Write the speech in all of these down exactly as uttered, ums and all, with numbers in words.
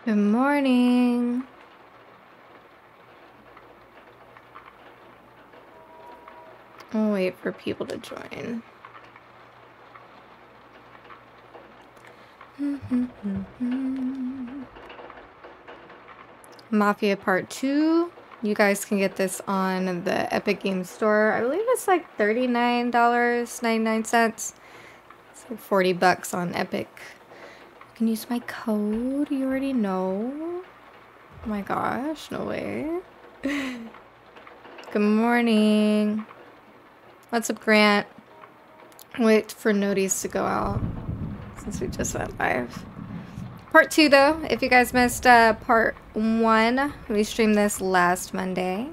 Good morning. I'll wait for people to join. Mafia Part two. You guys can get this on the Epic Games Store. I believe it's like thirty-nine dollars and ninety-nine cents. It's like forty bucks on Epic. You can use my code. You already know. Oh my gosh, no way. Good morning. What's up, Grant? Wait for notice to go out since we just went live. Part two, though, if you guys missed uh, part one, we streamed this last Monday.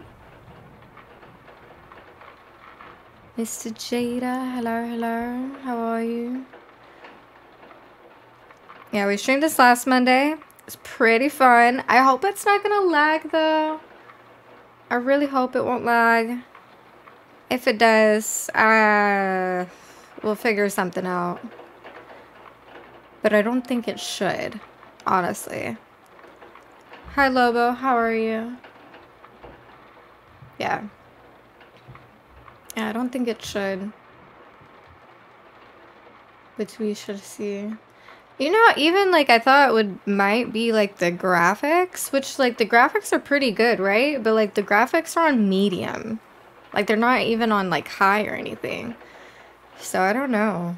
Mister Jada, hello, hello. How are you? Yeah, we streamed this last Monday. It's pretty fun. I hope it's not gonna lag, though. I really hope it won't lag. If it does, uh, we'll figure something out. But I don't think it should, honestly. Hi, Lobo. How are you? Yeah. Yeah, I don't think it should. But we shall see. You know, even, like, I thought it would, might be, like, the graphics. Which, like, the graphics are pretty good, right? But, like, the graphics are on medium. Like, they're not even on, like, high or anything. So, I don't know.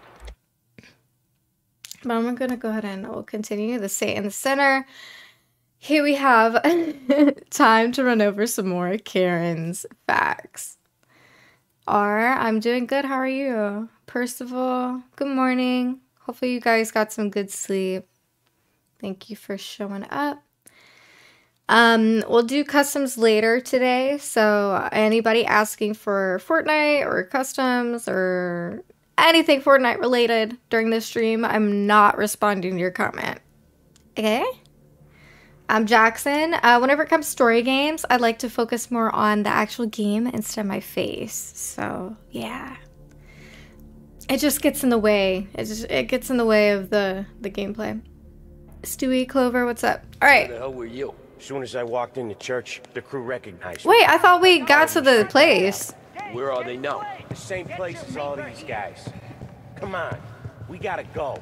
But I'm gonna go ahead and we'll continue the Say in the Center. Here we have time to run over some more Karen's facts. R, I'm doing good. How are you? Percival, good morning. Hopefully you guys got some good sleep. Thank you for showing up. Um, we'll do customs later today. So anybody asking for Fortnite or customs or anything Fortnite related during this stream, I'm not responding to your comment. Okay? I'm Jackson. Uh, whenever it comes to story games, I like to focus more on the actual game instead of my face. So, yeah. It just gets in the way. It just it gets in the way of the, the gameplay. Stewie, Clover, what's up? Alright. Where the hell were you? As soon as I walked into church, the crew recognized me. Wait, I thought we got to the place. Where are they now? The same place as all these guys. Come on, we gotta go.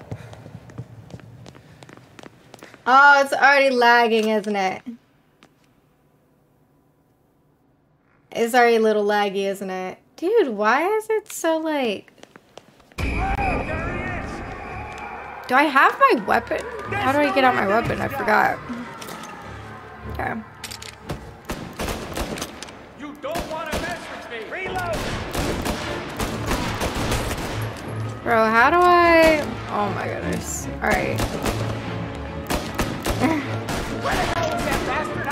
Oh, it's already lagging, isn't it? It's already a little laggy, isn't it? Dude, why is it so like... Do I have my weapon? How do I get out my weapon? I forgot. Okay. You don't want to mess with me. Reload. Bro, how do I... Oh my goodness. Alright. Where the hell is that bastard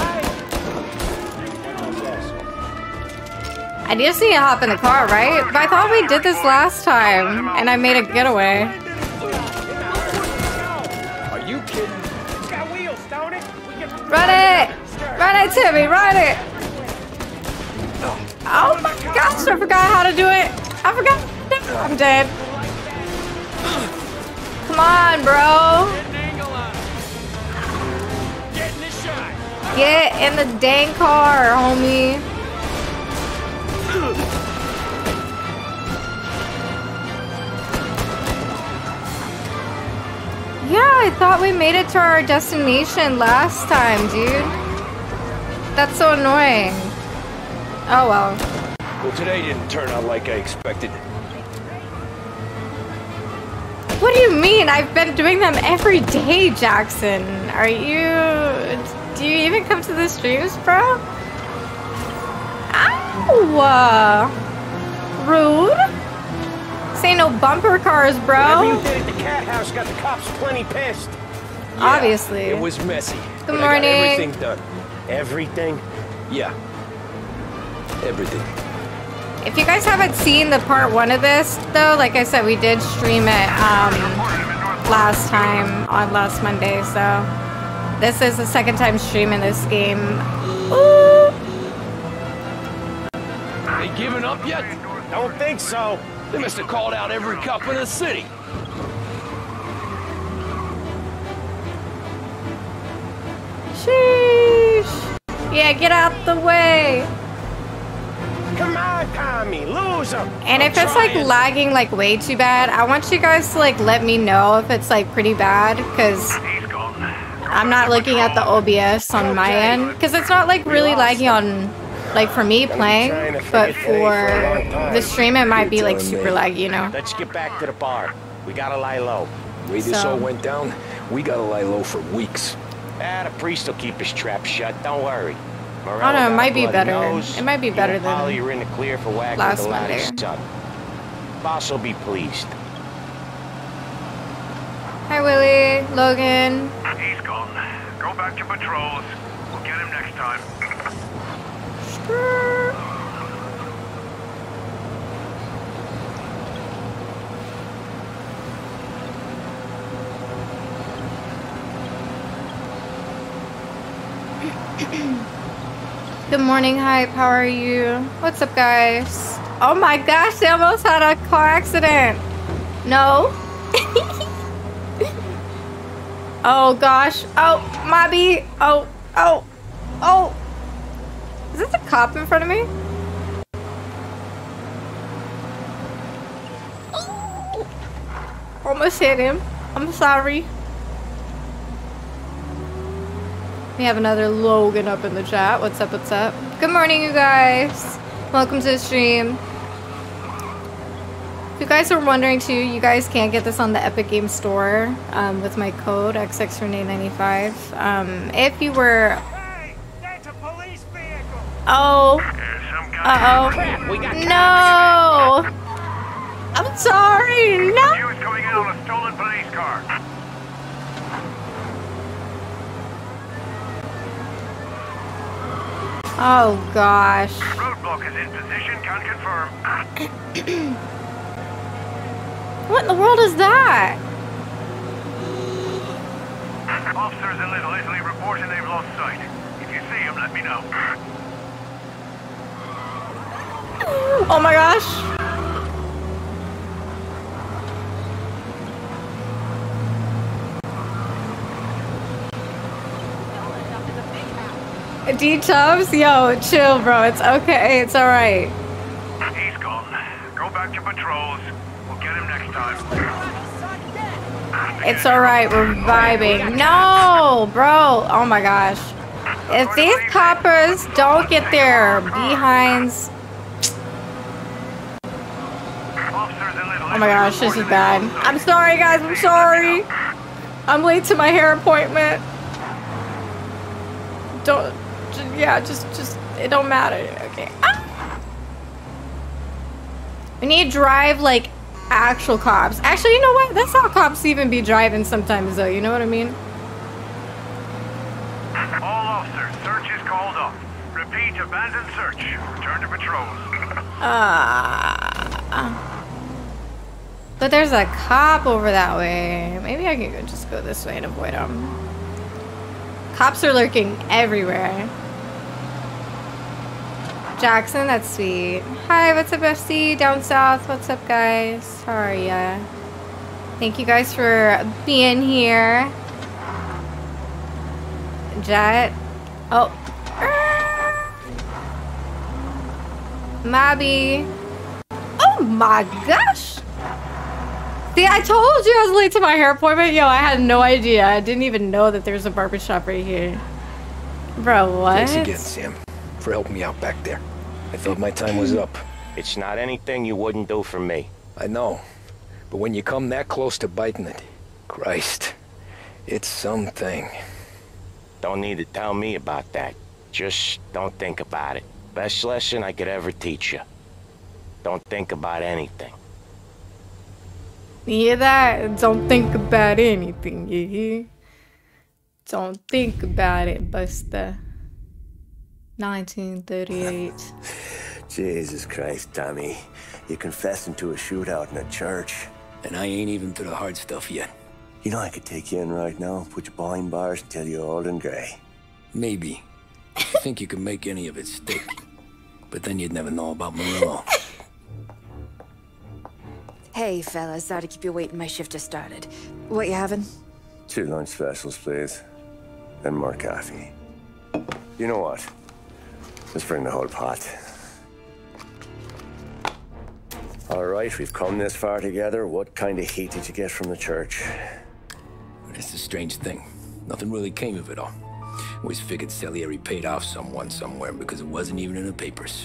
hiding? I just need to hop in the car, right? But I thought we did this last time, and I made a getaway. Are you kidding? It's got wheels, don't it? We can Run it! Run it, Timmy! Run it! Oh my gosh, I forgot how to do it! I forgot! I'm dead. Come on, bro! Get in the dang car, homie! Yeah, I thought we made it to our destination last time, dude. That's so annoying. Oh well. Well, today didn't turn out like I expected. What do you mean? I've been doing them every day, Jackson. Are you... Do you even come to the streams, bro? Ow! Rude. This ain't no bumper cars, bro. Whatever you did at the cat house got the cops plenty pissed. Yeah, obviously. It was messy. Good but morning. I got everything done. Everything? Yeah. Everything. If you guys haven't seen the part one of this, though, like I said, we did stream it um, last time on last Monday, so this is the second time streaming this game. Ooh. They giving up yet? Don't think so. They must have called out every cop in the city. Sheesh. Yeah, get out the way. Come on, Tommy, lose him. And if it's like lagging like way too bad, I want you guys to like let me know if it's like pretty bad, because I'm not looking at the O B S on my end, because it's not like really lagging on like for me playing, but for the stream it might be like super laggy, you know. Let's get back to the bar. We gotta lie low. The way this So- all went down, we gotta lie low for weeks. Ah, the priest will keep his trap shut. Don't worry. I don't know, it might be better. It might be better than you're in the clear for wagging last the ladder's Monday. son. Boss will be pleased. Hi Willie, Logan. He's gone. Go back to patrols. We'll get him next time. Good morning, Hype. How are you? What's up, guys? Oh my gosh, they almost had a car accident. No. Oh gosh. Oh, Mobby. Oh, oh, oh. Is this a cop in front of me? Oh. Almost hit him. I'm sorry. We have another Logan up in the chat. What's up, what's up? Good morning, you guys. Welcome to the stream. If you guys are wondering too, you guys can get this on the Epic Games Store um, with my code X X Renee ninety-five. Um, if you were... Hey, that's a police vehicle. Oh. Uh-oh. Crap, we got No. I'm sorry. No. He was going in on a stolen police car. Oh, gosh. Roadblock is in position. Can confirm. What in the world is that? Officers in Little Italy reporting they've lost sight. If you see him, let me know. Oh my gosh. D-Tubs? Yo, chill, bro. It's okay. It's alright. He's gone. Go back to patrols. We'll get him next time. It's alright. We're vibing. No, bro. Oh my gosh. If these coppers don't get their behinds... Oh my gosh, this is bad. I'm sorry, guys. I'm sorry. I'm late to my hair appointment. Don't... Yeah, just, just... It don't matter. Okay. Ah! We need to drive, like, actual cops. Actually, you know what? That's how cops even be driving sometimes, though. You know what I mean? All officers, search is called off. Repeat, abandoned search. Return to patrols. Ah. But there's a cop over that way. Maybe I can go, just go this way and avoid them. Cops are lurking everywhere. Jackson, that's sweet. Hi, what's up, F C? Down south, what's up, guys? How are ya? Thank you guys for being here. Jet. Oh. Mobby. Oh my gosh. See, I told you I was late to my hair appointment. Yo, I had no idea. I didn't even know that there's a barbershop right here. Bro, what? Thanks again, Sam, for helping me out back there. I thought my time was up. It's not anything you wouldn't do for me. I know. But when you come that close to biting it, Christ, it's something. Don't need to tell me about that. Just don't think about it. Best lesson I could ever teach you. Don't think about anything. You hear that? Don't think about anything, you hear? Don't think about it, Buster. nineteen thirty-eight. Jesus Christ, Tommy. You're confessing to a shootout in a church. And I ain't even to the hard stuff yet. You know I could take you in right now, put you behind bars until you're old and grey. Maybe. I think you can make any of it stick. But then you'd never know about Murillo. Hey, fellas. Sorry to keep you waiting. My shift just started. What you having? Two lunch specials, please. then more coffee. You know what? Let's bring the whole pot. All right, we've come this far together. What kind of heat did you get from the church? It's a strange thing. Nothing really came of it all. Always figured Salieri paid off someone somewhere because it wasn't even in the papers.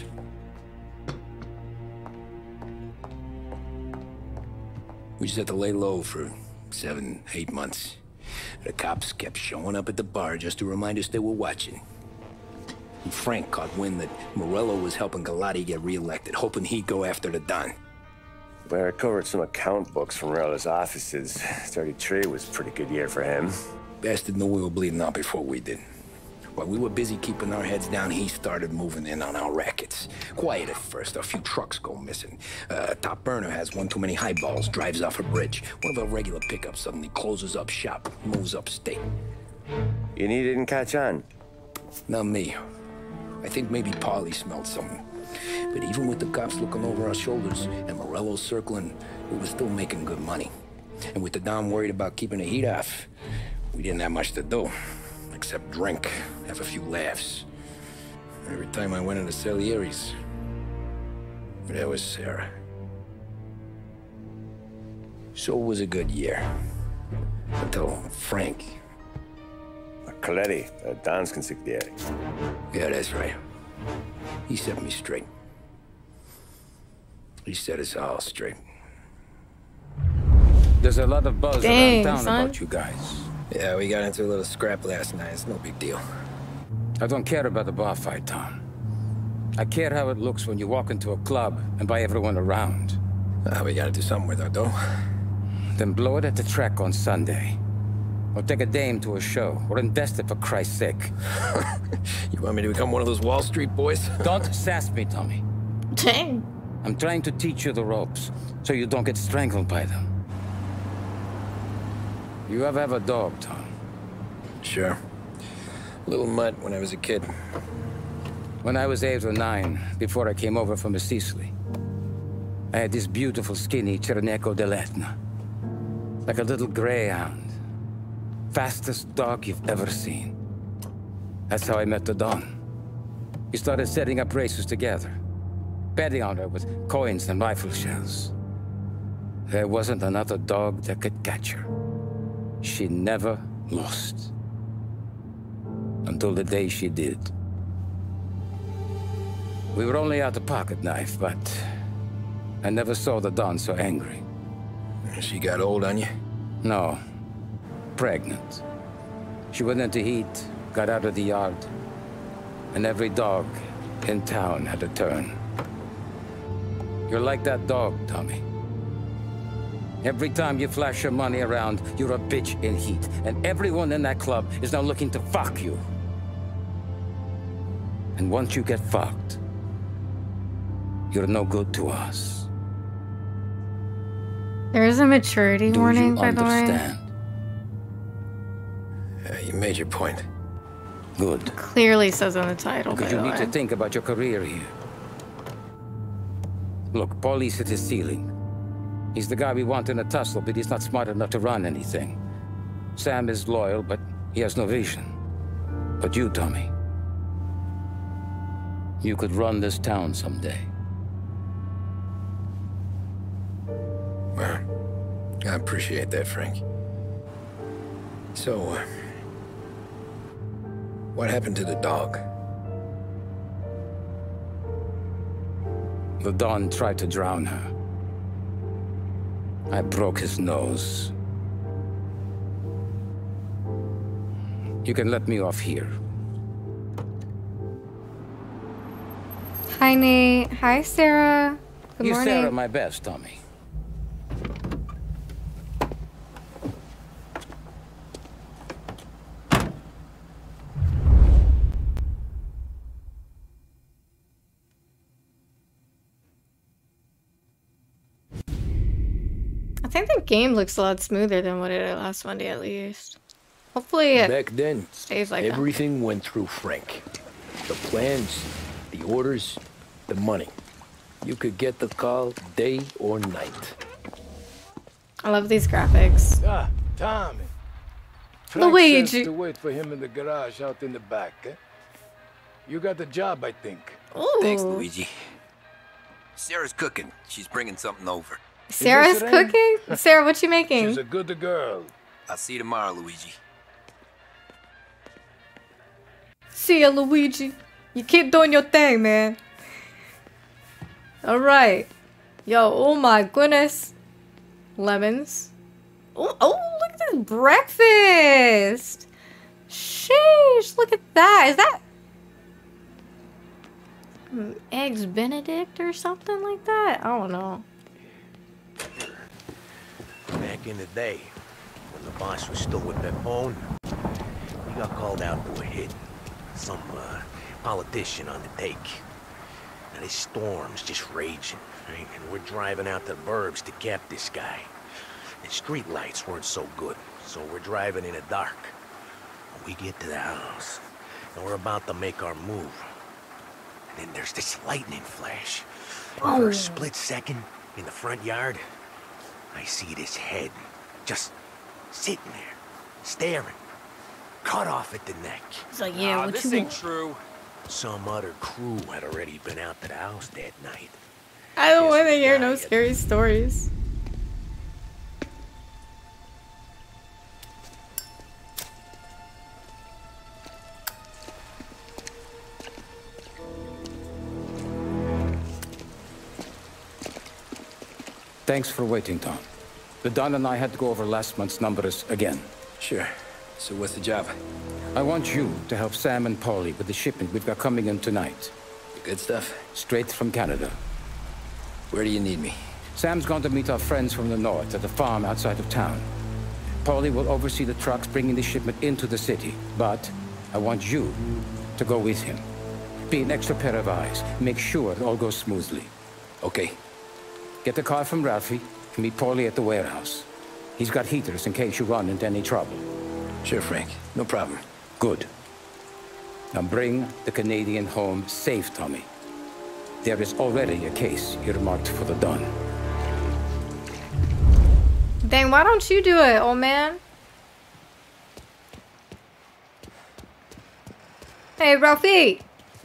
We just had to lay low for seven, eight months. The cops kept showing up at the bar just to remind us they were watching. And Frank caught wind that Morello was helping Galati get reelected, hoping he'd go after the Don. Well, I recovered some account books from Morello's offices. thirty-three was a pretty good year for him. Bastard knew we were bleeding out before we did. While we were busy keeping our heads down, he started moving in on our rackets. Quiet at first, a few trucks go missing. Uh, Top Burner has one too many highballs, drives off a bridge. One of our regular pickups suddenly closes up shop, moves upstate. And he didn't catch on? Not me. I think maybe Paulie smelled something. But even with the cops looking over our shoulders and Morello circling, we were still making good money. And with the Don worried about keeping the heat off, we didn't have much to do. Except drink, have a few laughs. Every time I went into Salieri's, there was Ciara. So it was a good year. Until Frank. Coletti, uh, Don's consigliere. Yeah, that's right. He set me straight. He set us all straight. There's a lot of buzz Dang, around town son. about you guys. Yeah, we got into a little scrap last night. It's no big deal. I don't care about the bar fight, Tom. I care how it looks when you walk into a club and buy everyone around. Uh, we gotta do something with our dough. Then blow it at the track on Sunday. Or take a dame to a show. Or invest it for Christ's sake. You want me to become one of those Wall Street boys? Don't sass me, Tommy. Dang. I'm trying to teach you the ropes, so you don't get strangled by them. You ever have a dog, Tom? Sure. Little mutt when I was a kid. When I was eight or nine, before I came over from Sicily, I had this beautiful, skinny Cerneco dell'Etna. Like a little greyhound. Fastest dog you've ever seen. That's how I met the Don. We started setting up races together, betting on her with coins and rifle shells. There wasn't another dog that could catch her. She never lost. Until the day she did. We were only out a pocket knife, but I never saw the Don so angry. She got old on you? No. Pregnant. She went into heat, got out of the yard, and every dog in town had a turn. You're like that dog, Tommy. Every time you flash your money around, you're a bitch in heat, and everyone in that club is now looking to fuck you. And once you get fucked, you're no good to us. There is a maturity Do warning, you by the way. understand? Yeah, you made your point. Good. Clearly says on the title, by Because the you need way. to think about your career here. Look, Paulie's at his ceiling. He's the guy we want in a tussle, but he's not smart enough to run anything. Sam is loyal, but he has no vision. But you, Tommy, you could run this town someday. Well, I appreciate that, Frank. So, uh, what happened to the dog? The Don tried to drown her. I broke his nose. You can let me off here. Hi, Nate. Hi, Sarah. Good Give morning. Sarah my best, Tommy. I think the game looks a lot smoother than what it did last Monday, at least. Hopefully it Back then, stays like that. everything went through Frank. The plans, the orders, the money. You could get the call day or night. I love these graphics. Ah, Tommy. Frank Luigi. says to wait for him in the garage out in the back, eh? You got the job, I think. Ooh. Thanks, Luigi. Sarah's cooking. She's bringing something over. Sarah's cooking? Sarah, what you making? She's a good girl. I'll see you tomorrow, Luigi. See ya, Luigi. You keep doing your thing, man. Alright. Yo, oh my goodness. Lemons. Oh, oh, look at this breakfast. Sheesh, look at that. Is that mm, Eggs Benedict or something like that? I don't know. Back in the day, when the boss was still with Mahone, he got called out to a hit. Some uh, politician on the take. And his storm's just raging, right? And we're driving out to the burbs to cap this guy. The street lights weren't so good, so we're driving in the dark. We get to the house, and we're about to make our move. And then there's this lightning flash. And for a split second, in the front yard, I see this head just sitting there, staring, cut off at the neck. It's like, yeah, Ah, what this you ain't true. Some other crew had already been out to the house that night. I don't Guess want to the hear guy no had- scary stories. Thanks for waiting, Tom. The Don and I had to go over last month's numbers again. Sure. So what's the job? I want you to help Sam and Paulie with the shipment we've got coming in tonight. The good stuff? Straight from Canada. Where do you need me? Sam's going to meet our friends from the north at the farm outside of town. Paulie will oversee the trucks bringing the shipment into the city, but I want you to go with him. Be an extra pair of eyes. Make sure it all goes smoothly. Okay. Get the car from Ralphie and meet Paulie at the warehouse. He's got heaters in case you run into any trouble. Sure, Frank. No problem. Good. Now bring the Canadian home safe, Tommy. There is already a case earmarked for the Don. Dang, why don't you do it, old man? Hey, Ralphie.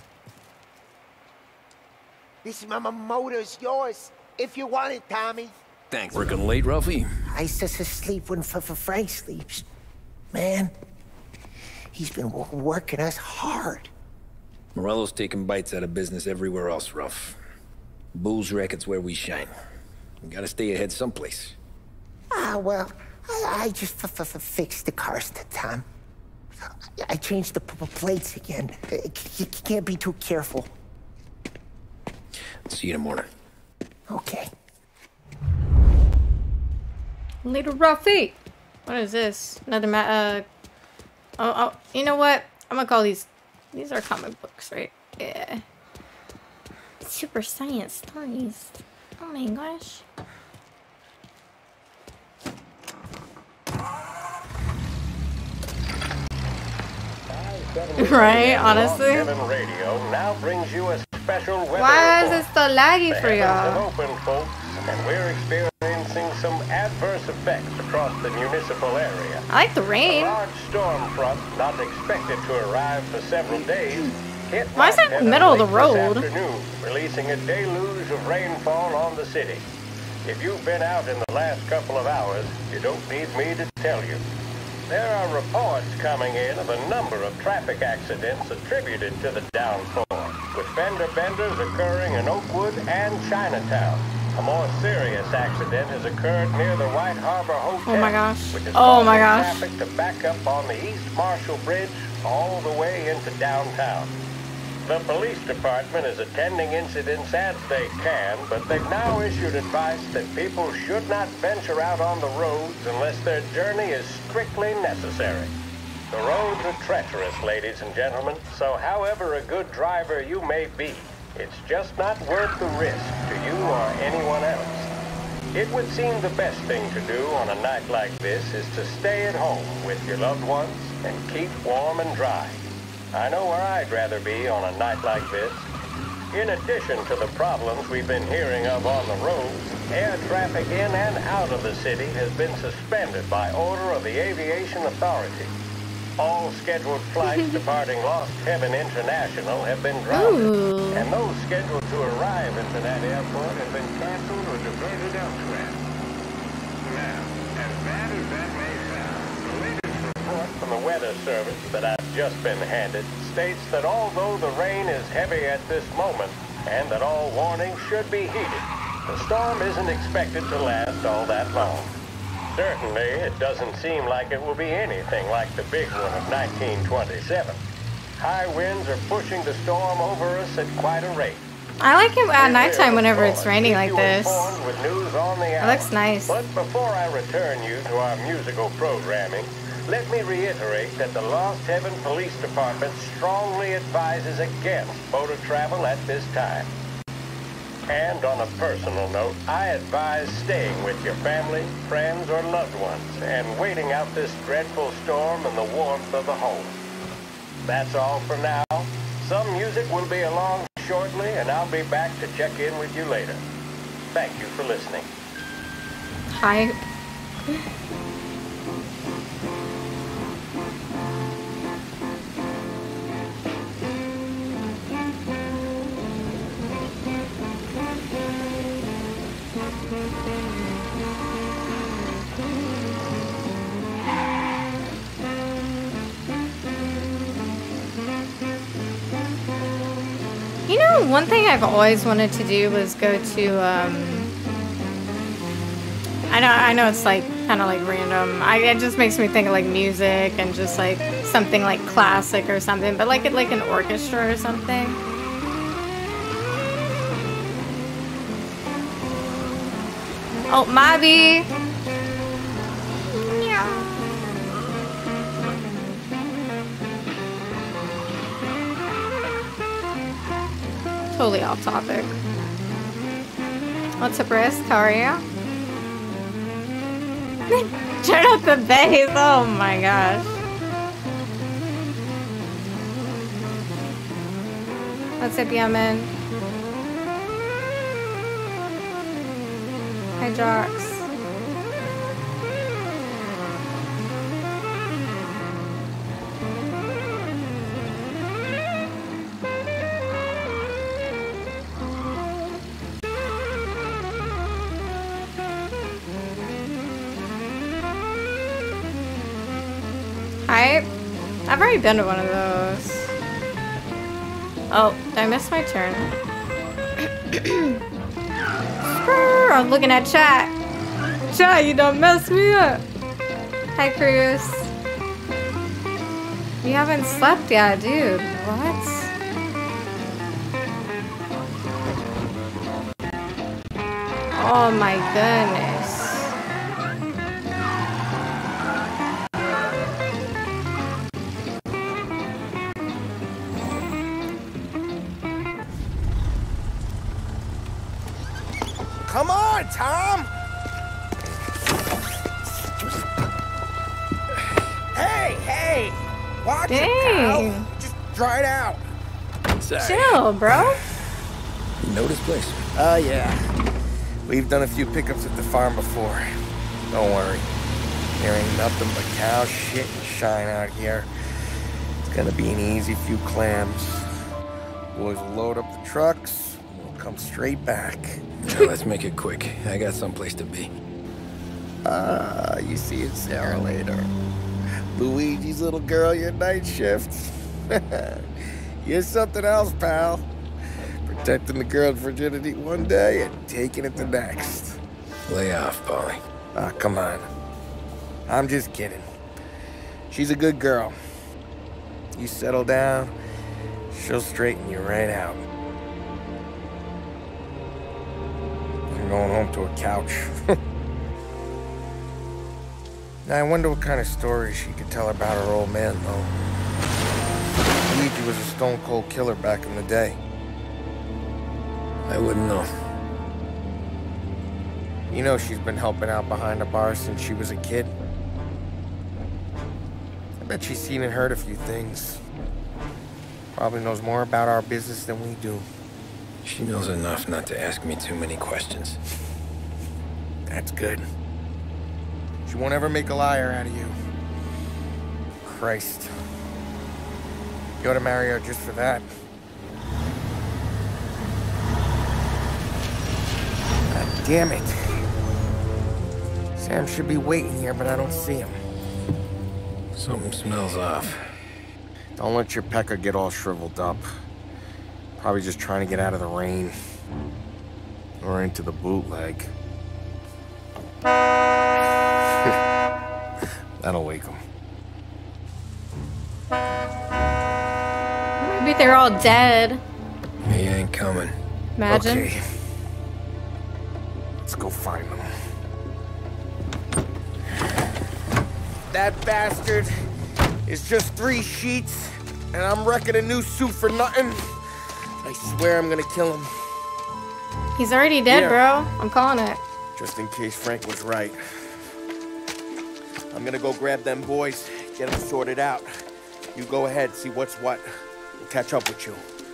This mama motor's yours. If you want it, Tommy. Thanks. Working late, Ralphie? I says to sleep when F -F Frank sleeps. Man, he's been w working us hard. Morello's taking bites out of business everywhere else, Ruff. Bull's racket's where we shine. We gotta stay ahead someplace. Ah, well, I, I just f -f -f fixed the cars to Tom. I changed the p -p plates again. You can't be too careful. See you in the morning. Okay. Little Ralphie. What is this? Another ma- uh oh, oh, you know what? I'm gonna call these these are comic books, right? Yeah. Super Science Stories. Oh my gosh. Right, honestly. Radio now brings you a special weather Why is report. it so laggy The for heavens have y'all? opened, folks, and we're experiencing some adverse effects across the municipal area. I like the A rain. large storm front, not expected to arrive for several days, hit Why is that Montana middle of the late this road? afternoon, releasing a deluge of rainfall on the city. If you've been out in the last couple of hours, you don't need me to tell you. There are reports coming in of a number of traffic accidents attributed to the downpour, with fender benders occurring in Oakwood and Chinatown. A more serious accident has occurred near the White Harbor Hotel. Oh my gosh. Which is Oh my causing gosh. traffic to back up on the East Marshall Bridge all the way into downtown. The police department is attending incidents as they can, but they've now issued advice that people should not venture out on the roads unless their journey is strictly necessary. The roads are treacherous, ladies and gentlemen, so however a good driver you may be, it's just not worth the risk to you or anyone else. It would seem the best thing to do on a night like this is to stay at home with your loved ones and keep warm and dry. I know where I'd rather be on a night like this. In addition to the problems we've been hearing of on the roads, air traffic in and out of the city has been suspended by order of the Aviation Authority. All scheduled flights departing Lost Heaven International have been grounded, Ooh. and those scheduled to arrive into that airport have been canceled or diverted elsewhere. Now, as bad as that may sound, the latest report from the Weather Service that I've just been handed states that although the rain is heavy at this moment, and that all warnings should be heeded, the storm isn't expected to last all that long. Certainly, it doesn't seem like it will be anything like the big one of nineteen twenty-seven. High winds are pushing the storm over us at quite a rate. I like it at nighttime whenever it's raining like this. With news on the It hour. looks nice. But before I return you to our musical programming, let me reiterate that the Lost Heaven Police Department strongly advises against motor travel at this time. And on a personal note, I advise staying with your family, friends, or loved ones and waiting out this dreadful storm in the warmth of the home. That's all for now. Some music will be along shortly, and I'll be back to check in with you later. Thank you for listening. Hi. You know, one thing I've always wanted to do was go to, um, I know, I know it's like, kind of like random. I, it just makes me think of like music and just like something like classic or something, but like, like an orchestra or something. Oh, Mavi! Totally off topic. What's up, Risk? How are you? Turn up the bass! Oh my gosh. What's up, Yemen? Hi, Jocks. Hi. I've already been to one of those. Oh, did I miss my turn? I'm looking at chat. Chat, you don't mess me up. Hi, Cruz. You haven't slept yet, dude. What? Oh my goodness. Come on, Tom! Hey, hey! Watch Dang. it, pal. Just dry it out. Sorry. Chill, bro. You know this place? Oh, uh, yeah. We've done a few pickups at the farm before. Don't worry. There ain't nothing but cow shit and shine out here. It's gonna be an easy few clams. Boys will load up the trucks, and we'll come straight back. Yeah, let's make it quick. I got someplace to be. Ah, uh, you see it, Ciara, later. Luigi's little girl, your night shift. You're something else, pal. Protecting the girl's virginity one day and taking it the next. Lay off, Polly. Ah, come on. I'm just kidding. She's a good girl. You settle down, she'll straighten you right out. I'm going home to a couch. Now, I wonder what kind of stories she could tell about her old man, though. Luigi was a stone-cold killer back in the day. I wouldn't know. You know she's been helping out behind the bar since she was a kid. I bet she's seen and heard a few things. Probably knows more about our business than we do. She knows enough not to ask me too many questions. That's good. She won't ever make a liar out of you. Christ. You ought to marry her just for that. God damn it. Sam should be waiting here, but I don't see him. Something smells off. Don't let your pecker get all shriveled up. Probably just trying to get out of the rain. Or into the bootleg. That'll wake him. Maybe they're all dead. He ain't coming. Imagine. Okay. Let's go find them. That bastard is just three sheets, and I'm wrecking a new suit for nothing. I swear I'm gonna kill him. He's already dead, Yeah. bro. I'm calling it. Just in case Frank was right. I'm gonna go grab them boys, get them sorted out. You go ahead, see what's what. We'll catch up with you.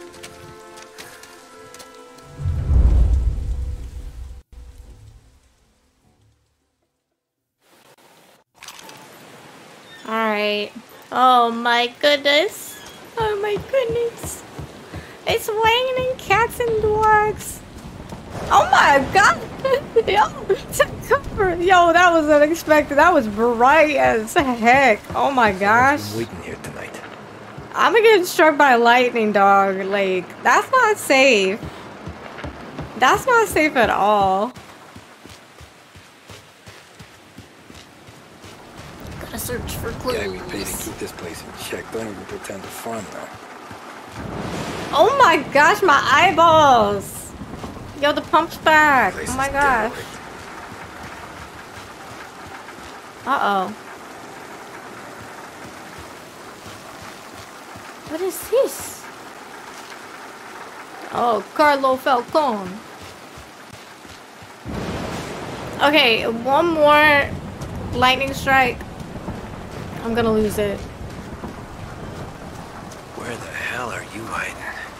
Alright. Oh my goodness. Oh my goodness. It's raining cats and dogs. Oh my god. Yo, take cover. Yo, that was unexpected. That was bright as heck. Oh my gosh. I'm waiting here tonight. I'm gonna get struck by lightning, dog. Like, that's not safe. That's not safe at all. Gotta search for clues. Yeah, we pay to keep this place in check. Don't even pretend to farm now. Oh my gosh, my eyeballs! Yo, the pump's back. Place Oh my is gosh. derelict. Uh-oh. What is this? Oh, Carlo Falcone. Okay, one more lightning strike. I'm gonna lose it. Where the hell are you hiding?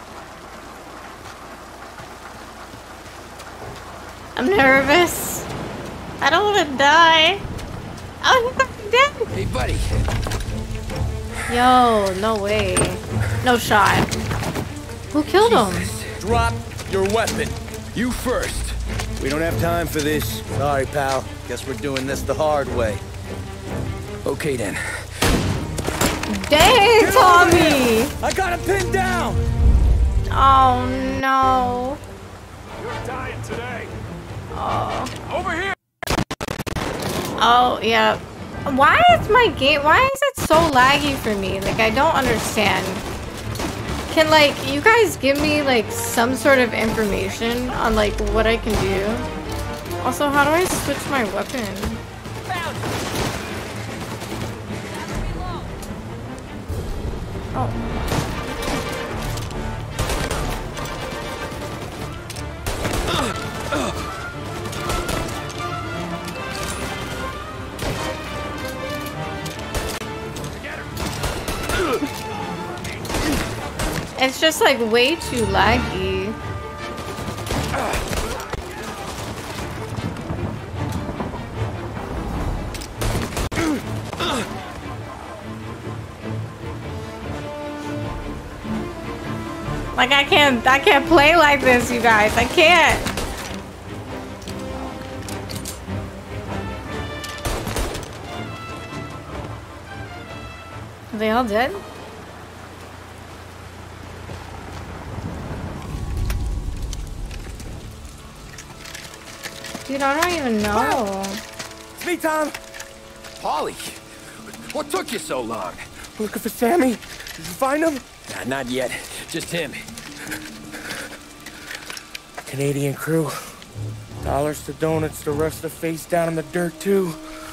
I'm nervous. I don't want to die. I'm dead. Hey, buddy. Yo, no way. No shot. Who killed him? Drop your weapon. You first. We don't have time for this. Sorry, pal. Guess we're doing this the hard way. Okay, then. Dang, Get Tommy! I got him pinned down! Oh, no. You're dying today. Oh. Over here. Oh, yeah. Why is my game, why is it so laggy for me? Like, I don't understand. Can, like, you guys give me, like, some sort of information on, like, what I can do? Also, how do I switch my weapon? Oh. It's just like way too laggy. Like I can't I can't play like this, you guys. I can't. Are they all dead? Dude, I don't even know. It's me, Tom. Polly, what took you so long? Looking for Sammy. Did you find him? Nah, not yet. Just him. Canadian crew. Dollars to donuts, the rest of the face down in the dirt, too.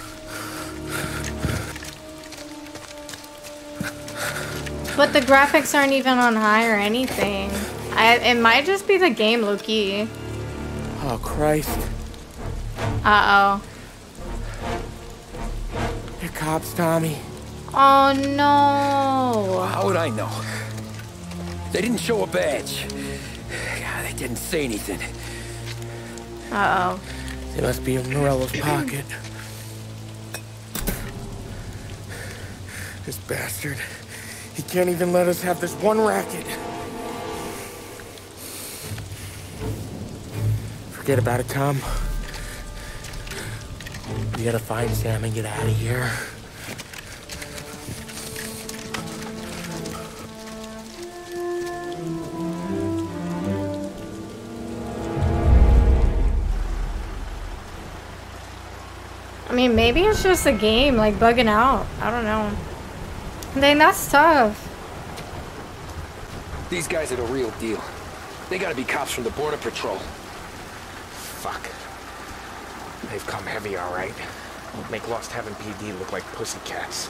But the graphics aren't even on high or anything. I, it might just be the game, Loki. Oh, Christ. Uh-oh. They're cops, Tommy. Oh, no. How would I know? They didn't show a badge. God, they Didn't say anything. Uh-oh. They must be in Morello's pocket. This bastard. He can't even let us have this one racket. Forget about it, Tom. We gotta find Sam and get out of here. I mean, maybe it's just a game, like, bugging out. I don't know. Dang, that's tough. These guys are the real deal. They gotta be cops from the Border Patrol. Fuck. They've come heavy, all right. Make Lost Heaven P D look like pussycats.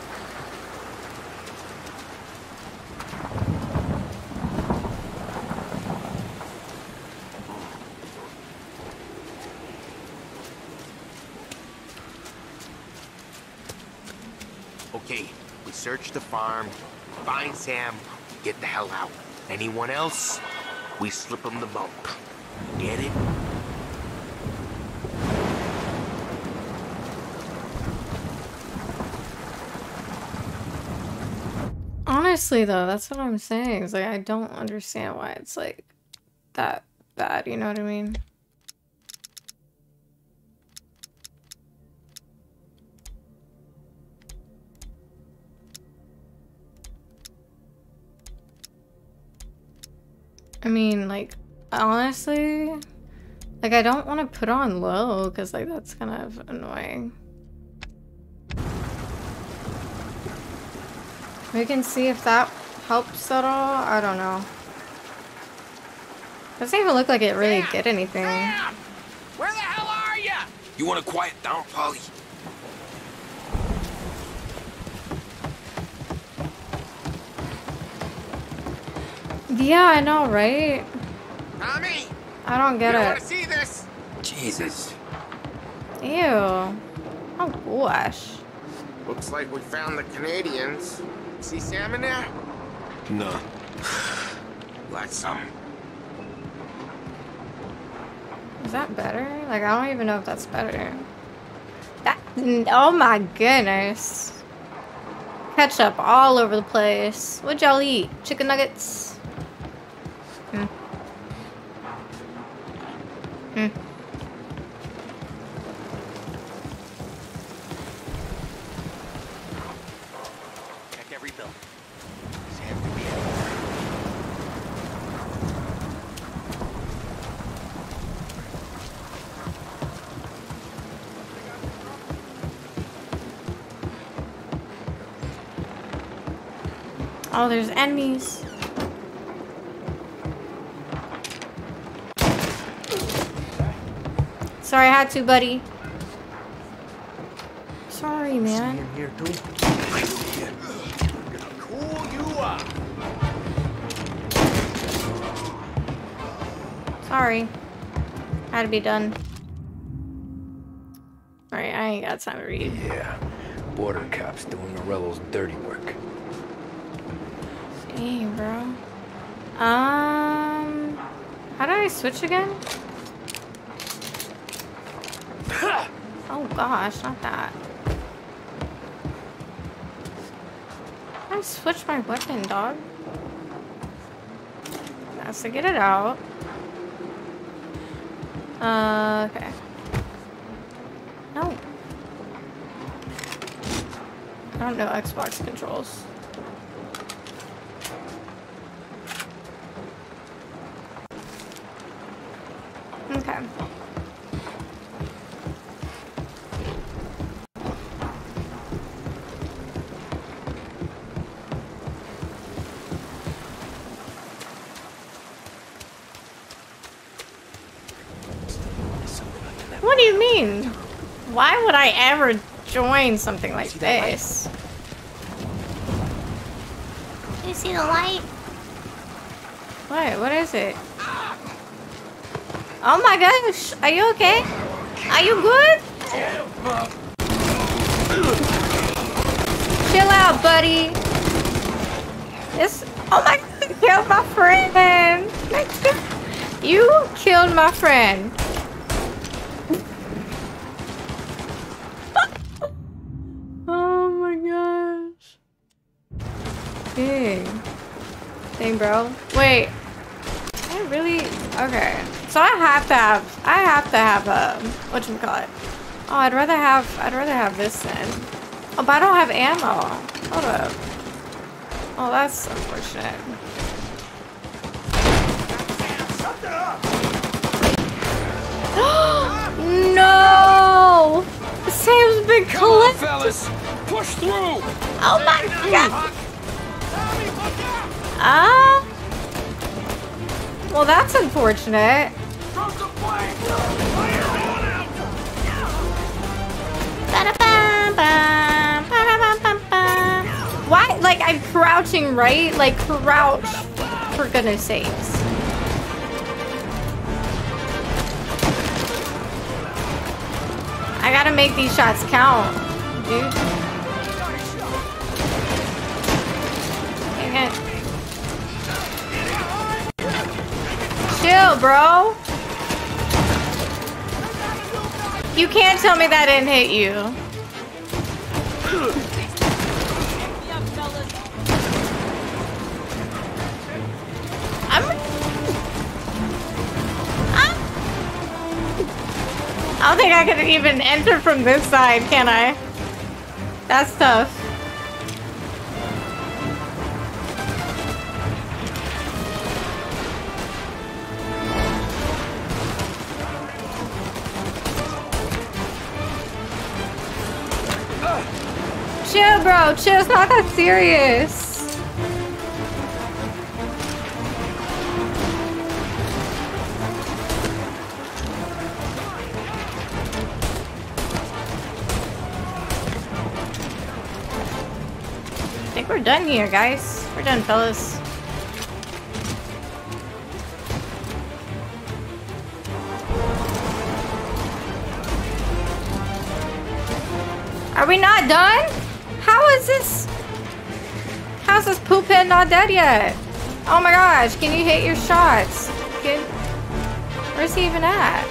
Okay, we search the farm, find Sam, get the hell out. Anyone else, we slip them the bump. Get it? Honestly, though, that's what I'm saying. It's like, I don't understand why it's, like, that bad, you know what I mean? I mean, like, honestly, like, I don't want to put on low, because, like, that's kind of annoying. We can see if that helps at all. I don't know. Doesn't even look like it really Sam! did anything. Sam! Where the hell are you? You want to quiet down, Polly? Yeah, I know, right? Tommy! I don't get you don't it. want to see this? Jesus. Ew. Oh gosh. Looks like we found the Canadians. See Sam in there? No. Like some. Is that better? Like, I don't even know if that's better. That, oh my goodness. Ketchup all over the place. What'd y'all eat? Chicken nuggets? Hmm. Hmm. Check every bill. Sam could be anywhere. Oh, there's enemies. Sorry, I had to, buddy. Sorry, man. See him here too? I see him. I'm gonna cool you up. Sorry. Had to be done. Alright, I ain't got time to read. Yeah, border cops doing Morello's dirty work. Dang, bro. Um, how do I switch again? Oh gosh, not that. I switch my weapon, dog. That's to get it out. Uh, okay. No. I don't know Xbox controls. Okay. What do you mean? Why would I ever join something like this? You see the light? What? What is it? Oh my gosh! Are you okay? Are you good? Chill out, buddy. This. Oh my God! Killed my friend. You killed my friend. Oh my gosh. Dang. Dang, bro. Wait. I really... Okay. So I have to have... I have to have a... Whatchamacallit? Oh, I'd rather have... I'd rather have this then. Oh, but I don't have ammo. Hold up. Oh, that's unfortunate. No! Sam's been collecting. Fellas, push through. Oh my god! Ah. Well, that's unfortunate. Why? Like, I'm crouching, right? Like, crouch. For goodness sakes. I gotta make these shots count, dude. Dang it. Chill, bro. You can't tell me that didn't hit you. I'm... I'm... I don't think I can even enter from this side, can I? That's tough. Chill, bro. Chill. It's not that serious. I think we're done here, guys. We're done, fellas. Are we not done? How is this? How's this poop head not dead yet? Oh my gosh, can you hit your shots? Can... Where's he even at?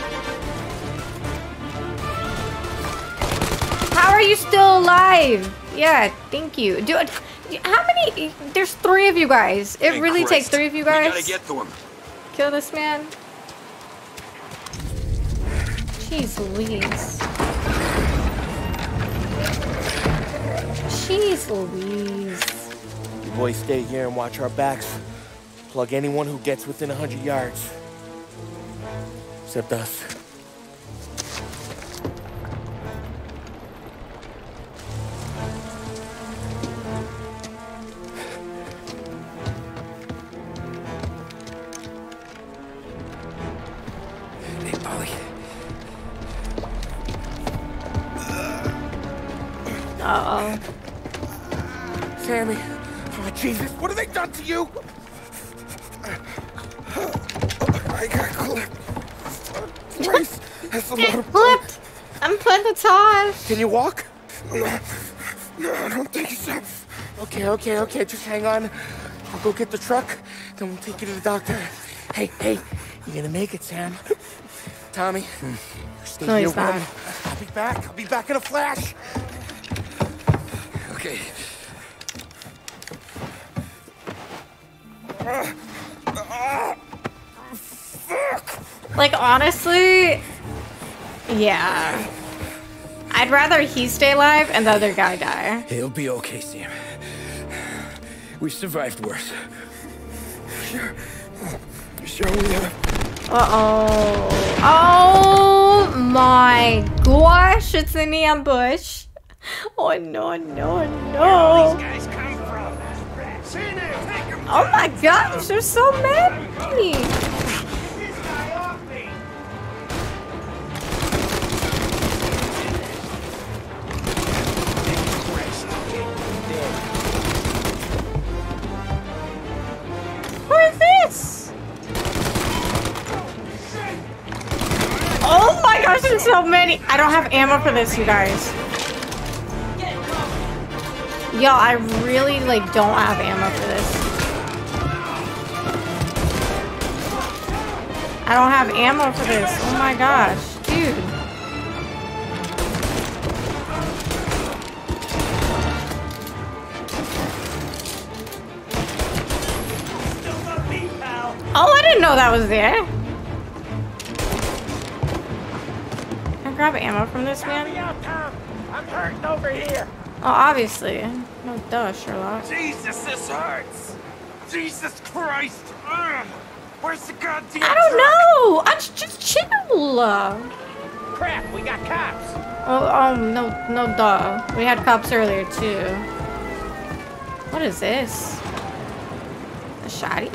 How are you still alive? Yeah, thank you. Dude, how many? There's three of you guys. It really Christ. takes three of you guys. We gotta get to him. Kill this man. Jeez Louise. Jeez Louise. You boys stay here and watch our backs. Plug anyone who gets within a hundred yards. Except us. Hey, Polly. Uh-oh. Sammy. Oh, Jesus. What have they done to you? I got clipped. Christ. That's a lot of Flipped. I'm putting the toss. Can you walk? No. No, I don't think so. Okay, okay, okay. Just hang on. I'll go get the truck, then we'll take you to the doctor. Hey, hey. You're gonna make it, Sam. Tommy. Stay No, here. he's not. I'll be back. I'll be back in a flash. Okay. Like, honestly, yeah. I'd rather he stay alive and the other guy die. It'll be okay, Sam. We've survived worse. Sure. Sure we have. Uh-oh. Oh my gosh, it's an ambush. Oh no, no, no. Oh my gosh, there's so many. Who is this? Oh my gosh, there's so many. I don't have ammo for this, you guys. Yo, I really like don't have ammo for this. I don't have ammo for this. Oh my gosh, dude. Oh, I didn't know that was there. Can I grab ammo from this man? I'm hurting over here. Oh, obviously. No duh, Sherlock. Jesus, this hurts. Jesus Christ. Ugh. Where's the goddamn I don't truck? know. I just, just chill. Crap, we got cops. Oh, oh, no, no duh. We had cops earlier too. What is this? A shotty?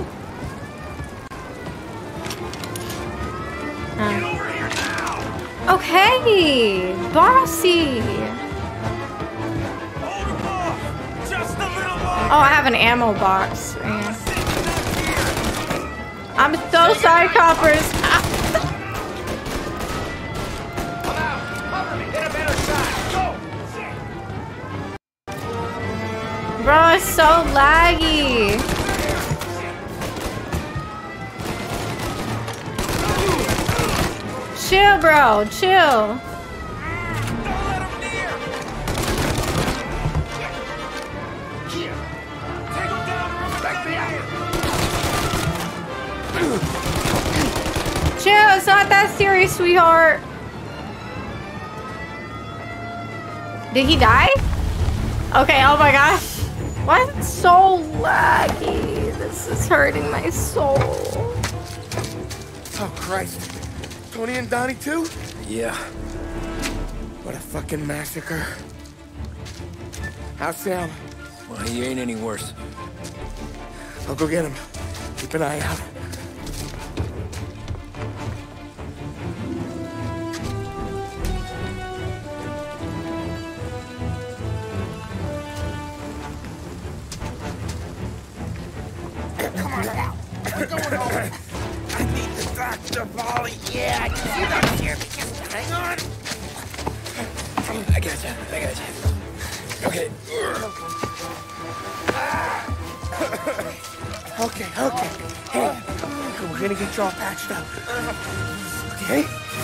Get over here now. Okay, bossy. Hold him off. Just a little more. Oh, I have an ammo box. Yeah. I'm so sorry, coppers. Ah. Come out, cover me, get a better shot. Go. Bro, it's so laggy. Chill, bro. Chill. Chill, it's not that serious, sweetheart. Did he die? Okay, oh my gosh. Why is it so laggy? This is hurting my soul. Oh, Christ. Tony and Donnie too? Yeah. What a fucking massacre. How's Sam? Well, he ain't any worse. I'll go get him. Keep an eye out. Come on now. We're going home. I need the doctor, Bailee. Yeah, I can see that here. Just hang on. I gotcha. I gotcha. Okay. Okay, okay. Hey, we're gonna get you all patched up. Okay?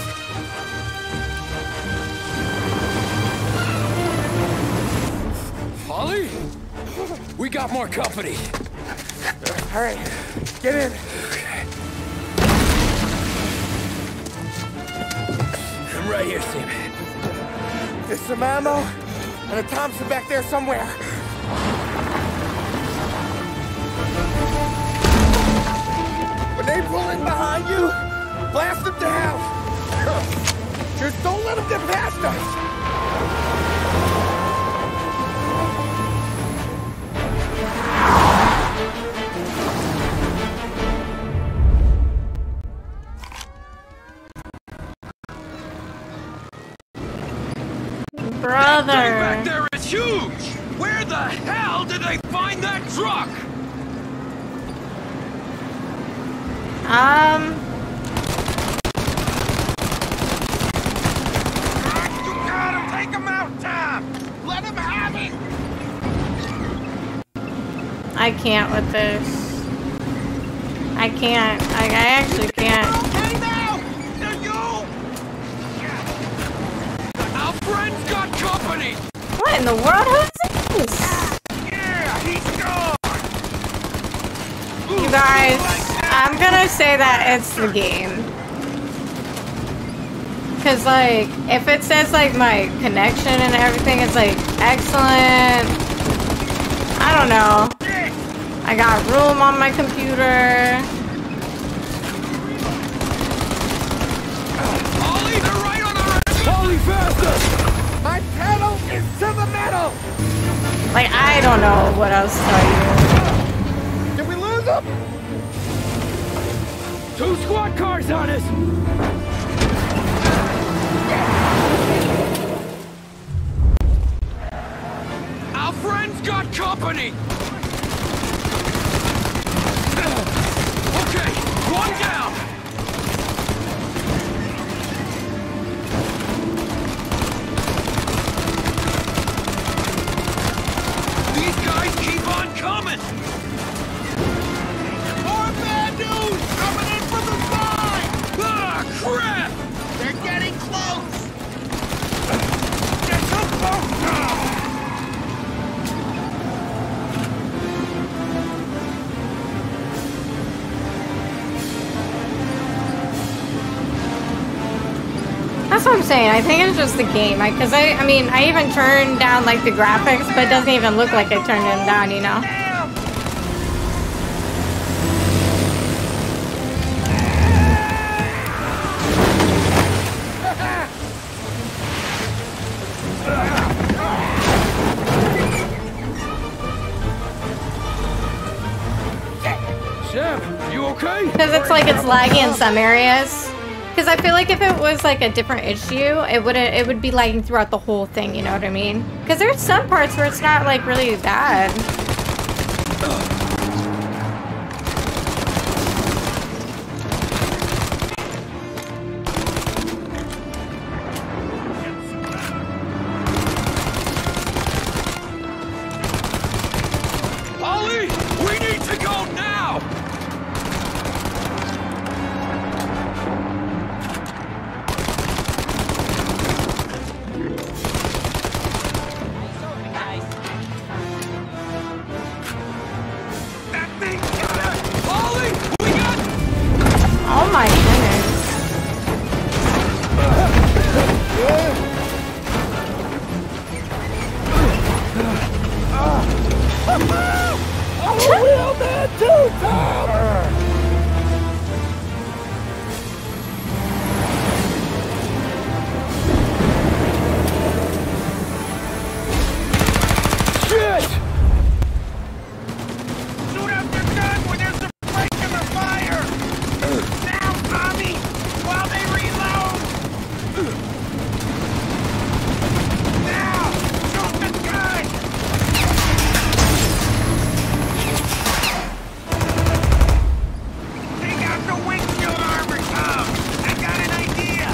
Holly? We got more company. All right, get in. I'm right here, Sam. There's some ammo and a Thompson back there somewhere. When they pull in behind you, blast them to hell. Just don't let them get past us. Brother. That thing back there is huge. Where the hell did they find that truck? Um. You got him. Take him out, Tom. Let him have it. I can't with this. I can't. I, I actually can't. Okay now. Now you. Our friend's got company. What in the world? Who's this? Yeah, he's gone. You guys, I'm gonna say that it's the game. Cause like, if it says like my connection and everything is like excellent, I don't know. I got room on my computer. Ollie, they're right on the right. Holly, faster! My pedal is to the metal. Like, I don't know what else to tell you. Did we lose them? Two squad cars on us! Our friend's got company. Okay, one down. These guys keep on coming. More bad news coming in from the side. saying. I think it's just the game. Because I, I, I mean, I even turned down like the graphics, but it doesn't even look like I turned them down, you know? Sam, you okay? Because it's like it's laggy in some areas. Because I feel like if it was like a different issue, it wouldn't. It would be lagging throughout the whole thing. You know what I mean? Because there's some parts where it's not like really bad. Ollie, we need to go now. Oh my goodness. I'm a real man too, Tom! Shit! Shoot up the gun when there's a break in the fire! Now, Tommy! While they reload! Now! Shoot the gun! Take out the windshield armor, Tom! I've got an idea!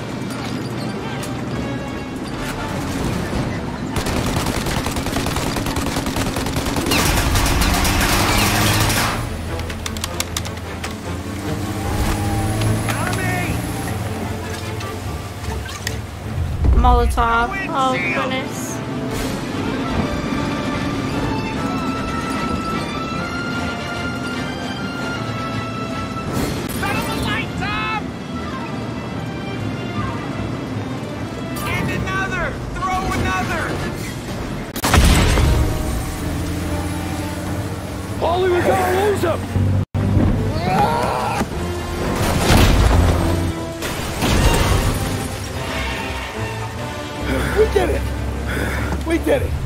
Molotov. Oh goodness. Set him a light, Tom! And another! Throw another! Ollie, we gotta lose him! We did it! We did it!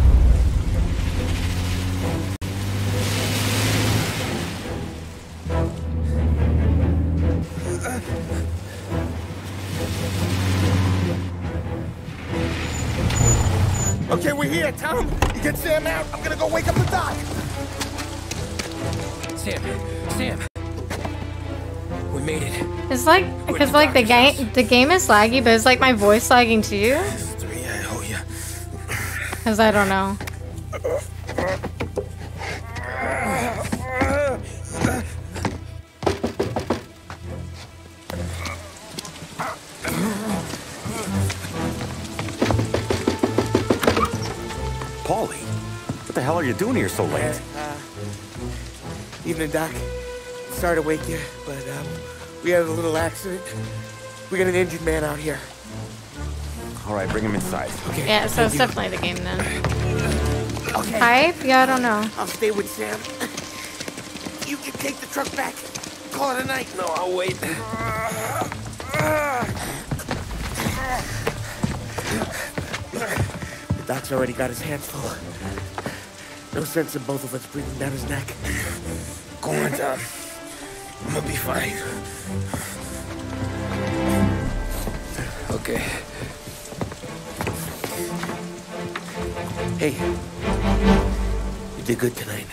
Okay, we're here, Tom. You get Sam out. I'm gonna go wake up the doc. Sam, Sam. We made it. It's like because like the game the game is laggy, but it's like my voice lagging too. Three, I owe you. Because I don't know. Paulie, what the hell are you doing here so late? Uh, evening, Doc. Sorry to wake you, but um, we had a little accident. We got an injured man out here. All right, bring him inside. Okay. Yeah, so it's you. definitely the game then. Okay. Hype? Yeah, I don't know. I'll stay with Sam. You can take the truck back. Call it a night. No, I'll wait. The doc's already got his hands full. No sense in both of us breathing down his neck. Go on, Tom. I'm gonna be fine. Okay. Hey, you did good tonight.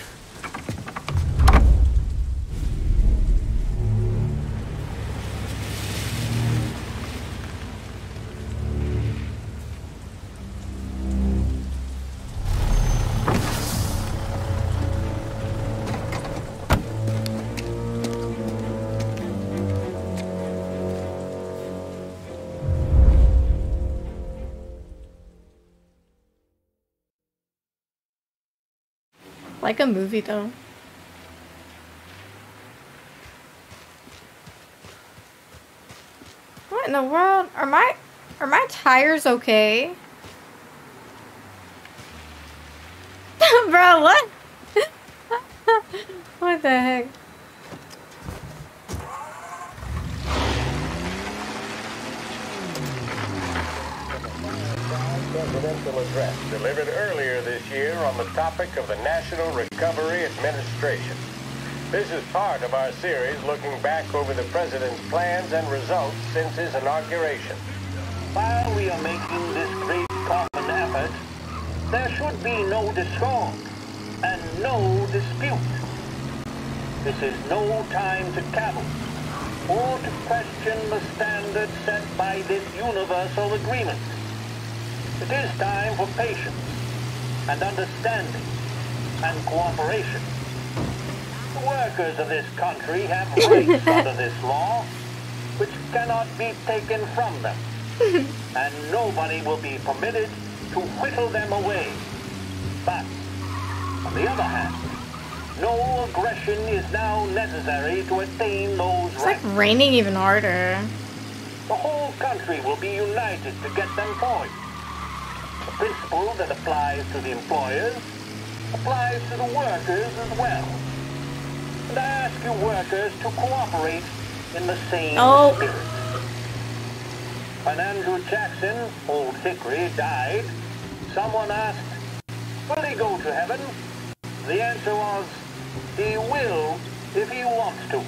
Like a movie though. What in the world? Are my Are my tires okay? Bro, what? What the heck? Presidential address delivered earlier this year on the topic of the National Recovery Administration. This is part of our series looking back over the president's plans and results since his inauguration. While we are making this great common effort, there should be no discord and no dispute. This is no time to cavil or to question the standards set by this universal agreement. It is time for patience and understanding and cooperation. The workers of this country have rights under this law, which cannot be taken from them, and nobody will be permitted to whittle them away. But, on the other hand, no aggression is now necessary to attain those It's rights. like raining even harder. The whole country will be united to get them forward. The principle that applies to the employers applies to the workers as well. And I ask you workers to cooperate in the same Oh. spirit. When Andrew Jackson, Old Hickory, died, someone asked, will he go to heaven? The answer was, he will if he wants to.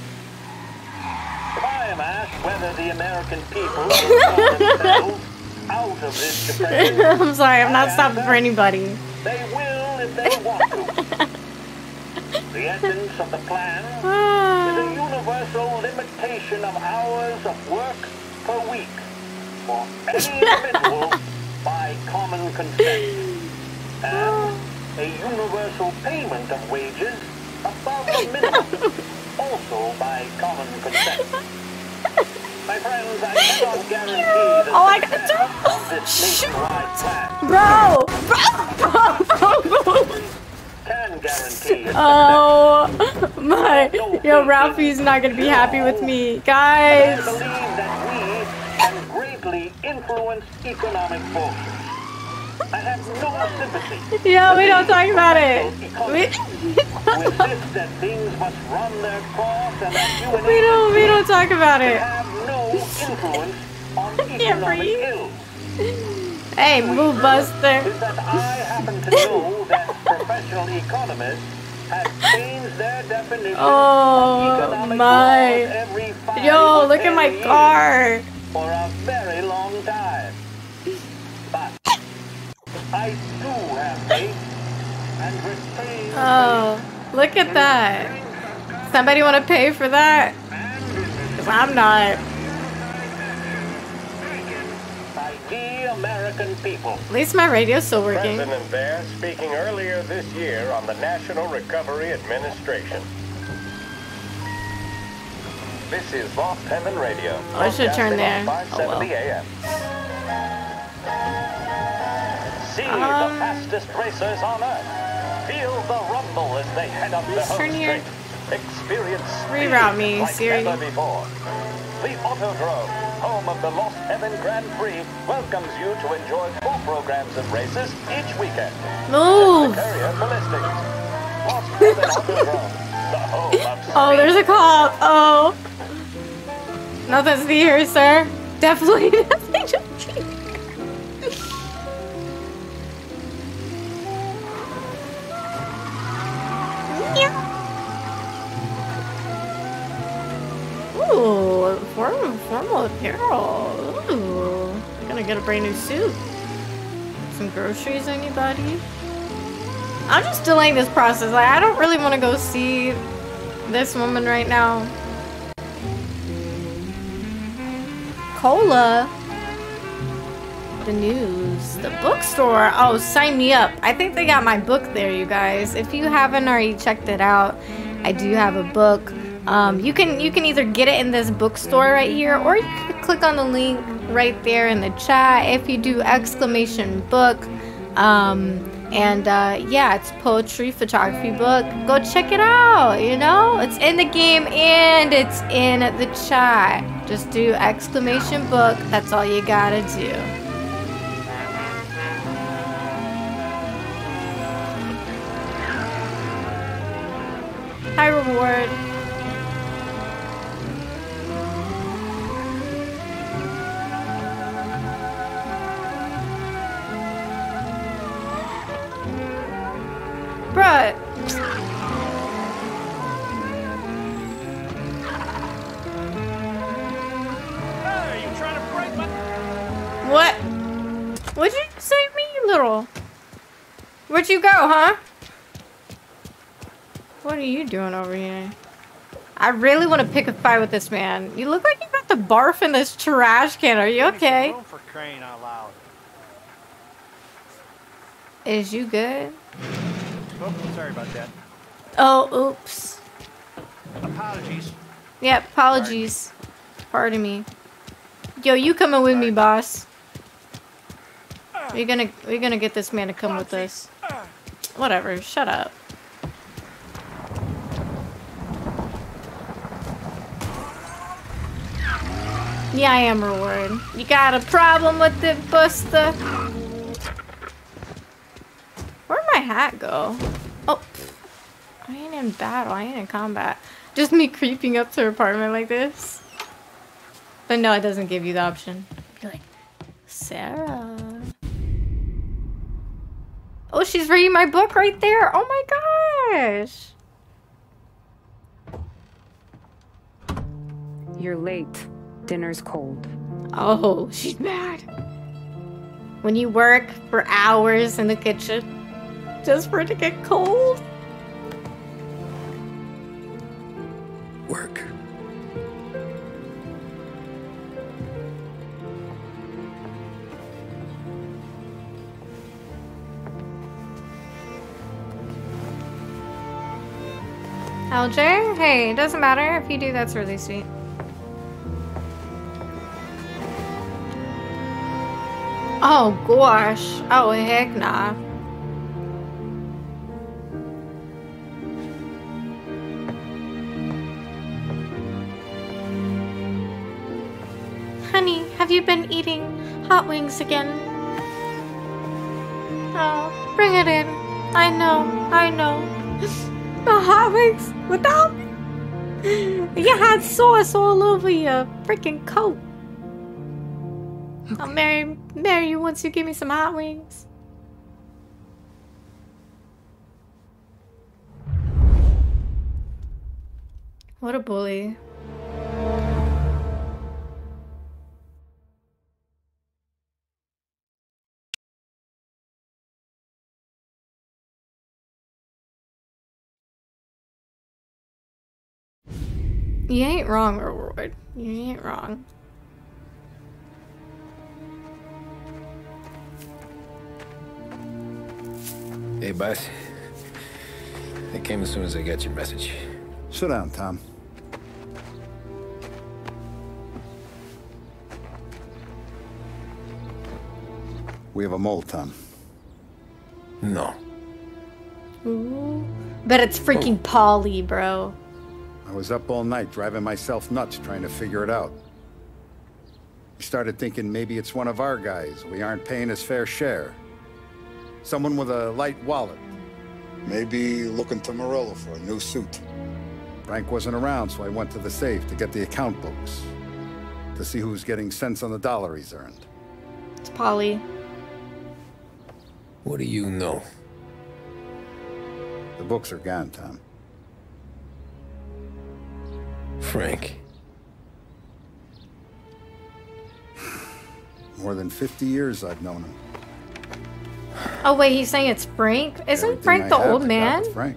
If I am asked whether the American people will pull themselves out of this depression, I'm sorry, I'm not stopping for anybody. they will if they want to. The essence of the plan is a universal limitation of hours of work per week for any individual by common consent, and a universal payment of wages above the minimum, also by common consent. My friends, I cannot guarantee the Oh, I success got of this nationwide plan. Bro! Bro! Bro! Bro! Can guarantee its Oh my! Yo, Ralphie's not gonna be happy with me, guys. I believe that we can greatly influence economic forces. I have no sympathy. Yo, we don't talk about it. We, who insist that things must run their course and that you and we don't. We don't talk about it. have no influence on economic ills. Hey, move, Buster. Is that I happen to know that professional economists have changed their definition Oh of economic my! laws every five Yo, or look at ten my years car. for a very long time. But I do have faith and retain Oh, look at that. Somebody want to pay for that? Cause I'm not. by the American people. At least my radio's still working. President there speaking earlier this year on the National Recovery Administration. This is Lost Heaven Radio. Oh, I should turn there. five seventy Oh, A M. See Um, the fastest racers on Earth. Feel the rumble as they head up the Let's home turn here. straight. Experience speed Reroute me, like Siri. never before. The Autodrome, home of the Lost Heaven Grand Prix, welcomes you to enjoy full programs of races each weekend. Move. Courier for listings. Lost Heaven Autodrome, the home of Oh, there's a call. Oh. Nothing to see here, sir. Definitely nothing to see. Ooh, formal, formal apparel. Ooh, I'm gonna get a brand new suit. Some groceries, anybody? I'm just delaying this process. Like, I don't really want to go see this woman right now. Cola. The news. The bookstore. Oh, sign me up. I think they got my book there, you guys. If you haven't already checked it out, I do have a book. Um, you can you can either get it in this bookstore right here, or you can click on the link right there in the chat. If you do exclamation book, Um, and uh, yeah, it's poetry, photography book. Go check it out, you know? It's in the game and it's in the chat. Just do exclamation book. That's all you gotta do. High reward. Bruh. Hey, you trying to break my... What? What'd you say to me, you little? Where'd you go, huh? What are you doing over here? I really want to pick a fight with this man. You look like you got to barf in this trash can. Are you okay? Room for crying out loud. Is you good? Oh, sorry about that. Oh, oops. Apologies. Yeah, apologies. Pardon me. Yo, you coming with me, boss? We're gonna we're gonna get this man to come with us. Whatever. Shut up. Yeah, I am reward. You got a problem with it, Buster? Where'd my hat go? Oh, I ain't in battle. I ain't in combat. Just me creeping up to her apartment like this. But no, it doesn't give you the option. You're like, Sarah. Oh, she's reading my book right there. Oh my gosh. You're late. Dinner's cold. Oh, she's mad. When you work for hours in the kitchen just for it to get cold. Work. L J? Hey, it doesn't matter. If you do, that's really sweet. Oh gosh. Oh heck nah. Honey, have you been eating hot wings again? Oh, bring it in. I know, I know. The hot wings without me. You had sauce all over your freaking coat. I'll marry, marry you once you give me some hot wings. What a bully. You ain't wrong, Reward. You ain't wrong. Hey, boss. I came as soon as I got your message. Sit down, Tom. We have a mole, Tom. No. Ooh. Bet it's freaking Polly, bro. I was up all night driving myself nuts trying to figure it out. I started thinking maybe it's one of our guys. We aren't paying his fair share. Someone with a light wallet. Maybe looking to Morello for a new suit. Frank wasn't around, so I went to the safe to get the account books. To see who's getting cents on the dollar he's earned. It's Polly. What do you know? The books are gone, Tom. Frank. More than fifty years I've known him. Oh wait, he's saying it's Frank? Isn't Everything Frank I the have, old I got man? with Frank.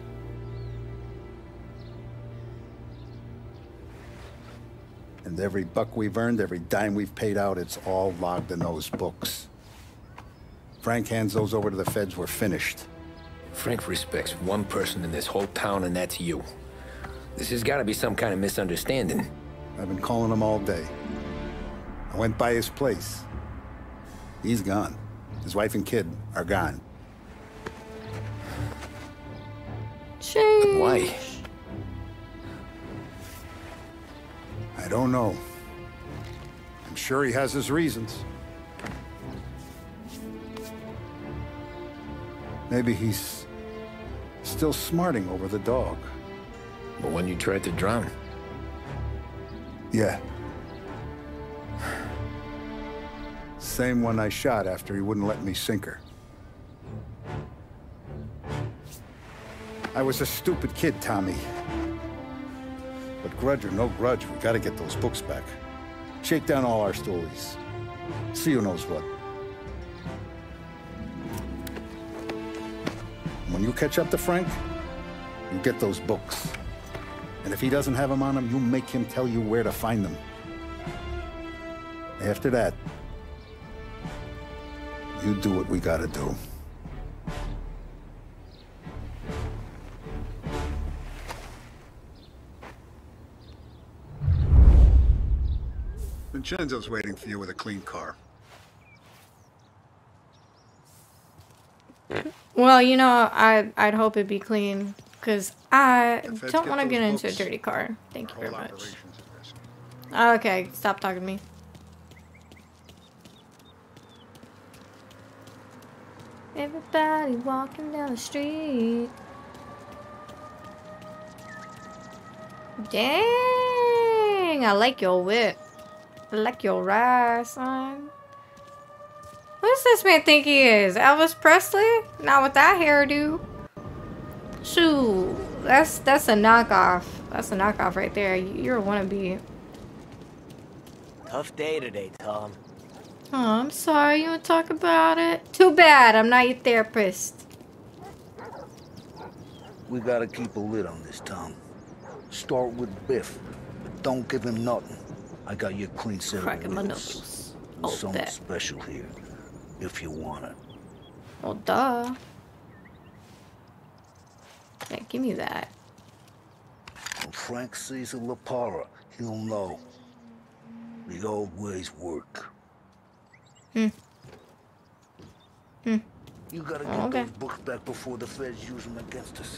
And every buck we've earned, every dime we've paid out, it's all logged in those books. Frank hands those over to the feds, we're finished. Frank respects one person in this whole town, and that's you. This has got to be some kind of misunderstanding. I've been calling him all day. I went by his place. He's gone. His wife and kid are gone. Sheesh. Why? I don't know. I'm sure he has his reasons. Maybe he's still smarting over the dog. The one you tried to drown? Yeah. Same one I shot after he wouldn't let me sink her. I was a stupid kid, Tommy. But grudge or no grudge, we gotta get those books back. Shake down all our stories. See who knows what. When you catch up to Frank, you get those books. And if he doesn't have them on him, you make him tell you where to find them. After that, you do what we gotta do. Vincenzo's waiting for you with a clean car. Well, you know, I, I'd hope it'd be clean, because I don't want to get into a dirty car. Thank you very much. Okay, stop talking to me. Everybody walking down the street. Dang, I like your whip. I like your ride, son. Who does this man think he is? Elvis Presley? Not with that hairdo. Shoot, that's that's a knockoff. That's a knockoff right there. You're a wannabe. Tough day today, Tom. Oh, I'm sorry. You want to talk about it? Too bad. I'm not your therapist. We gotta keep a lid on this, Tom. Start with Biff, but don't give him nothing. I got you a clean set of Cracking my rules. knuckles. Oh, Something that. special here, if you want it. Well, duh. Yeah, give me that. When Frank sees a La Parra, he'll know. The old ways work. Hmm. Hmm. You gotta get Oh, okay. those books back before the feds use them against us.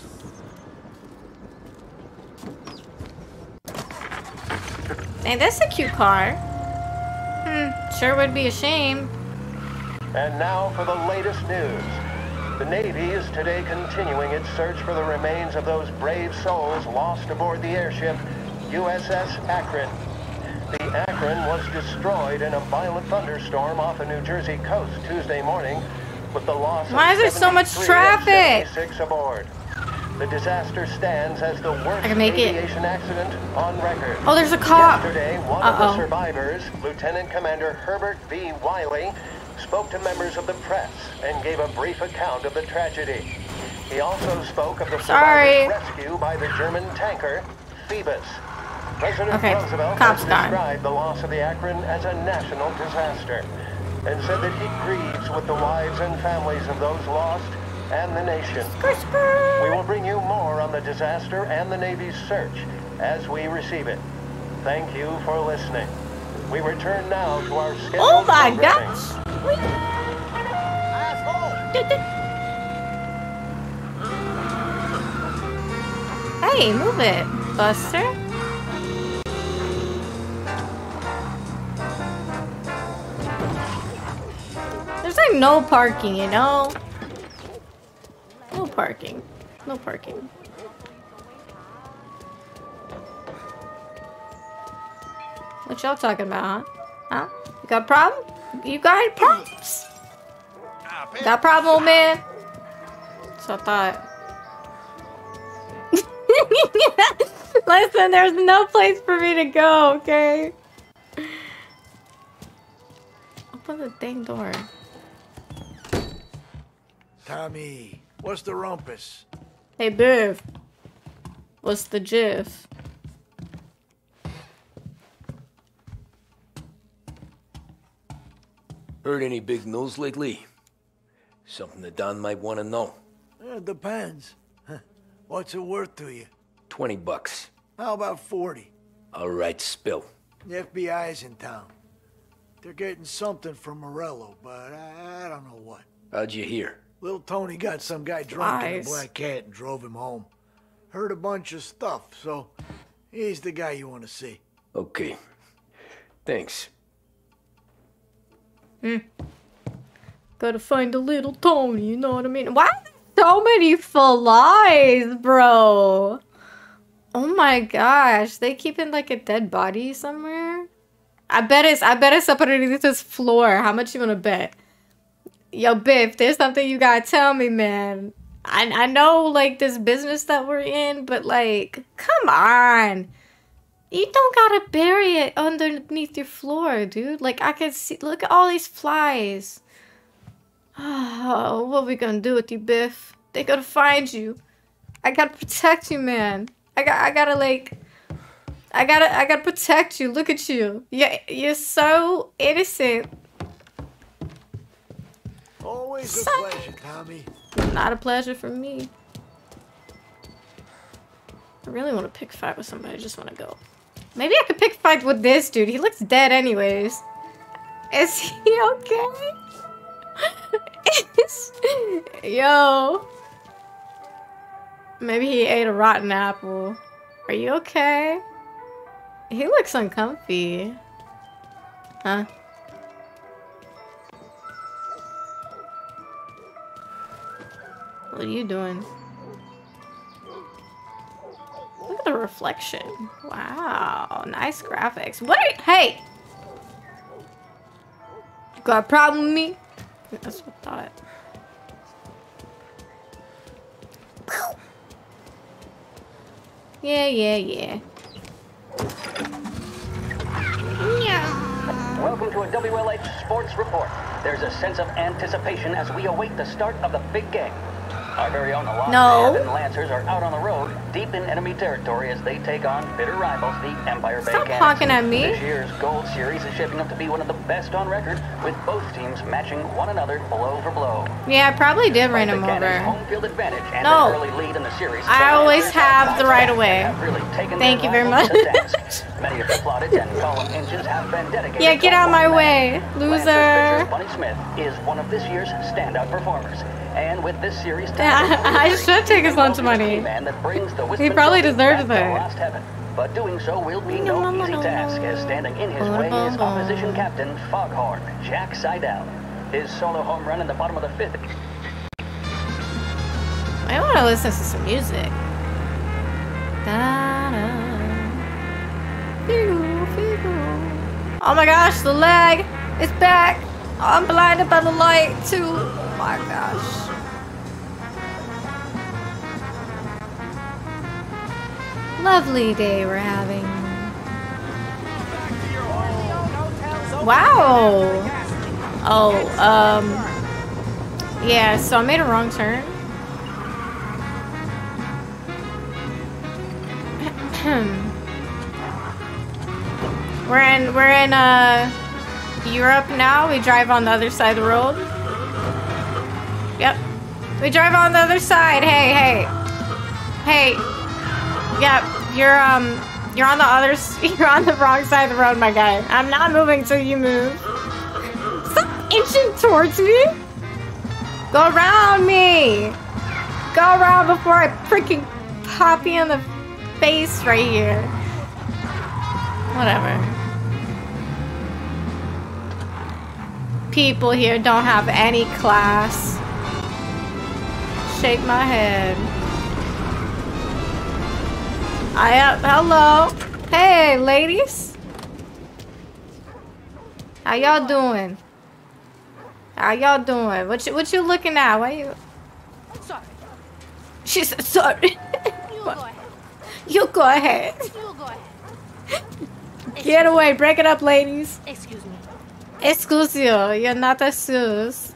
Hey, that's a cute car. Hmm. Sure would be a shame. And now for the latest news. The Navy is today continuing its search for the remains of those brave souls lost aboard the airship U S S Akron. The Akron was destroyed in a violent thunderstorm off the New Jersey coast Tuesday morning, with the loss of Why is there so much seventy-three of traffic? seventy-six aboard. The disaster stands as the worst I can make it. aviation accident on record. Oh, there's a cop. Yesterday, one Uh-oh. of the survivors, Lieutenant Commander Herbert V. Wiley, spoke to members of the press and gave a brief account of the tragedy. He also spoke of the Sorry. survivors' rescue by the German tanker Phoebus. President Okay, Roosevelt cop's has gone. described the loss of the Akron as a national disaster and said that he grieves with the wives and families of those lost and the nation. We will bring you more on the disaster and the Navy's search as we receive it. Thank you for listening. We return now to our scheduled Oh my programming. gosh. Hey, move it, Buster. There's like no parking, you know? No parking. No parking. What y'all talking about, huh? Huh? You got a problem? You got problems? Got a problem, old man? So I thought. Listen, there's no place for me to go, okay? Open the dang door. Tommy, what's the rumpus? Hey, Biff. What's the jiff? Heard any big news lately? Something that Don might want to know. It depends. What's it worth to you? Twenty bucks. How about forty? All right, spill. The F B I's in town. they're getting something from Morello, but I, I don't know what. How'd you hear? Little Tony got some guy drunk in a Lies. black cat and drove him home. Heard a bunch of stuff, so he's the guy you want to see. Okay. Thanks. Hmm. Gotta find a little Tony, you know what I mean? Why are there so many flies, bro? Oh my gosh, they keeping like a dead body somewhere? I bet it's I bet it's up underneath this floor. How much you wanna bet? Yo, Biff, there's something you gotta tell me, man. I I know like this business that we're in, but like, come on. You don't gotta bury it underneath your floor, dude. Like, I can see, look at all these flies. Oh, what are we gonna do with you, Biff? They gotta find you. I gotta protect you, man. I got, I gotta like, I gotta, I gotta protect you. Look at you. Yeah, you're so innocent. Always a Son. pleasure, Tommy. Not a pleasure for me. I really want to pick a fight with somebody. I just want to go. Maybe I could pick a fight with this dude. He looks dead anyways. Is he okay? Is... Yo. Maybe he ate a rotten apple. Are you okay? He looks uncomfy. Huh? What are you doing? Look at the reflection. Wow, nice graphics. What are you? Hey! You got a problem with me? That's what I thought. Yeah, yeah, yeah. Welcome to a W L H Sports Report. There's a sense of anticipation as we await the start of the big game. Our very own Logan No. and Lancers are out on the road, deep in enemy territory as they take on bitter rivals, the Empire Bay Stop Cannons. honking at me. This year's Gold Series is shaping up to be one of the best on record, with both teams matching one another blow for blow. Yeah, I probably did run him Cannons' over. home field advantage and No. an early lead in the series. I the always Lancers have the right of way. have really taken Thank their you very rivals much. to task. Many of the plaudits and column inches have been dedicated. Yeah, get to out of my one way, man. loser. Lancer's pitcher, Bunny Smith is one of this year's standout performers. And with this series, Yeah, I should take his lunch money. man that brings the He probably Trophy deserves back to it. lost heaven. But doing so will be no easy task, as standing in his way is opposition captain Foghorn Jack Seidel. His solo home run in the bottom of the fifth. I want to listen to some music. Da-da. Figaro, Figaro. Oh my gosh, the leg is back. I'm blinded by the light too. Oh my gosh. Lovely day we're having. Wow. Oh, um. Yeah, so I made a wrong turn. we're in, we're in, uh, Europe now. We drive on the other side of the road. Yep. We drive on the other side. Hey, hey. Hey. Yep. You're, um, you're on the other, you're on the wrong side of the road, my guy. I'm not moving till you move. Stop inching towards me. Go around me. Go around before I freaking pop you in the face right here. Whatever. People here don't have any class. Shake my head. I uh, hello. Hey, ladies. How y'all doing? How y'all doing? What you what you looking at? Why you? Sorry. She said sorry. You go ahead. You go ahead. You go ahead. Get away. Break it up, ladies. Excuse me. Excuse you. You're not a sus.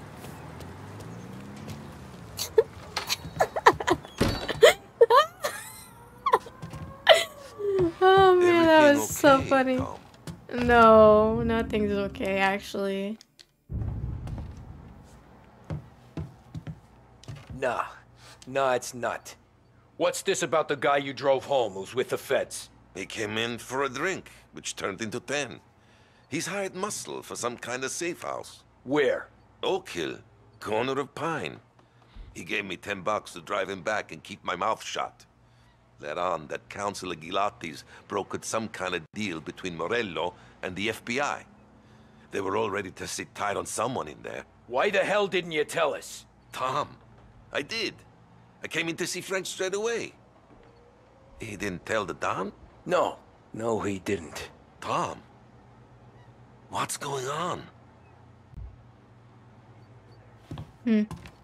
Oh man, that was so funny. No, nothing's okay actually. Nah. Nah, it's not. What's this about the guy you drove home who's with the feds? He came in for a drink, which turned into ten. He's hired muscle for some kind of safe house. Where? Oak Hill, corner of Pine. He gave me ten bucks to drive him back and keep my mouth shut. Let on that Councilor Gilatti's brokered some kind of deal between Morello and the F B I. They were all ready to sit tight on someone in there. Why the hell didn't you tell us? Tom, I did. I came in to see Frank straight away. He didn't tell the Don? No. No, he didn't. Tom, what's going on? Hmm.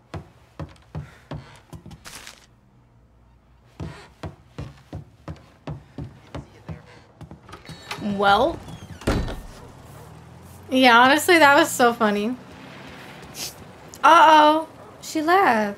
Well. Yeah, honestly, that was so funny. Uh-oh. She left.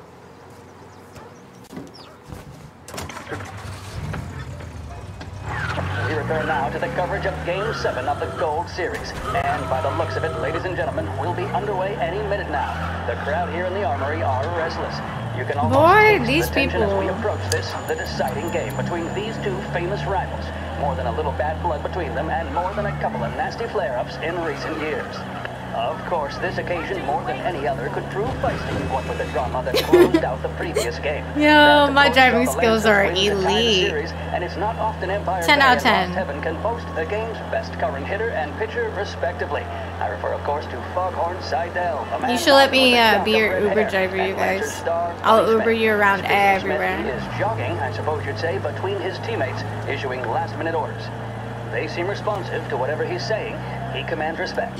We return now to the coverage of Game seven of the Gold Series. And by the looks of it, ladies and gentlemen, we'll be underway any minute now. The crowd here in the Armory are restless. You can almost Boy, taste these the tension people. as we approach this, the deciding game between these two famous rivals. More than a little bad blood between them, and more than a couple of nasty flare-ups in recent years. Of course, this occasion, more than any other, could prove feisty, what with the drama that closed out the previous game. Yo, my driving skills are elite. Series, and it's not often Empire ten out of Bay and ten. Lost Heaven can boast the game's best current hitter and pitcher, respectively. I refer, of course, to Foghorn Seidel. a man You should let with me a uh, be your shock-covered Uber hair driver, you and Lantern guys. Star I'll policeman. Uber you around Speaking of Smith, everywhere. He is jogging, I suppose you'd say, between his teammates, issuing last-minute orders. They seem responsive to whatever he's saying. He commands respect.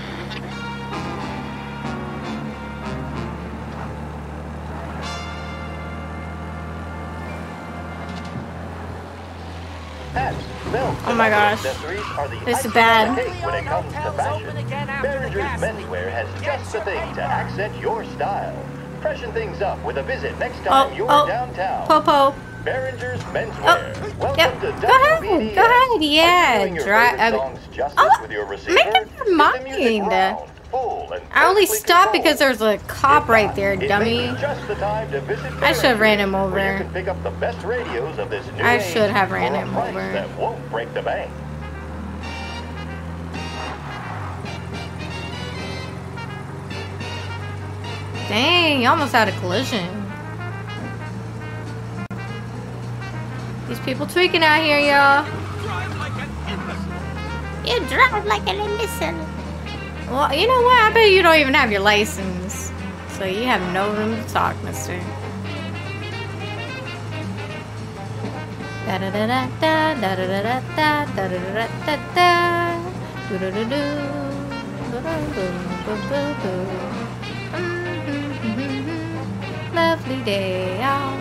Oh my gosh. This is bad. When it comes to fashion, Behringer's menswear has just the thing to accent your style. Freshen things up with a visit next time Oh, you're oh, downtown. Popo. Behringer's menswear. Oh, Welcome yep. to Go ahead. W B D S. Go ahead. Are you Yeah. doing your Dri- favorite uh, songs justice oh, with your receiver? make up your mind. I only stopped because there's a cop right there, dummy. Just the time to visit I should have ran him where you over. can pick up the best radios of this new I age should have ran for a him price over. that won't break the bank. Dang, you almost had a collision. These people tweaking out here, y'all. You drive like an imbecile. Well, you know what? I bet you don't even have your license. So you have no room to talk, mister. Da da da da da da da da da da da da da do do do do. Lovely day out.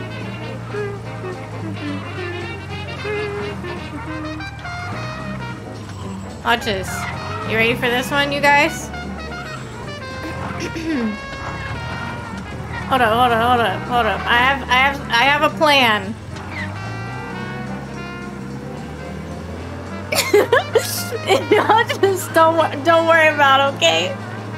Watch this. You ready for this one, you guys? Hold up, hold up, hold up, hold up. I have, I have, I have a plan. Y'all just don't, don't worry about, it, okay?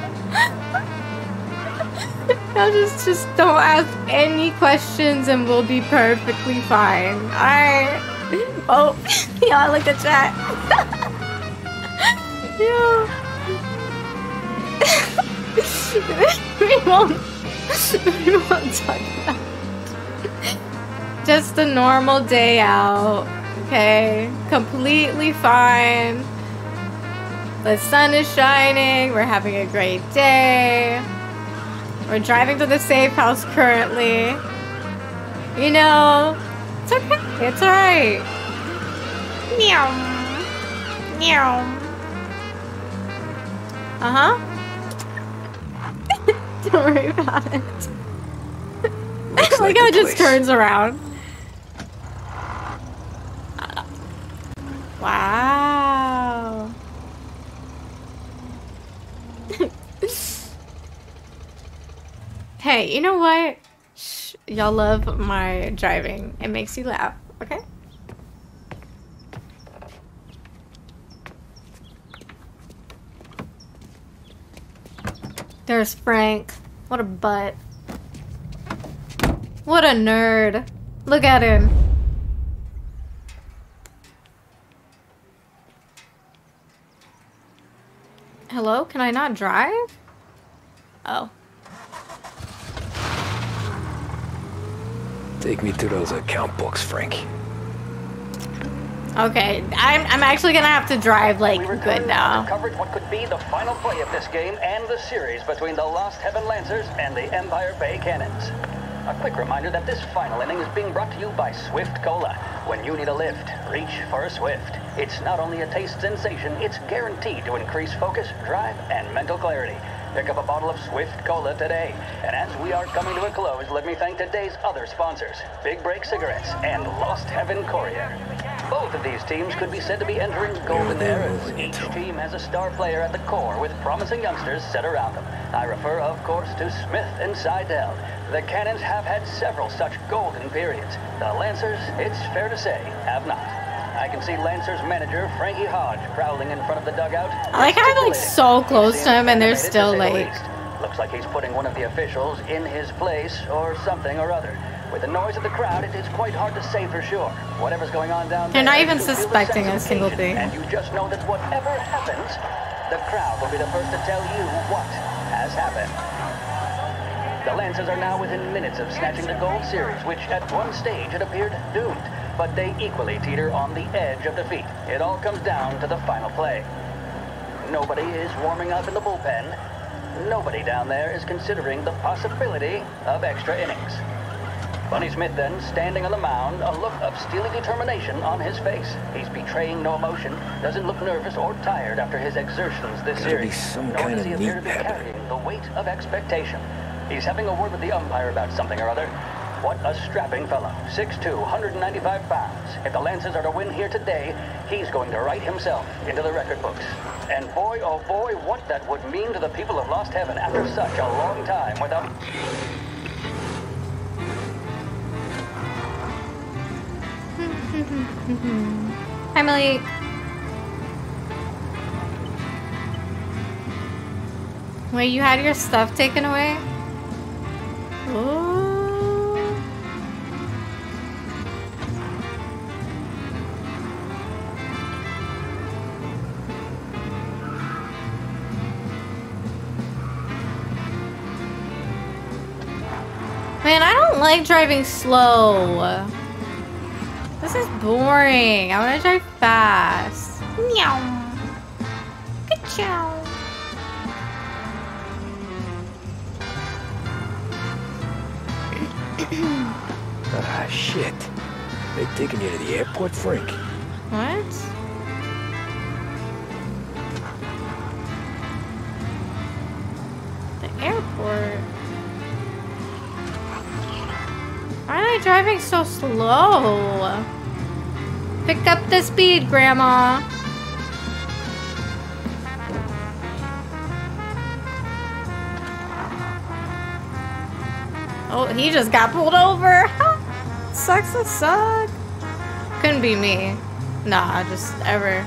Y'all just, just don't ask any questions and we'll be perfectly fine. Alright. Oh, y'all look at chat. Yeah. we won't, we won't talk about it. Just a normal day out. Okay? Completely fine. The sun is shining. We're having a great day. We're driving to the safe house currently. You know, it's okay. It's alright. Meow. Meow. Uh-huh. Don't worry about it. Looks like like how the it just place. turns around. Uh, wow. Hey, you know what? Shh, y'all love my driving. It makes you laugh, okay? There's Frank. What a butt. What a nerd. Look at him. Hello? Can I not drive? Oh. Take me to those account books, Frank. Okay, I'm, I'm actually gonna have to drive, like, good now. Covered what could be the final play of this game and the series between the Lost Heaven Lancers and the Empire Bay Cannons. A quick reminder that this final inning is being brought to you by Swift Cola. When you need a lift, reach for a Swift. It's not only a taste sensation, it's guaranteed to increase focus, drive, and mental clarity. Pick up a bottle of Swift Cola today. And as we are coming to a close, let me thank today's other sponsors, Big Break Cigarettes and Lost Heaven Courier. Both of these teams could be said to be entering golden eras. Each team has a star player at the core with promising youngsters set around them. I refer, of course, to Smith and Seidel. The Cannons have had several such golden periods. The Lancers, it's fair to say, have not. I can see Lancers manager Frankie Hodge prowling in front of the dugout. I like how I'm like so close to him and they're still like... Looks like he's putting one of the officials in his place or something or other. With the noise of the crowd, it is quite hard to say for sure. Whatever's going on down there... They're not even suspecting a single thing. And you just know that whatever happens, the crowd will be the first to tell you what has happened. The Lancers are now within minutes of snatching the gold series, which at one stage had appeared doomed. But they equally teeter on the edge of defeat. It all comes down to the final play. Nobody is warming up in the bullpen. Nobody down there is considering the possibility of extra innings. Bunny Smith then, standing on the mound, a look of steely determination on his face. He's betraying no emotion, doesn't look nervous or tired after his exertions this series. Nor does he appear to be carrying the weight of expectation. He's having a word with the umpire about something or other. What a strapping fellow. six two, one hundred ninety-five pounds. If the Lancers are to win here today, he's going to write himself into the record books. And boy, oh boy, what that would mean to the people of Lost Heaven after such a long time without... Emily. Wait, you had your stuff taken away? Ooh. Man, I don't like driving slow. This is boring. I want to drive fast. Meow. Ka-chow. Ah, shit. They taking you to the airport, Frank? What? The airport? Why are they driving so slow? Pick up the speed, Grandma. Oh, he just got pulled over. Sucks to suck. Couldn't be me. Nah, just ever.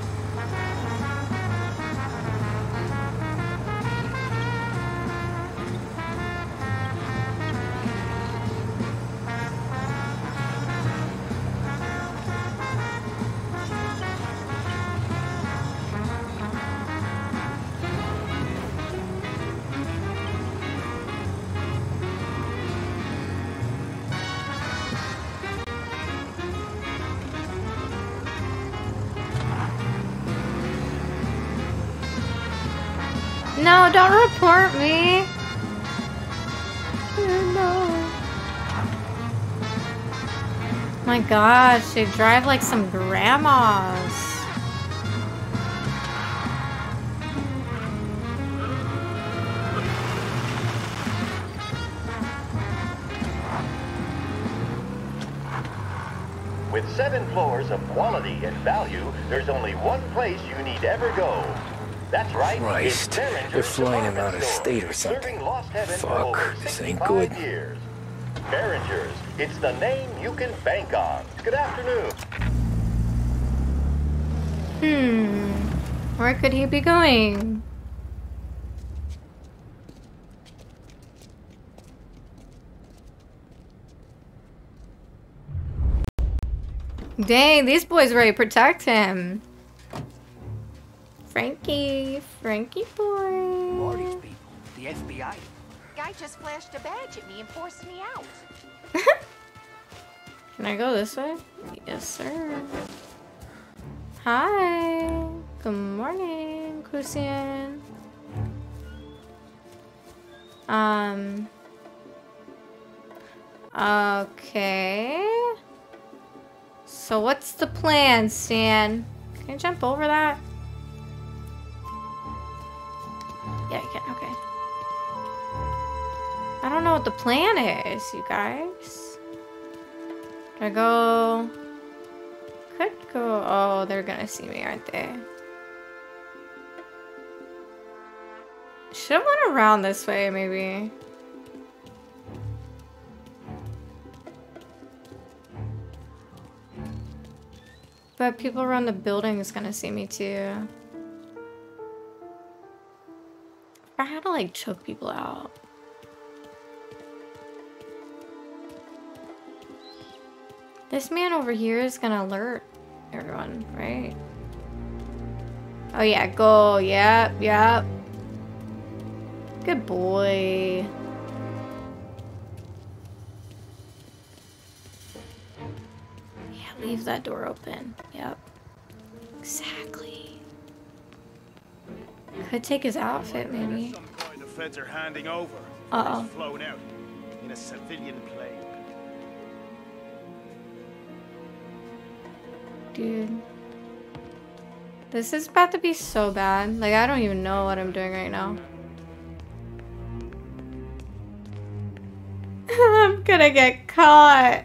No, don't report me. No. My gosh, they drive like some grandmas. With seven floors of quality and value, there's only one place you need ever go. That's right. Christ, they're flying him out of state or something. Fuck, this ain't good. Years. Behringer's, it's the name you can bank on. Good afternoon. Hmm. Where could he be going? Dang, these boys ready to protect him. Frankie, Frankie boy. Who are these people? The F B I? Guy just flashed a badge at me and forced me out. Can I go this way? Yes, sir. Hi. Good morning, Kusian. Um. Okay. So what's the plan, Stan? Can I jump over that? Yeah, I can. Okay. I don't know what the plan is, you guys. Could I go? Could go. Oh, they're gonna see me, aren't they? Should have went around this way, maybe. But people around the building is gonna see me too. I had to like choke people out. This man over here is gonna alert everyone, right? Oh yeah, go. Yep, yep. Good boy. Yeah, leave that door open. Yep. Exactly. Could take his outfit, maybe. Some kind the feds are handing over. Uh-oh. He's flown out in a civilian plane. Dude. This is about to be so bad. Like, I don't even know what I'm doing right now. I'm gonna get caught.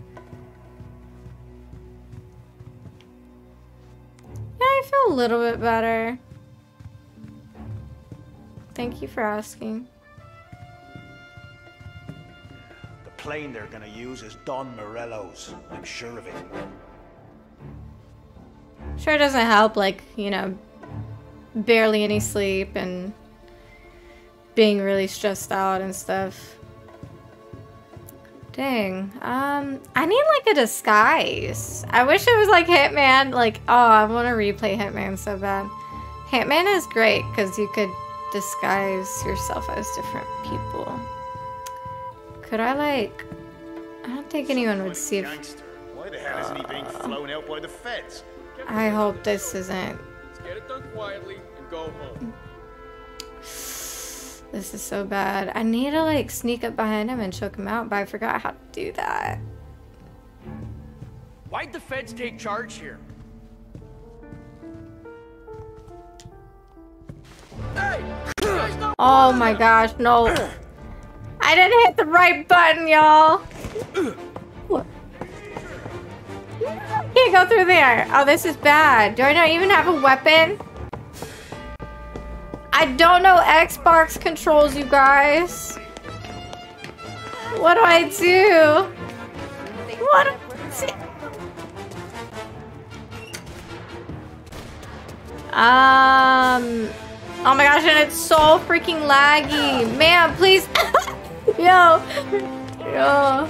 Yeah, I feel a little bit better. Thank you for asking. The plane they're gonna use is Don Morello's. I'm sure of it. Sure doesn't help, like, you know, barely any sleep and being really stressed out and stuff. Dang. Um, I need like a disguise. I wish it was like Hitman. Like, oh, I want to replay Hitman so bad. Hitman is great because you could disguise yourself as different people. Could I like... I don't think anyone would see if... Why the hell isn't he being flown out by the feds? I hope this isn't... Let's get it done quietly and go home. This is so bad. I need to like sneak up behind him and choke him out, but I forgot how to do that. Why'd the feds take charge here? Hey! Oh my gosh, no. I didn't hit the right button, y'all. Can't go through there. Oh, this is bad. Do I not even have a weapon? I don't know Xbox controls, you guys. What do I do? What do I do? Um, oh my gosh, and it's so freaking laggy. Man, please. Yo. Yo.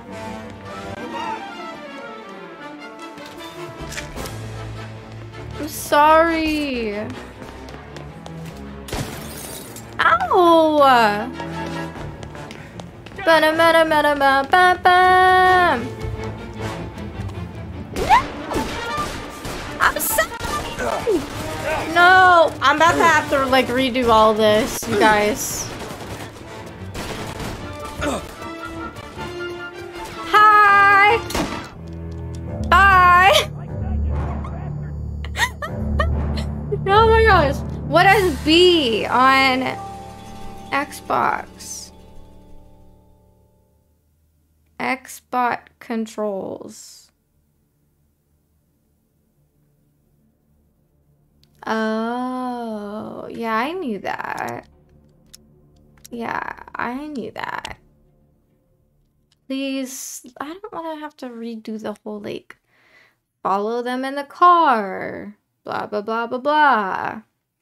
I'm sorry. Ow! Ba-da-ba-da-ba-da-ba-ba-bam. I'm sorry. No, I'm about to have to like redo all this, you guys. Hi. Bye. Oh my gosh. What is B on Xbox? Xbox controls. Oh, yeah, I knew that. Yeah, I knew that. Please, I don't want to have to redo the whole, like, follow them in the car. Blah, blah, blah, blah, blah.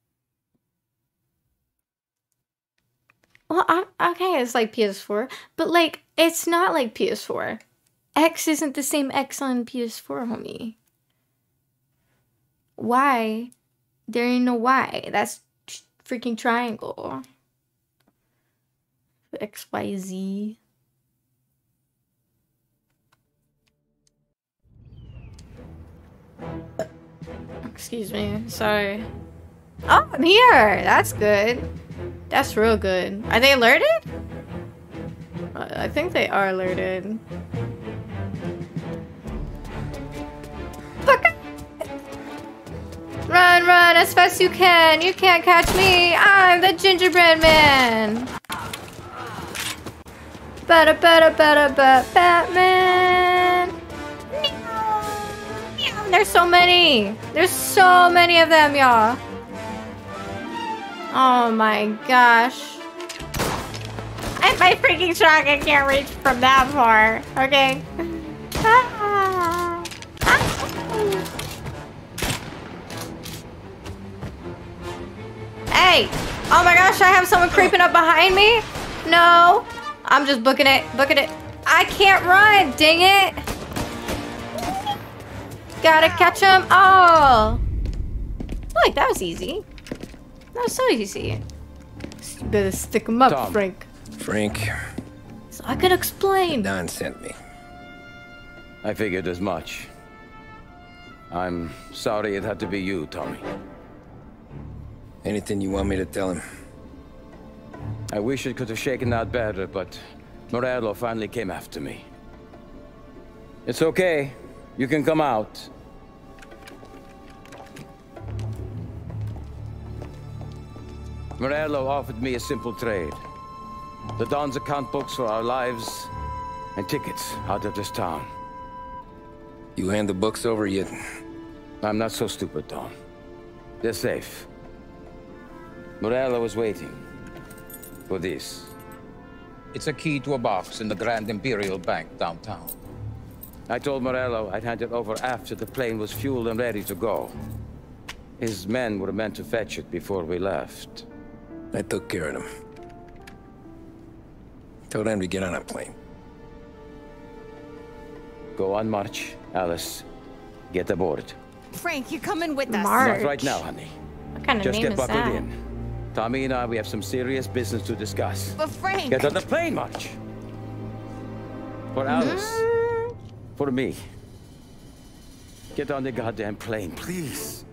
Well, I'm, okay, it's like P S four, but like, it's not like P S four. X isn't the same X on P S four, homie. Why There ain't no Y. That's freaking triangle. X, Y, Z. Excuse me. Sorry. Oh, I'm here. That's good. That's real good. Are they alerted? I think they are alerted. Fuck. Run, run as fast as you can. You can't catch me. I'm the gingerbread man. Better, better, better, better, Batman. There's so many. There's so many of them, y'all. Oh my gosh. And my freaking truck, I can't reach from that far. Okay. Ah. Ah. Hey! Oh my gosh, I have someone creeping up behind me? No. I'm just booking it, booking it. I can't run, dang it. Gotta catch him. Oh. Look, that was easy. That was so easy. You better stick him up, Tom. Frank. Frank. So I can explain. Don sent me. I figured as much. I'm sorry it had to be you, Tommy. Anything you want me to tell him? I wish it could have shaken out better, but Morello finally came after me. It's okay. You can come out. Morello offered me a simple trade. The Don's account books for our lives and tickets out of this town. You hand the books over yet? I'm not so stupid, Don. They're safe. Morello was waiting for this. It's a key to a box in the Grand Imperial Bank downtown. I told Morello I'd hand it over after the plane was fueled and ready to go. His men were meant to fetch it before we left. I took care of them. Told them to get on a plane. Go on, March. Alice, get aboard. Frank, you're coming with us. March. Not right now, honey. What kind of Just name get is buckled that? in. Tommy and I, we have some serious business to discuss. But Frank... Get on the plane, March. For Alice. Mm. For me. Get on the goddamn plane, please.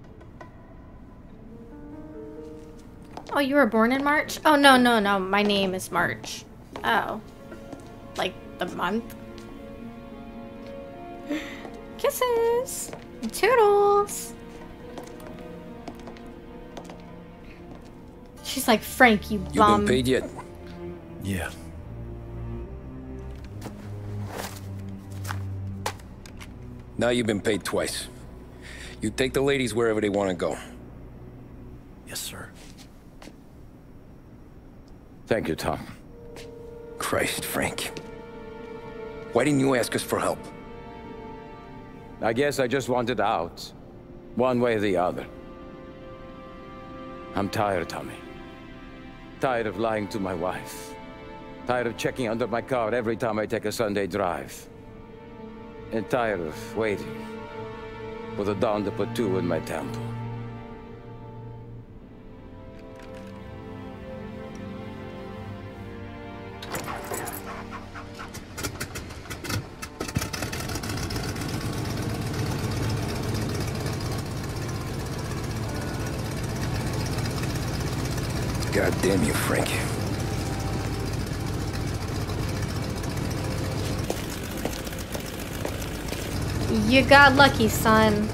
Oh, you were born in March? Oh, no, no, no. My name is March. Oh. Like the month? Kisses. Toodles. She's like, Frank, you You bum. been paid yet? Yeah. Now you've been paid twice. You take the ladies wherever they want to go. Yes, sir. Thank you, Tom. Christ, Frank. Why didn't you ask us for help? I guess I just wanted out. One way or the other. I'm tired, Tommy. Tired of lying to my wife. Tired of checking under my car every time I take a Sunday drive. And tired of waiting for the dawn to put two in my temple. God damn you, Frank. You got lucky, son.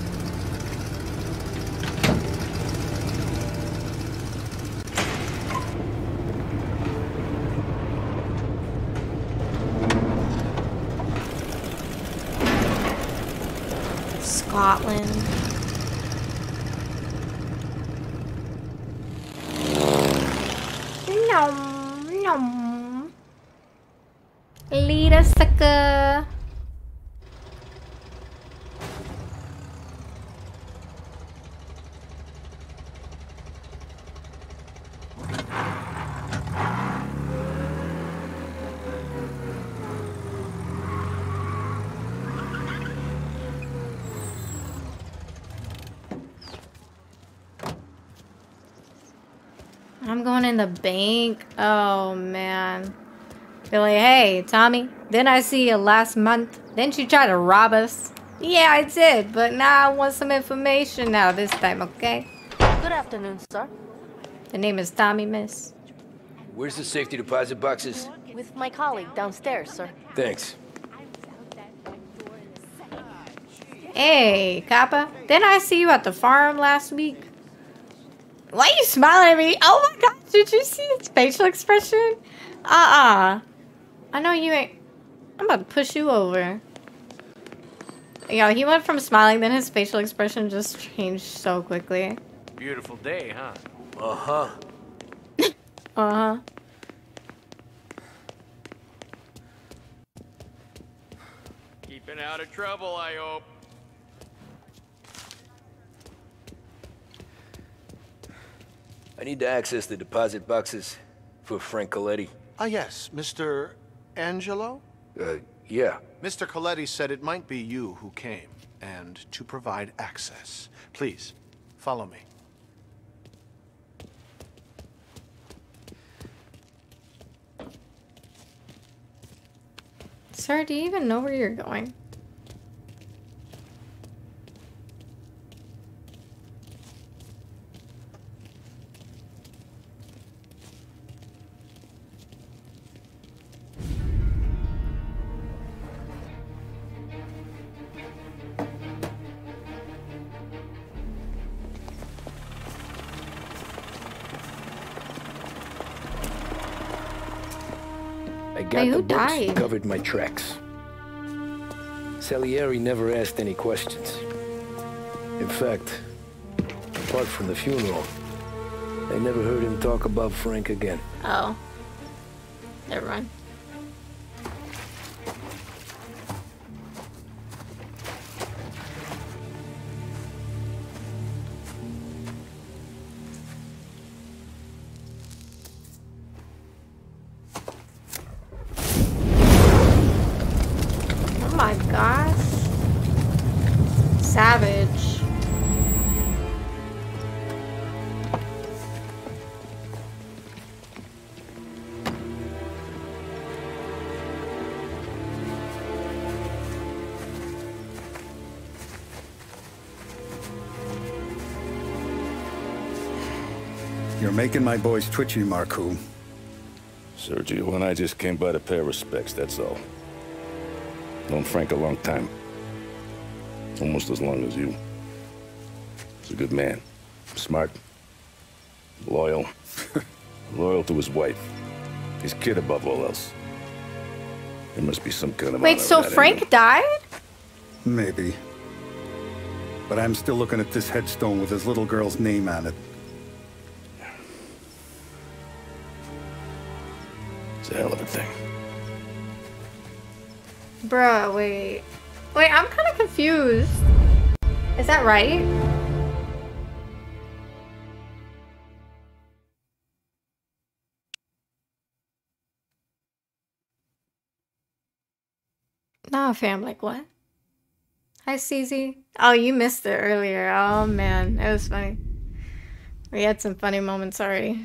Scotland. Nom, nom. Lead us, sucker. I'm going in the bank. Oh, man. Be like, hey, Tommy, didn't I see you last month? Didn't you try to rob us? Yeah, I did, but now I want some information now this time, okay? Good afternoon, sir. The name is Tommy, miss. Where's the safety deposit boxes? With my colleague downstairs, sir. Thanks. Hey, Kappa, didn't I see you at the farm last week? Why are you smiling at me? Oh my gosh, did you see his facial expression? Uh-uh. I know you ain't... I'm about to push you over. Yo, he went from smiling, then his facial expression just changed so quickly. Beautiful day, huh? Uh-huh. Uh-huh. Keeping out of trouble, I hope. I need to access the deposit boxes for Frank Coletti. Ah, yes, Mister Angelo? Uh, yeah. Mister Coletti said it might be you who came, and to provide access. Please, follow me. Sir, do you even know where you're going? I got Wait, the who books died? covered my tracks. Salieri never asked any questions. In fact, apart from the funeral, I never heard him talk about Frank again. Oh. Never mind. Oh my gosh. Savage. You're making my boys twitchy, Marku. Sergio and I just came by to pay our respects, that's all. Known Frank a long time. Almost as long as you. He's a good man. Smart. Loyal. Loyal to his wife. His kid above all else. There must be some kind of... Wait, so Frank died? Maybe. But I'm still looking at this headstone with his little girl's name on it. It's a hell of a thing. Bruh, wait. Wait, I'm kind of confused. Is that right? Nah, fam, like what? Hi, C Z. Oh, you missed it earlier. Oh, man. It was funny. We had some funny moments already.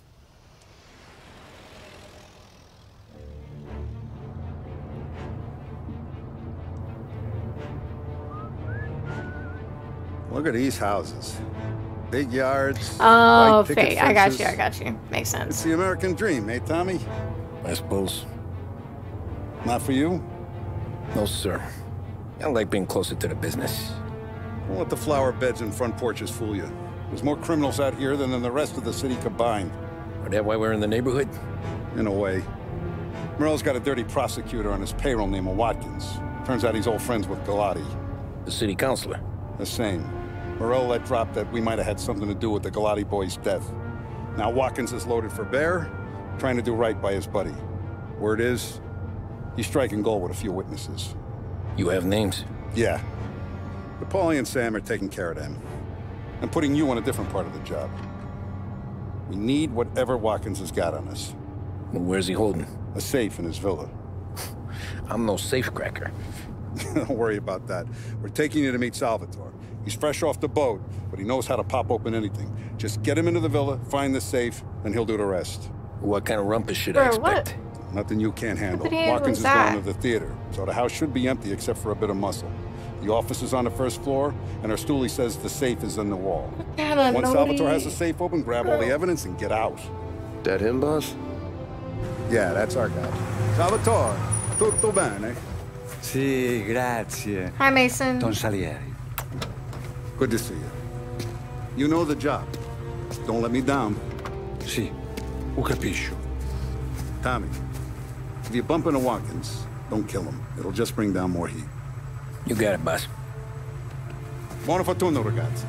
Look at these houses. Big yards. Oh, white picket fake. I got fences. you. I got you. Makes sense. It's the American dream, eh, Tommy? I suppose. Not for you? No, sir. I like being closer to the business. Don't let the flower beds and front porches fool you. There's more criminals out here than in the rest of the city combined. Are that why we're in the neighborhood? In a way. Merle's got a dirty prosecutor on his payroll named Watkins. Turns out he's old friends with Galati. The city councilor? The same. Morello let drop that we might have had something to do with the Galati boy's death. Now Watkins is loaded for bear, trying to do right by his buddy. Word is, he's striking gold with a few witnesses. You have names? Yeah. But Paulie and Sam are taking care of them. I'm putting you on a different part of the job. We need whatever Watkins has got on us. Well, where's he holding? A safe in his villa. I'm no safecracker. Don't worry about that. We're taking you to meet Salvatore. He's fresh off the boat, but he knows how to pop open anything. Just get him into the villa, find the safe, and he'll do the rest. What kind of rumpus should Bro, I expect? What? Nothing you can't handle. What Watkins was is that? going to the theater, so the house should be empty except for a bit of muscle. The office is on the first floor, and our stoolie says the safe is in the wall. Once Once Salvatore has the safe open, grab all the evidence and get out. That him, boss? Yeah, that's our guy. Salvatore, tutto bene? Sì, grazie. Hi, Mason. Don Salieri. Good to see you. You know the job. Don't let me down. Sì, ho capisco. Tommy, if you bump into Watkins, don't kill him. It'll just bring down more heat. You got it, boss. Buona fortuna, ragazzi.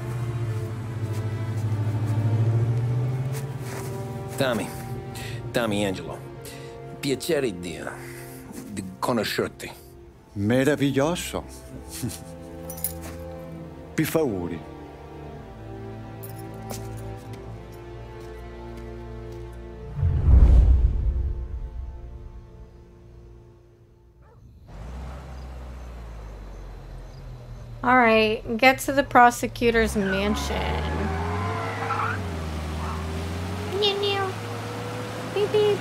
Tommy. Tommy Angelo. Piacere di, di conoscerti. Meraviglioso. Per favore. All right, get to the prosecutor's mansion. Meow, meow. Beep, beep.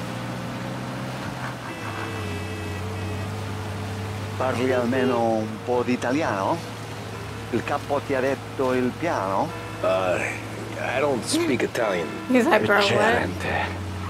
Parli almeno un po' di italiano? Il capo ti ha detto il piano? Uh, I don't speak Italian. He's like, bro, what? Eccellente.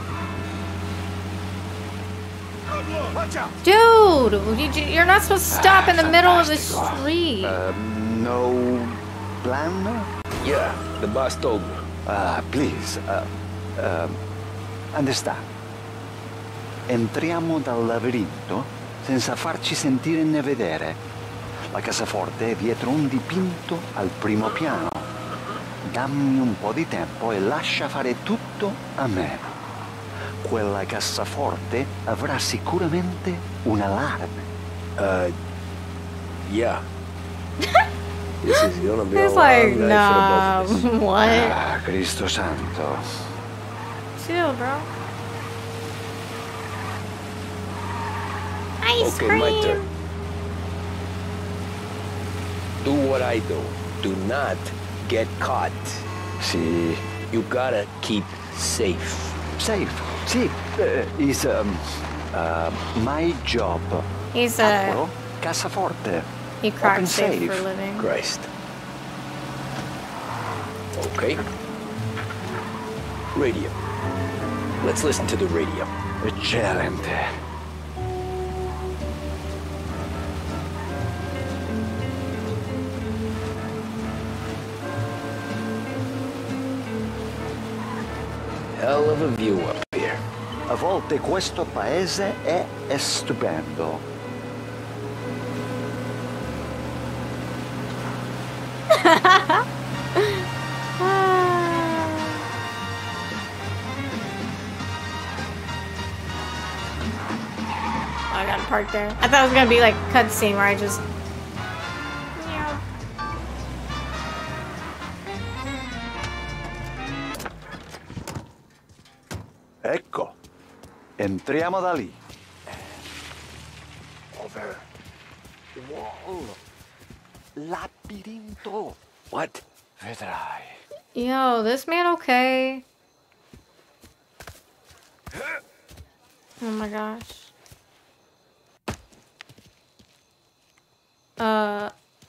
Dude, you, you're not supposed to stop in the middle of the street. Uh, no plan? Yeah, the boss told me. Uh, please, uh, uh, understand. Entriamo dal labirinto senza farci sentire né vedere. La cassaforte è dietro un dipinto al primo piano. Dammi un po' di tempo e lascia fare tutto a me. Quella cassaforte avrà sicuramente un allarme. Uh, yeah. This is gonna be He's a like, long night nah, for the both of us. what? Ah, Cristo santo. Chill, bro. Ice Okay, cream. my turn. Do what I do. Do not get caught. Sì. You gotta keep safe. Safe? Sì. Uh, is um, uh, my job. He's a... Apro, cassaforte. He Open cracks safe safe. for a living. Christ. Okay. Radio. Let's listen to the radio. Eccellente. Hell of a view up here. A volte questo paese è, è stupendo. I gotta park there. I thought it was gonna be like a cutscene where I just... Ecco, entriamo da lì. Over. Wall. Labirinto. What? Vedrai. Yo, this man okay? Oh my gosh. Uh...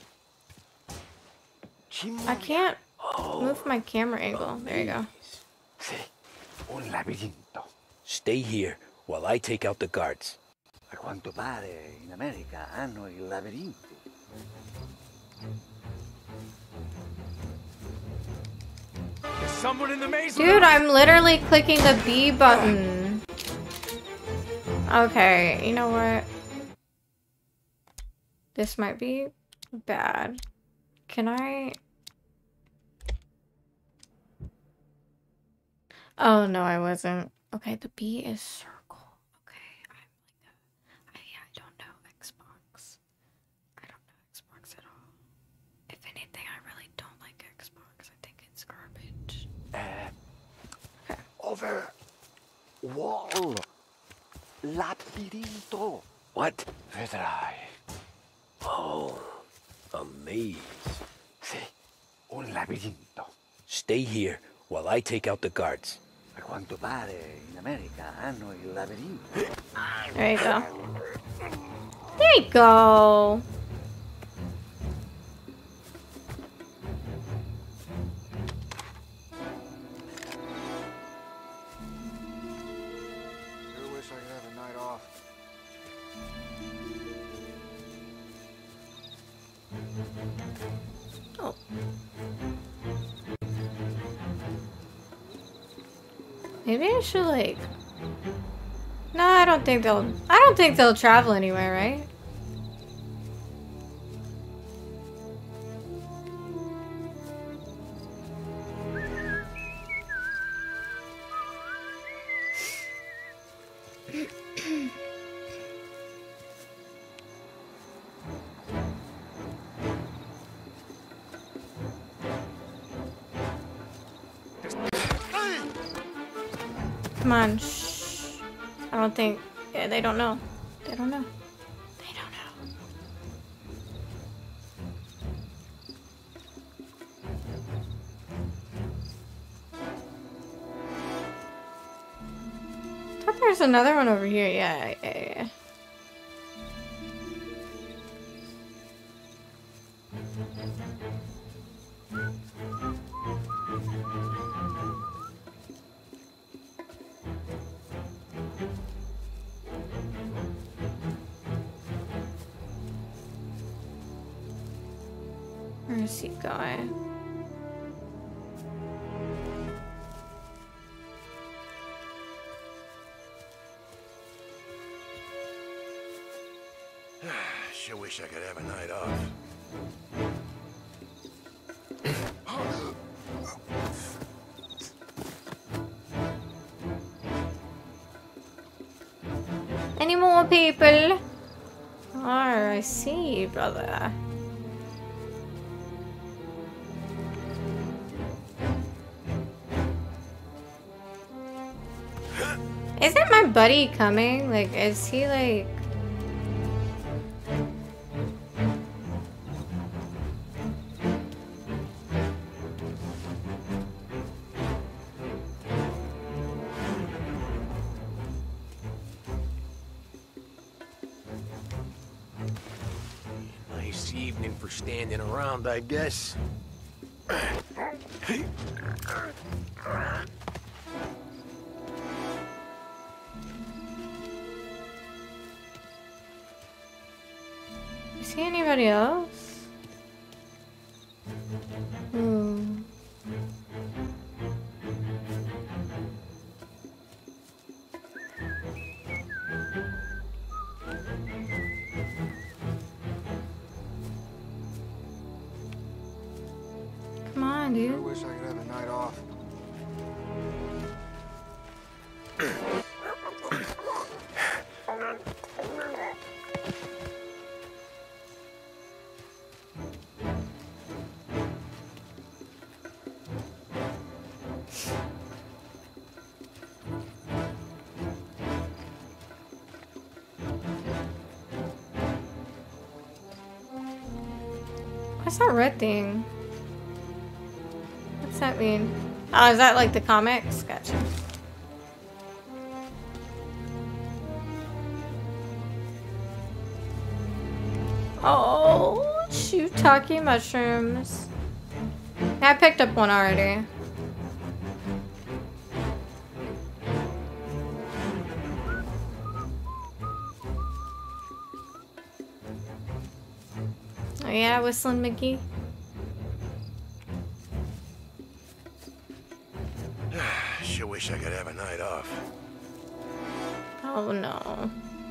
I can't move my camera angle. There you go. Sì, un labirinto. Stay here while I take out the guards. A quanto pare in America hanno i labirinti. There's someone in the maze. Dude, I'm literally clicking the B button. Okay, you know what? This might be bad. Can I... Oh, no, I wasn't. Okay, the B is circle. Okay, I'm like a... I, I don't know Xbox. I don't know Xbox at all. If anything, I really don't like Xbox. I think it's garbage. Uh, okay. Over. Wall. Labirinto. What? Vedrai. Oh, a maze. Sì, Un labirinto. Stay here while I take out the guards. A quanto pare in America hanno il labirinto. There you go. There you go. Sure wish I could have a night off. Oh. Maybe I should like. No, I don't think they'll. I don't think they'll travel anywhere, right? Come on, shh. I don't think. Yeah, they don't know. They don't know. They don't know. I thought there's another one over here. Yeah, yeah, yeah. Where's he going? Sure wish I could have a night off. Any more people? Oh, I see, brother. Isn't my buddy coming? Like, is he like... Nice evening for standing around, I guess. See anybody else? Hmm. Come on, dude. Sure wish I could have a night off. What's that red thing? What's that mean? Oh, is that like the comics? Gotcha. Oh, shiitake mushrooms. Yeah, I picked up one already. Oh yeah, Whistling Mickey. Sure wish I could have a night off. Oh no.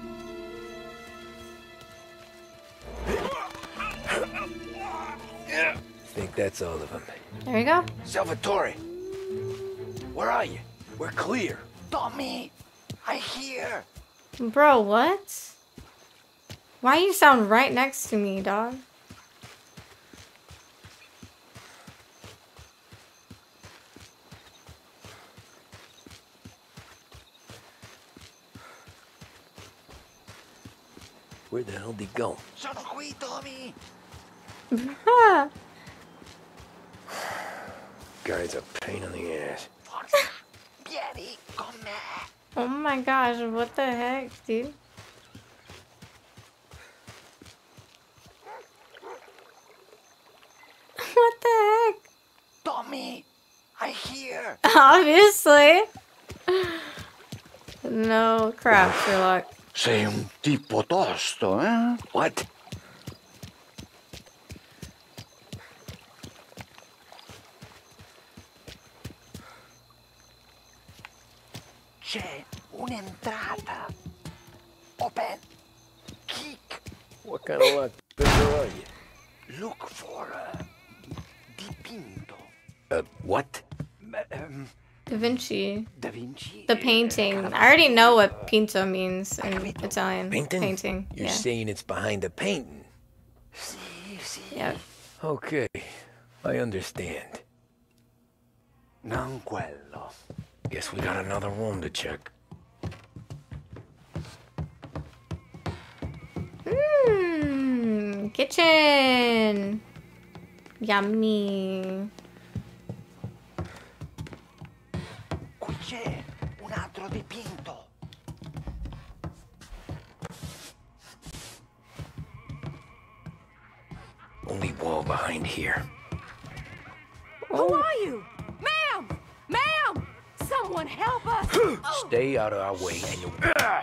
Think that's all of them. There you go. Salvatore, where are you? We're clear. Tommy, I hear. Bro, what? Why you sound right next to me, dog? Where the hell did he go? Sono qui, Tommy. guy's a pain in the ass. Oh my gosh, what the heck, dude? What the heck? Tommy, I hear. Obviously. No crap, Sherlock. Sei un tipo tosto, eh? What? C'è un'entrata. Open. Kick. What kind of luck are you? Look for a dipinto. Uh, what? Um, Da Vinci. Da Vinci. The painting. I already know what pinto means in Italian. Painting? Painting. You're yeah. saying it's behind the painting? Yeah. Okay, I understand. Non quello. Guess we got another room to check. Mmm. Kitchen. Yummy. Qui c'è un altro dipinto. Only wall behind here. Who are you? Ma'am! Ma'am! Someone help us! Stay out of our way and you...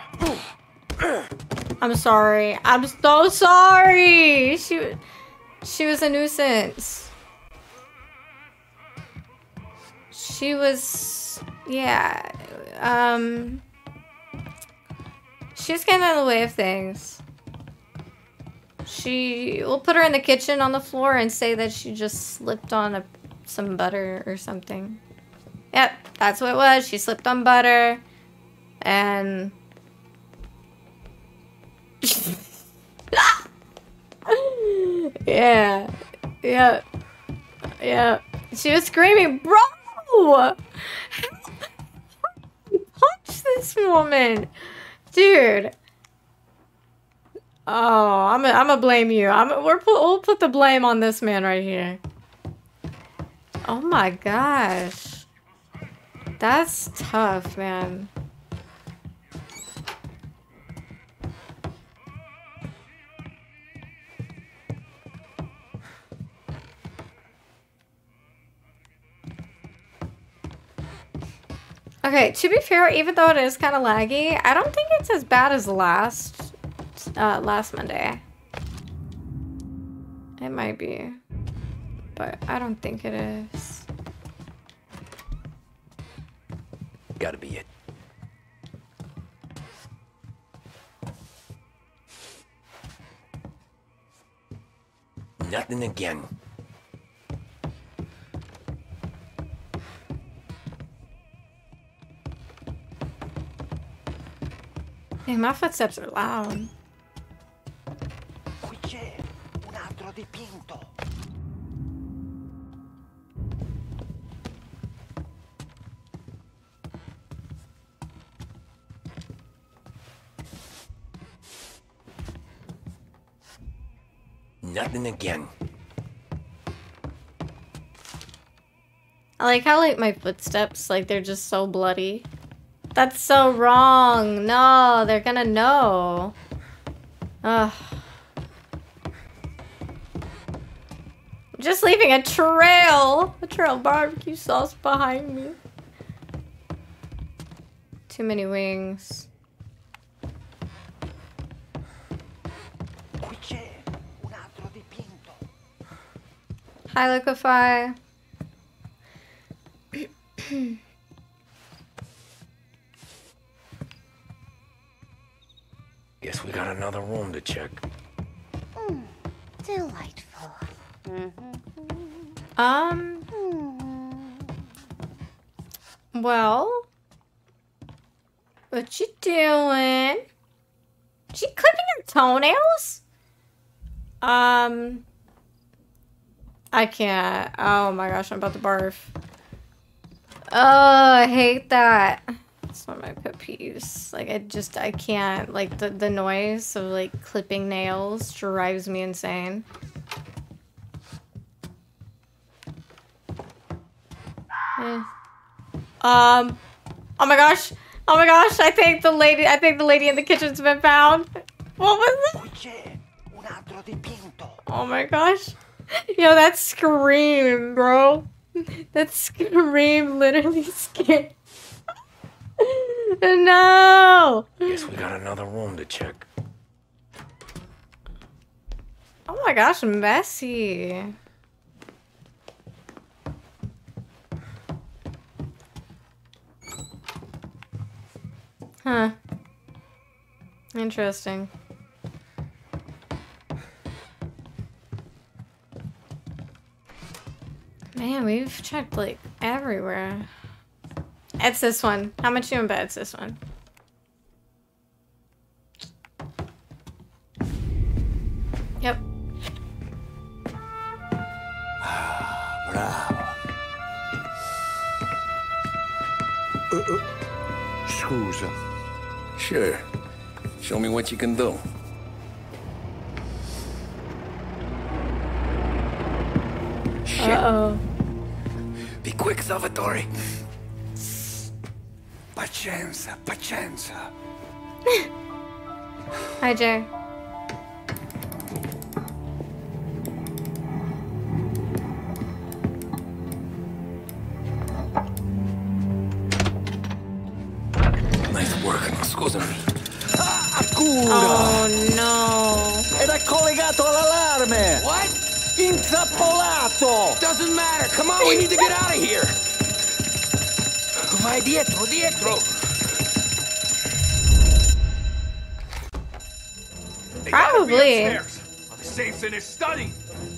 I'm sorry. I'm so sorry. She, she was a nuisance. She was, yeah. Um, she was kind of in the way of things. She, we'll put her in the kitchen on the floor and say that she just slipped on a, some butter or something. Yep, that's what it was. She slipped on butter and... yeah, yeah, yeah. She was screaming, bro! Punch this woman, dude. Oh, I'm gonna I'm gonna blame you. I'm we're put, we'll put the blame on this man right here. Oh my gosh, that's tough, man. Okay, to be fair, even though it is kind of laggy, I don't think it's as bad as last uh, last Monday. It might be, but I don't think it is. Gotta be it. Nothing again. Hey, my footsteps are loud. Qui c'è un altro dipinto. Nothing again. I like how like my footsteps, like they're just so bloody. That's so wrong. No, they're gonna know. Ugh. Just leaving a trail. A trail of barbecue sauce behind me. Too many wings. Qui c'è un altro dipinto. Hi, Liquify. Guess we got another room to check. Mm, delightful. Um. Well. What you doing? She clipping her toenails? Um. I can't. Oh my gosh, I'm about to barf. Oh, I hate that. It's one of my pet peeves. Like, I just, I can't. Like, the, the noise of, like, clipping nails drives me insane. Yeah. Um. Oh my gosh. Oh my gosh. I think the lady. I think the lady in the kitchen's been found. What was it? Oh my gosh. Yo, that scream, bro. That scream literally scared. No. Guess we got another room to check. Oh my gosh, messy. Huh. Interesting. Man, we've checked like everywhere. It's this one. How much you in bed? It's this one. Yep. Bravo. Uh, uh, scusa. Sure. Show me what you can do. Shit. Uh-oh. Be quick, Salvatore. Pazienza, pazienza. Hi, Jay. Nice work. Scusami. Oh no. Era collegato all'allarme. What? Intrappolato. Doesn't matter. Come on, we need to get out of here. Vai dietro, dietro. Probably. The safe's in his study.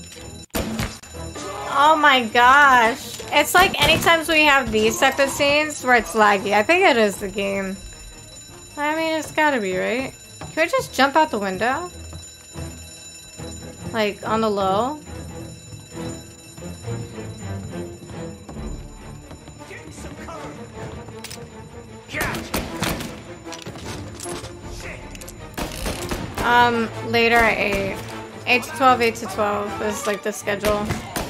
Oh my gosh. It's like anytime we have these type of scenes where it's laggy. I think it is the game. I mean, it's gotta be, right? Can we just jump out the window? Like, on the low? Um, later at eight. eight to twelve, eight to twelve is like the schedule.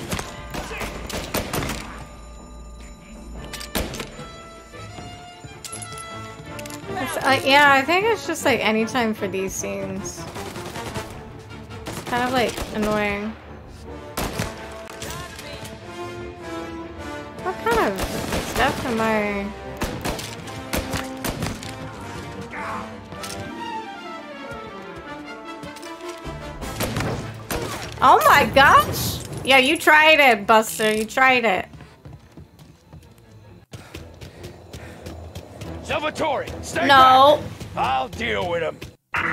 It's, uh, yeah, I think it's just like any time for these scenes. It's kind of like annoying. What kind of stuff am I... Oh my gosh! Yeah, you tried it, Buster. You tried it. Salvatore, stay No. back. I'll deal with him.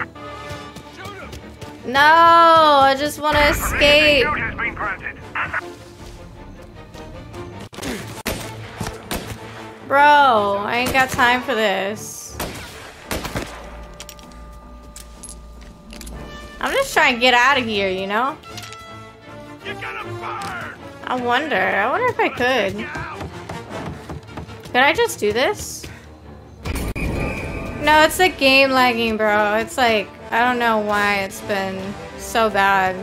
No, I just want to escape. Bro, I ain't got time for this. I'm just trying to get out of here, you know? You're gonna burn. I wonder. I wonder if I could. Could I just do this? No, it's the game lagging, bro. It's like, I don't know why it's been so bad.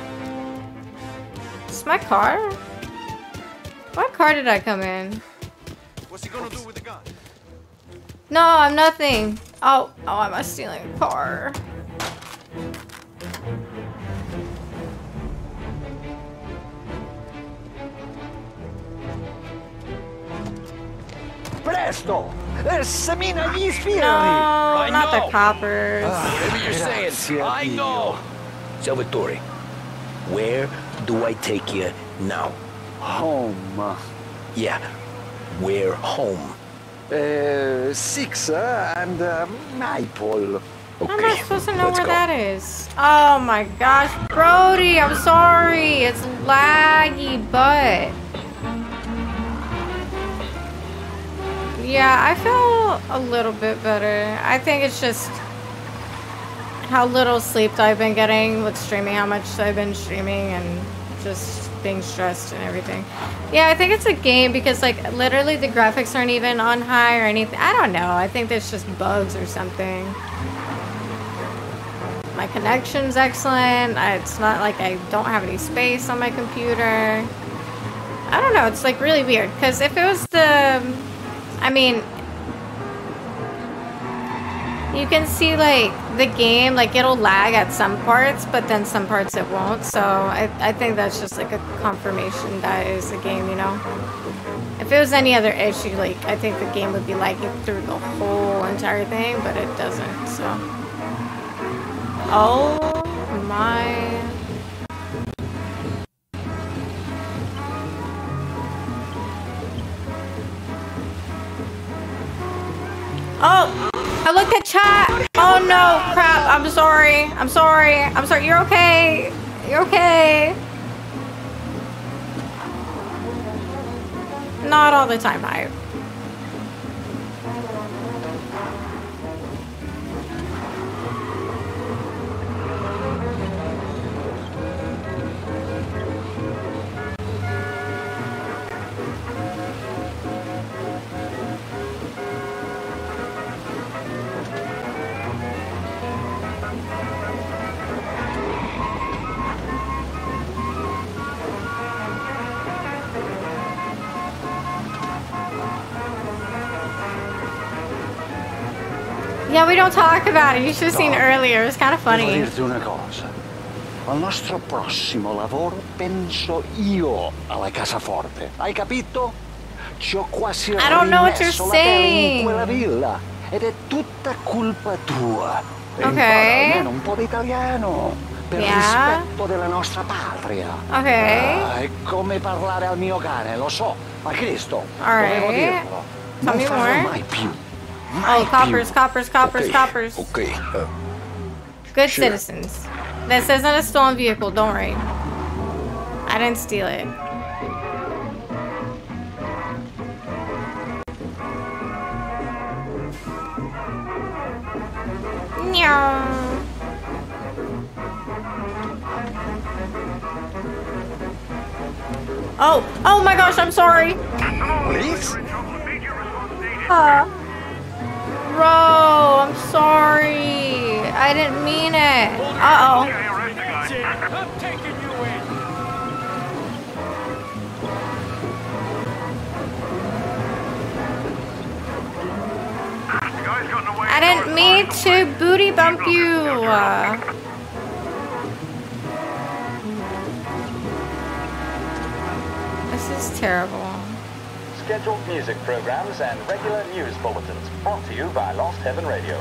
Is my car? What car did I come in? What's he gonna do with the gun? No, I'm nothing. Oh, oh, am I stealing a car? Presto! Semina gli sferi! No, not the coppers. Whatever you're saying, I know. Salvatore, where do I take you now? Home. Yeah, where home? Uh, six uh, and uh, Maple. How am I supposed to know where that is? Oh my gosh, Brody, I'm sorry. It's laggy, but... Yeah, I feel a little bit better. I think it's just how little sleep I've been getting with streaming, how much I've been streaming, and just being stressed and everything. Yeah, I think it's a game because, like, literally the graphics aren't even on high or anything. I don't know. I think there's just bugs or something. My connection's excellent. I, it's not like I don't have any space on my computer. I don't know, it's like really weird. Because if it was the... I mean... You can see like the game, like it'll lag at some parts, but then some parts it won't. So I, I think that's just like a confirmation that it is a game, you know? If it was any other issue, like I think the game would be lagging through the whole entire thing, but it doesn't, so. Oh my. Oh, I looked at chat. Oh no, crap. I'm sorry. I'm sorry. I'm sorry. You're okay. You're okay. Not all the time, Hive. Yeah, we don't talk about it. You should have seen it earlier. It was kind of funny. Devo dirti una cosa. Al nostro prossimo lavoro penso io alla cassaforte. Hai capito? Ci ho quasi I don't know what you're rimesso la pelle in saying. quella villa. Ed è tutta colpa tua. E Ok. impara almeno un po' di italiano. Per Yeah. rispetto della nostra patria. Ok. Ah, è come parlare al mio cane, lo so. Ma Cristo, Alright. dovevo dirlo. Tell Non me farlo more. mai più. Oh, coppers, coppers, coppers, Okay. coppers. Okay. Uh, Good sure. citizens. This isn't a stolen vehicle, don't worry. I didn't steal it. Meow. Oh, oh my gosh, I'm sorry. Please? Uh, bro, I'm sorry. I didn't mean it. Uh-oh. I'm taking you in. I didn't mean to booty bump you. Uh, this is terrible. Scheduled music programs and regular news bulletins brought to you by Lost Heaven Radio.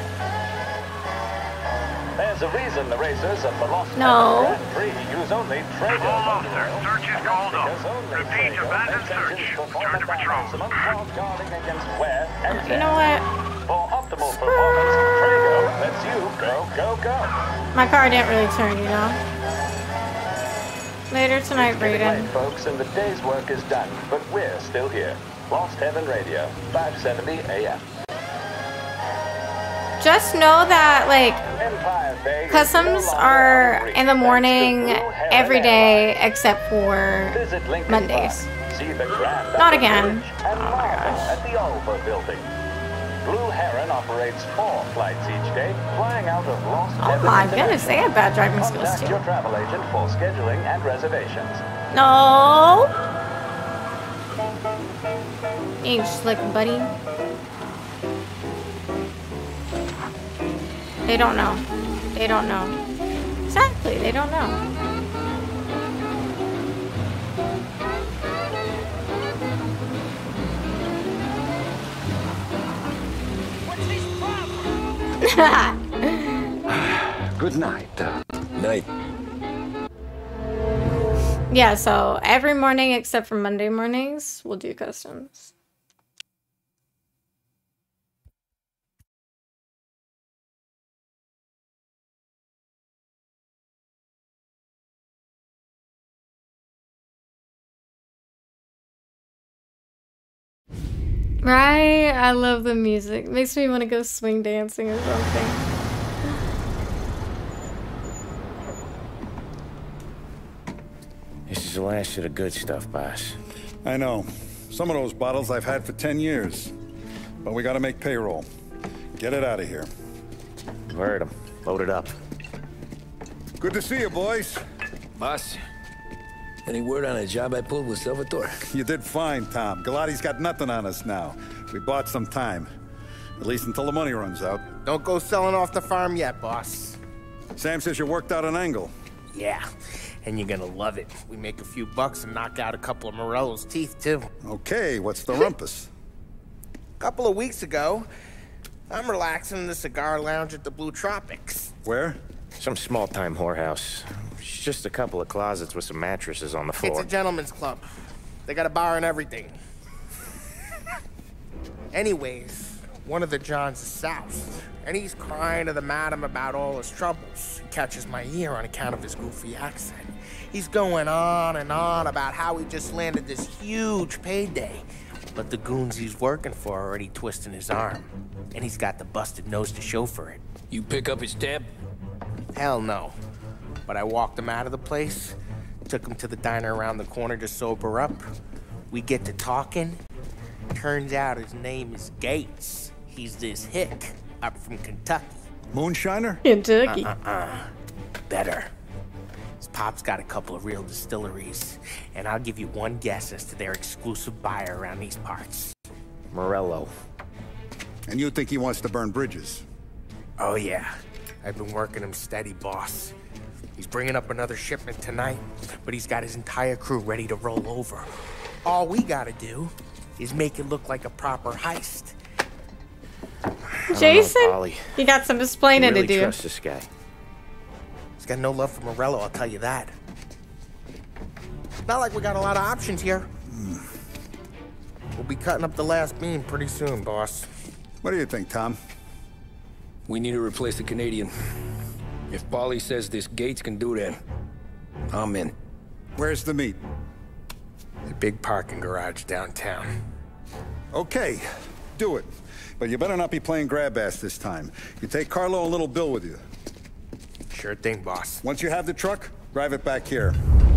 There's a reason the racers of the Lost No. Heaven Grand Prix use only Traeger motor oil. Search is called off. Repeat, abandoned search. Return to patrol. Guarding against wear and You tear. know what? For optimal performance, Traeger lets you go, go, go. My car didn't really turn, you know? Later tonight, It's getting Raiden. late, folks, and the day's work is done, but we're still here. Lost Heaven Radio, five seventy A M. Just know that, like, Empire Bay customs are in the morning every day except for Visit Lincoln Mondays. Park. See the grand Not upper again. bridge and marvel at the Ulva building. Blue Heron operates four flights each day, flying out of Lost Oh Heaven my International. goodness, they have bad driving skills Contact too. your travel agent for scheduling and reservations. No. You ain't just like a buddy. They don't know. They don't know. Exactly, they don't know. Good night. Night. Yeah, so every morning except for Monday mornings, we'll do customs. Right? I love the music. Makes me want to go swing dancing or something. This is the last of the good stuff, boss. I know. Some of those bottles I've had for ten years. But we gotta make payroll. Get it out of here. Heard him. Load it up. Good to see you, boys. Boss, Any word on a job I pulled with Salvatore? You did fine, Tom. Galati's got nothing on us now. We bought some time. At least until the money runs out. Don't go selling off the farm yet, boss. Sam says you worked out an angle. Yeah, and you're gonna love it. We make a few bucks and knock out a couple of Morello's teeth, too. Okay, what's the rumpus? A couple of weeks ago, I'm relaxing in the cigar lounge at the Blue Tropics. Where? Some small-time whorehouse. It's just a couple of closets with some mattresses on the floor. It's a gentleman's club. They got a bar and everything. Anyways, one of the Johns is south, and he's crying to the madam about all his troubles. He catches my ear on account of his goofy accent. He's going on and on about how he just landed this huge payday, but the goons he's working for are already twisting his arm, and he's got the busted nose to show for it. You pick up his tab? Hell no. But I walked him out of the place, took him to the diner around the corner to sober up. We get to talking. Turns out his name is Gates. He's this hick up from Kentucky. Moonshiner? Kentucky. Uh-uh-uh. Better. His pop's got a couple of real distilleries, and I'll give you one guess as to their exclusive buyer around these parts. Morello. And you think he wants to burn bridges? Oh, yeah. I've been working him steady, boss. He's bringing up another shipment tonight, but he's got his entire crew ready to roll over. All we gotta do is make it look like a proper heist. Jason, know, you got some explaining really to do. Trust this guy. He's got no love for Morello, I'll tell you that. Not like we got a lot of options here. Mm. We'll be cutting up the last beam pretty soon, boss. What do you think, Tom? We need to replace the Canadian. If Bailee says this Gates can do that, I'm in. Where's the meet? The big parking garage downtown. Okay, do it. But you better not be playing grab ass this time. You take Carlo and Little Bill with you. Sure thing, boss. Once you have the truck, drive it back here.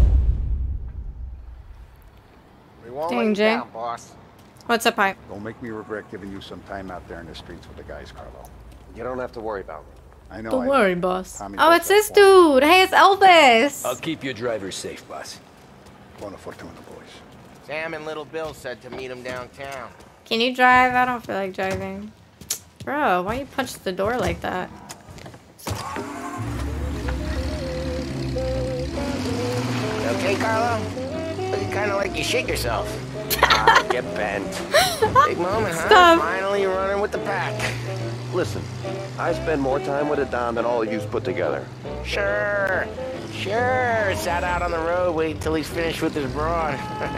We won't Dang, let you Jay. down, boss. What's up, Pipe? Don't make me regret giving you some time out there in the streets with the guys, Carlo. You don't have to worry about me. I know. Don't I worry, know. boss. Tommy Oh, does it's that this for me. dude. Hey, it's Elvis. I'll keep your driver safe, boss. Buona fortuna, boys. Sam and Little Bill said to meet him downtown. Can you drive? I don't feel like driving. Bro, why you punch the door like that? Okay, Carlo? Looking kind of like you shit yourself. Ah, get bent. Big moment, huh? Stop. Finally running with the pack. Listen, I spend more time with a Don than all of yous put together. Sure. Sure. Sat out on the road waiting till he's finished with his broad.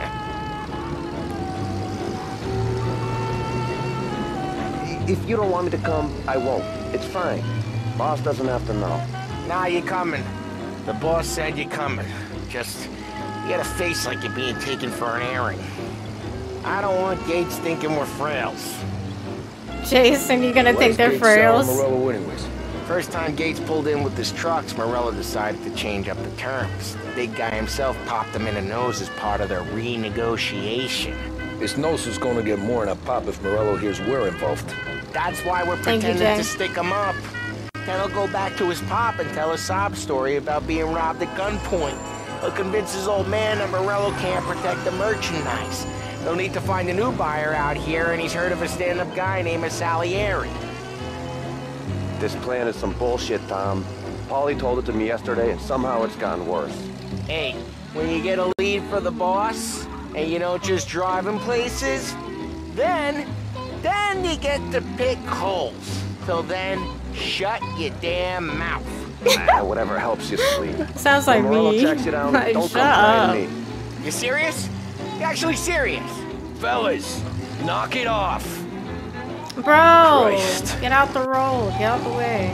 If you don't want me to come, I won't. It's fine. Boss doesn't have to know. Nah, you're coming. The boss said you're coming. Just, you got a face like you're being taken for an airing. I don't want Gates thinking we're frails. Jason, you gonna think they're Gates frails? selling Morello anyways? First time Gates pulled in with his trucks, Morello decided to change up the terms. The big guy himself popped him in the nose as part of their renegotiation. This nose is gonna get more than a pop if Morello hears we're involved. That's why we're Thank you, pretending Jay. to stick him up. Then he'll go back to his pop and tell a sob story about being robbed at gunpoint. He'll convince his old man that Morello can't protect the merchandise. They'll need to find a new buyer out here, and he's heard of a stand-up guy named Salieri. This plan is some bullshit, Tom. Paulie told it to me yesterday, and somehow it's gotten worse. Hey, when you get a lead for the boss, and you don't just drive him places, then, then you get to pick holes. Till then, shut your damn mouth. Ah, whatever helps you sleep. Sounds like when Morello me. tracks you down, Like, don't shut come up. trying me. You serious? You actually serious? Fellas, knock it off. Bro, Christ. get out the road. Get out the way.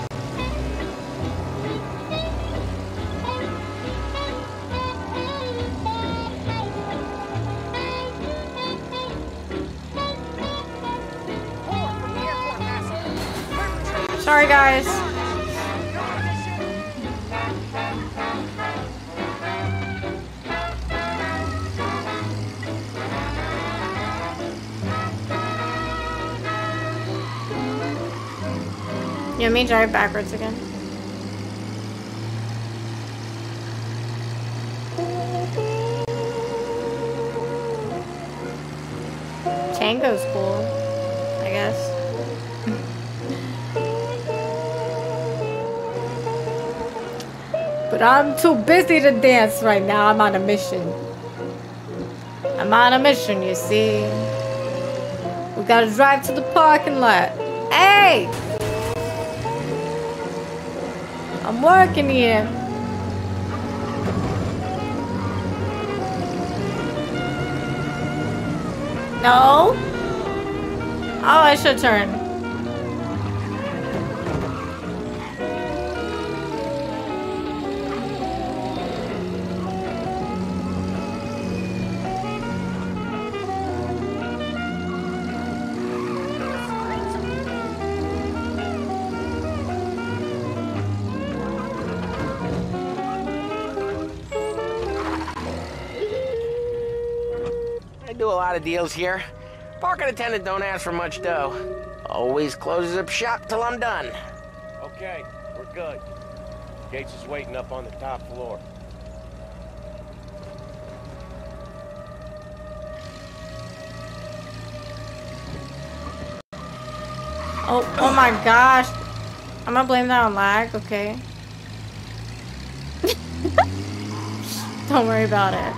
Sorry, guys. You want me to drive backwards again? Tango's cool, I guess. But I'm too busy to dance right now. I'm on a mission. I'm on a mission, you see. We gotta drive to the parking lot. Hey! I'm working here. No? Oh, I should turn. Do a lot of deals here. Parking attendant don't ask for much dough. Always closes up shop till I'm done. Okay, we're good. Gates is waiting up on the top floor. Oh, oh my gosh. I'm gonna blame that on lag, okay. Don't worry about it.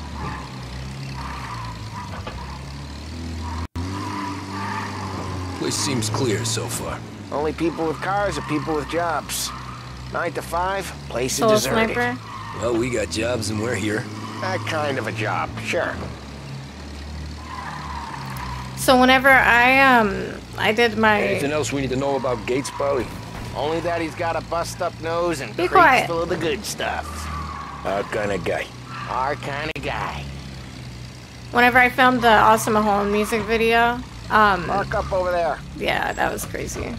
Place seems clear so far. Only people with cars are people with jobs. Nine to five, place Soul is deserted. Sniper. Well, we got jobs and we're here. That kind of a job, sure. So whenever I um I did my Anything else we need to know about Gates, Bailee? Only that he's got a bust-up nose and Be crates quiet. full of the good stuff. Our kind of guy. Our kind of guy. whenever I filmed the Awesome Mahone music video, um Park up over there. Yeah, that was crazy.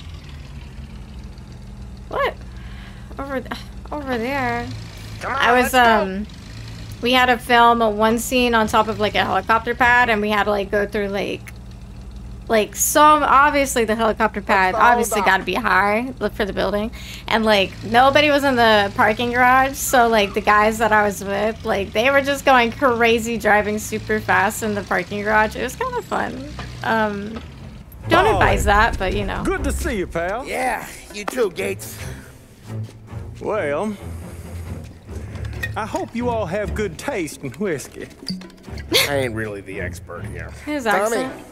What? Over th over there. Come on, I was let's um go. we had to film a one scene on top of like a helicopter pad, and we had to like go through like like so obviously the helicopter pad obviously got to be high look for the building, and like nobody was in the parking garage, so like the guys that I was with, like they were just going crazy driving super fast in the parking garage. It was kind of fun. Um don't Boy. advise that, but you know. Good to see you, pal. Yeah, you too, Gates. Well, I hope you all have good taste in whiskey. I ain't really the expert here. His Tommy. accent.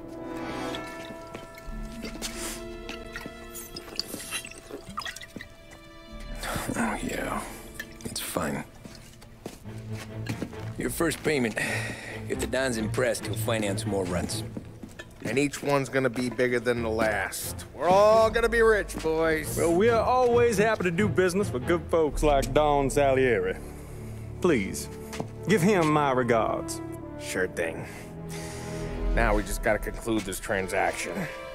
Oh, yeah. It's fine. Your first payment. If the Don's impressed, he'll finance more runs. And each one's gonna be bigger than the last. We're all gonna be rich, boys. Well, we are always happy to do business with good folks like Don Salieri. Please, give him my regards. Sure thing. Now we just gotta conclude this transaction.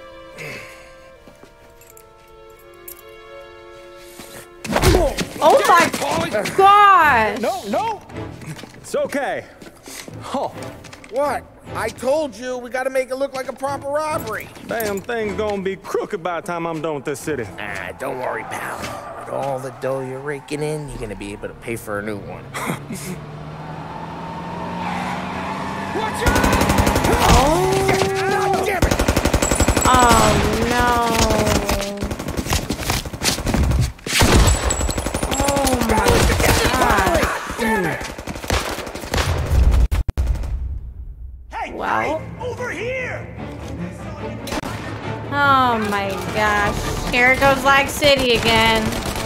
Oh my god! No, no! It's okay. Oh. What? I told you, we gotta make it look like a proper robbery. Damn thing's gonna be crooked by the time I'm done with this city. Ah, don't worry, pal. With all the dough you're raking in, you're gonna be able to pay for a new one. Watch out! Oh, damn it! Oh no! Oh my god! Hey, Wow. hey, over here! Oh my gosh! Here it goes, Lag City again.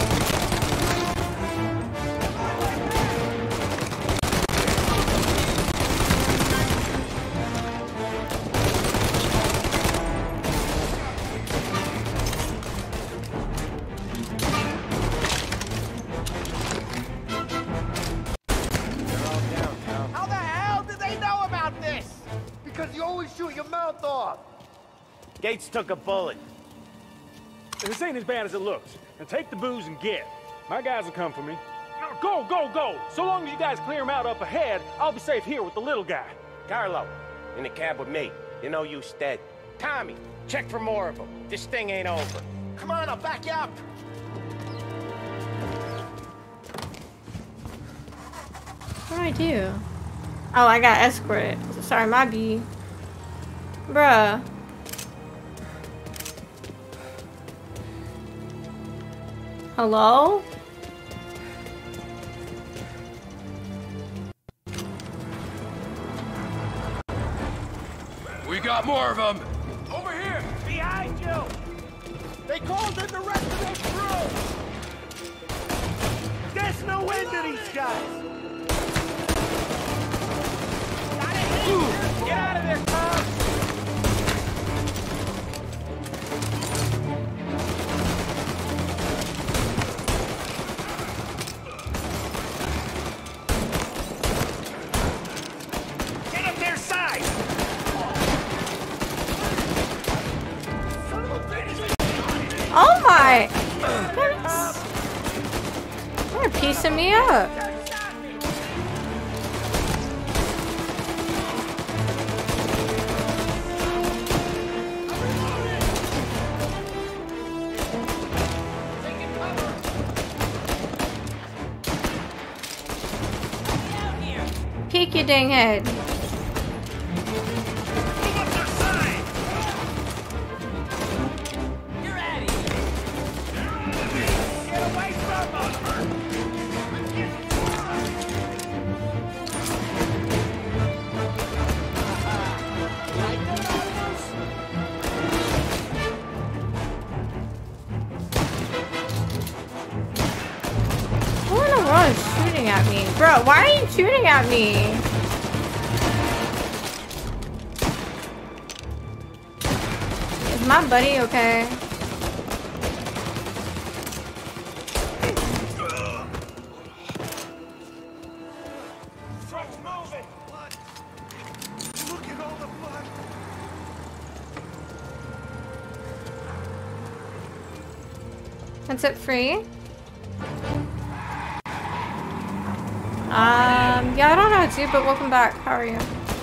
How the hell did they know about this? Because you always shoot your mouth off. Gates took a bullet. This ain't as bad as it looks. Now take the booze and get. My guys will come for me. Now go, go, go! So long as you guys clear him out up ahead, I'll be safe here with the little guy. Carlo, in the cab with me. You know you stead. Tommy, check for more of them. This thing ain't over. Come on, I'll back you up. What do I do? Oh, I got escorted. Sorry, my B. Bruh. Hello? We got more of them. Over here, behind you. They called in the rest of their crew. There's no end to these guys. Get out of there, Tom. Get up their side. Oh my! They're piecing me up. Peek your dang head. Shooting at me. Bro, why are you shooting at me? Is my buddy okay? That's it free? Um, yeah, I don't know how to, but welcome back. How are you?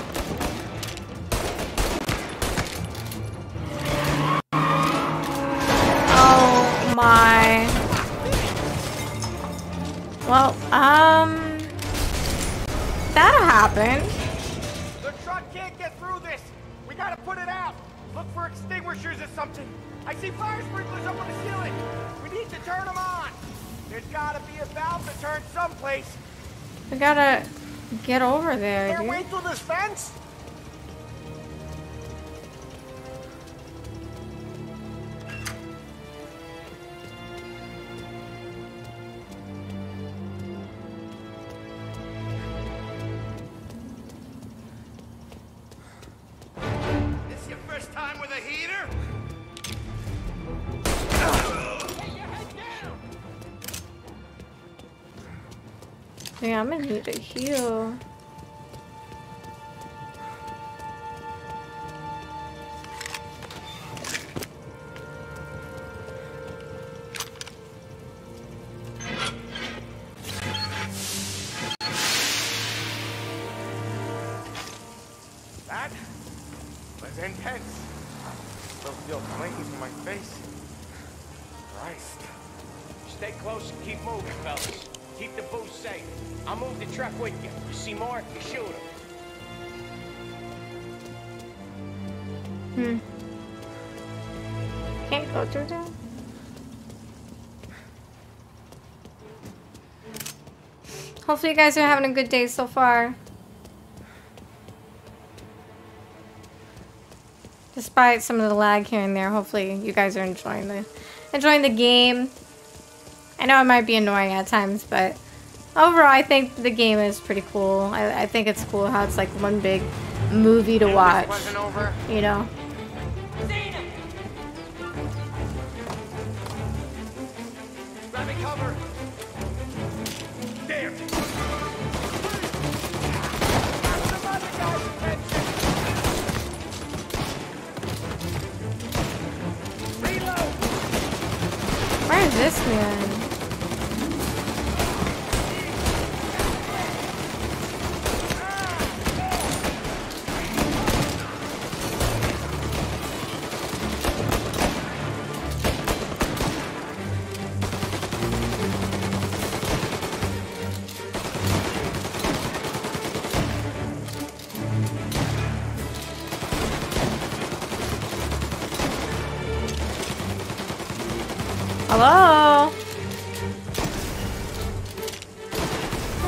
Oh my. Well, um, that'll happen. The truck can't get through this. We gotta put it out. Look for extinguishers or something. I see fire sprinklers up on the ceiling. We need to turn them on. There's gotta be a valve to turn someplace. We gotta get over there, Can't dude. wait through this fence? This your first time with a heater? Yeah, I'm gonna need to heal. That was intense. Still feel flames in my face. Christ. Stay close and keep moving, fellas. Keep the booze safe. I'll move the truck with you. You see more, you shoot him. Hmm. Can't go through there? Hopefully you guys are having a good day so far. Despite some of the lag here and there, hopefully you guys are enjoying the enjoying the game. I know it might be annoying at times, but overall I think the game is pretty cool. I, I think it's cool how it's like one big movie to watch. You know? Grab me cover. There. Where is this man?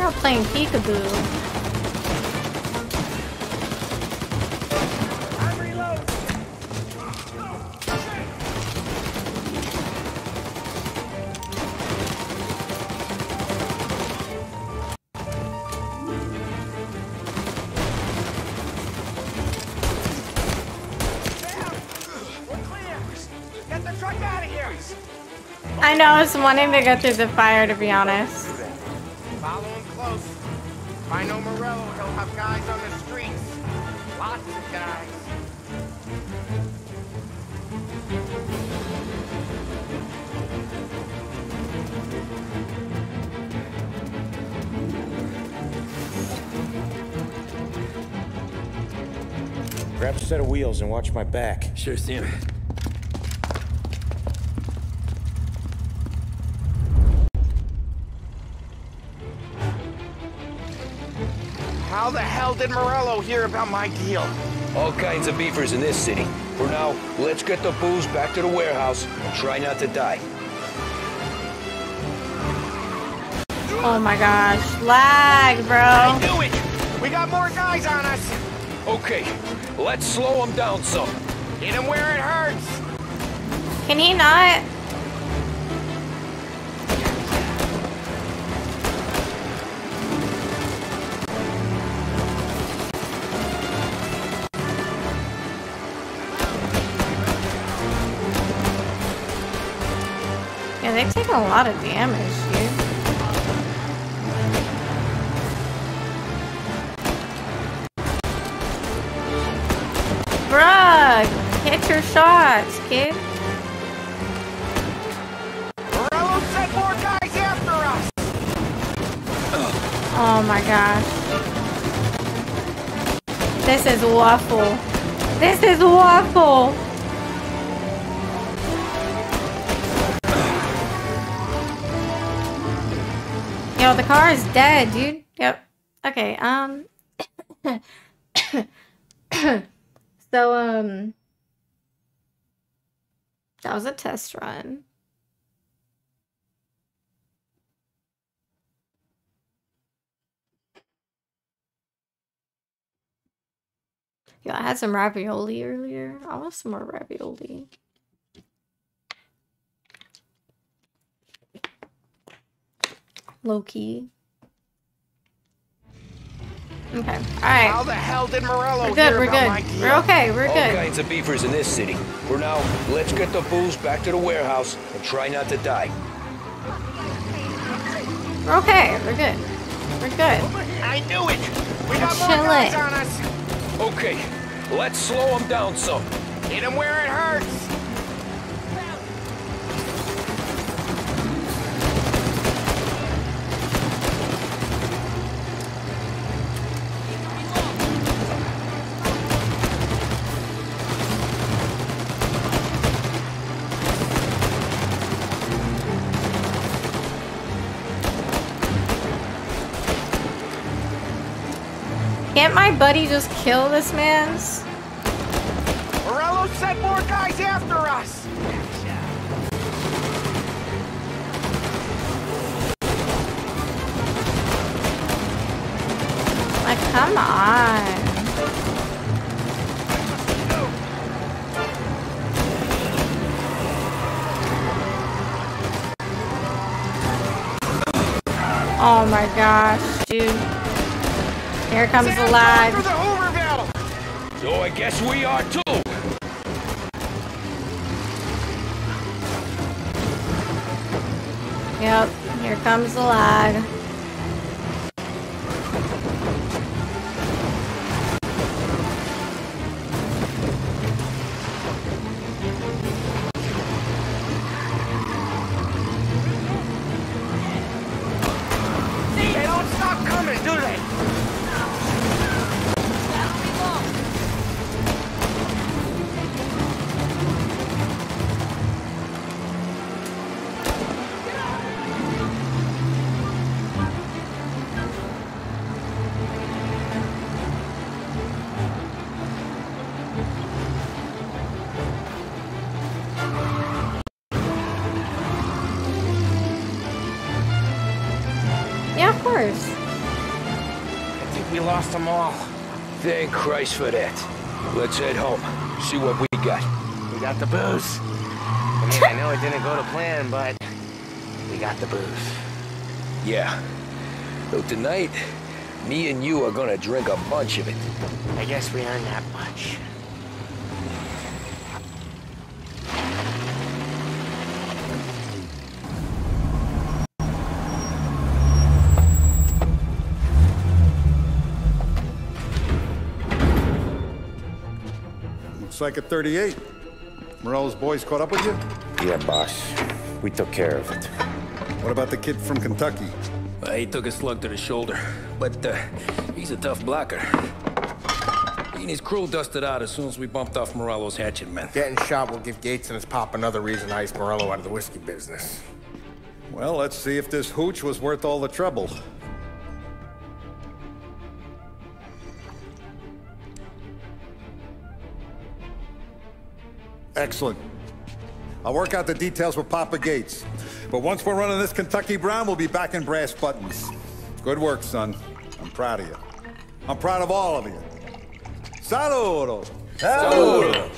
not playing peekaboo. I know, I was wanting to go through the fire, to be honest. Follow him close. If I know Morello, he'll have guys on the streets. Lots of guys. Grab a set of wheels and watch my back. Sure, Sam. How the hell did Morello hear about my deal? All kinds of beefers in this city. For now, let's get the booze back to the warehouse and try not to die. Oh my gosh, lag, bro. I knew it! We got more guys on us! Okay, let's slow them down some. Hit him where it hurts! Can he not? Yeah, they've taken a lot of damage, dude. Bruh, hit your shots, kid. Morello sent more guys after us! Oh my gosh. This is waffle. This is waffle. Yo, the car is dead, dude. Yep. Okay, um... so, um... that was a test run. Yo, I had some ravioli earlier. I want some more ravioli. Low key. Okay. All right. How the hell did Morello We're good. hear We're about good. my deal? We're okay. We're All good. kinds of beefers in this city. For now, let's get the booze back to the warehouse and try not to die. We're okay. We're good. We're good. I knew it! We got We're more guys chilling. on us! Okay, let's slow them down some. Hit him where it hurts! Can't my buddy just kill this man's? Morello sent more guys after us! Like, come on. Oh my gosh, dude. Here comes the lag. So I guess we are too. Yep, here comes the lag. They don't stop coming, do they? Yeah, of course. we lost them all. Thank Christ for that. Let's head home. See what we got. We got the booze. I mean, I know it didn't go to plan, but we got the booze. Yeah. So tonight, me and you are gonna drink a bunch of it. I guess we earned that much. Looks like a thirty-eight. Morello's boys caught up with you? Yeah, boss. We took care of it. What about the kid from Kentucky? Well, he took a slug to the shoulder, but uh, he's a tough blocker. He and his crew dusted out as soon as we bumped off Morello's hatchet men. Getting shot will give Gates and his pop another reason to ice Morello out of the whiskey business. Well, let's see if this hooch was worth all the trouble. Excellent. I'll work out the details with Papa Gates. But once we're running this Kentucky Brown, we'll be back in brass buttons. Good work, son. I'm proud of you. I'm proud of all of you. Saludo! Saludo!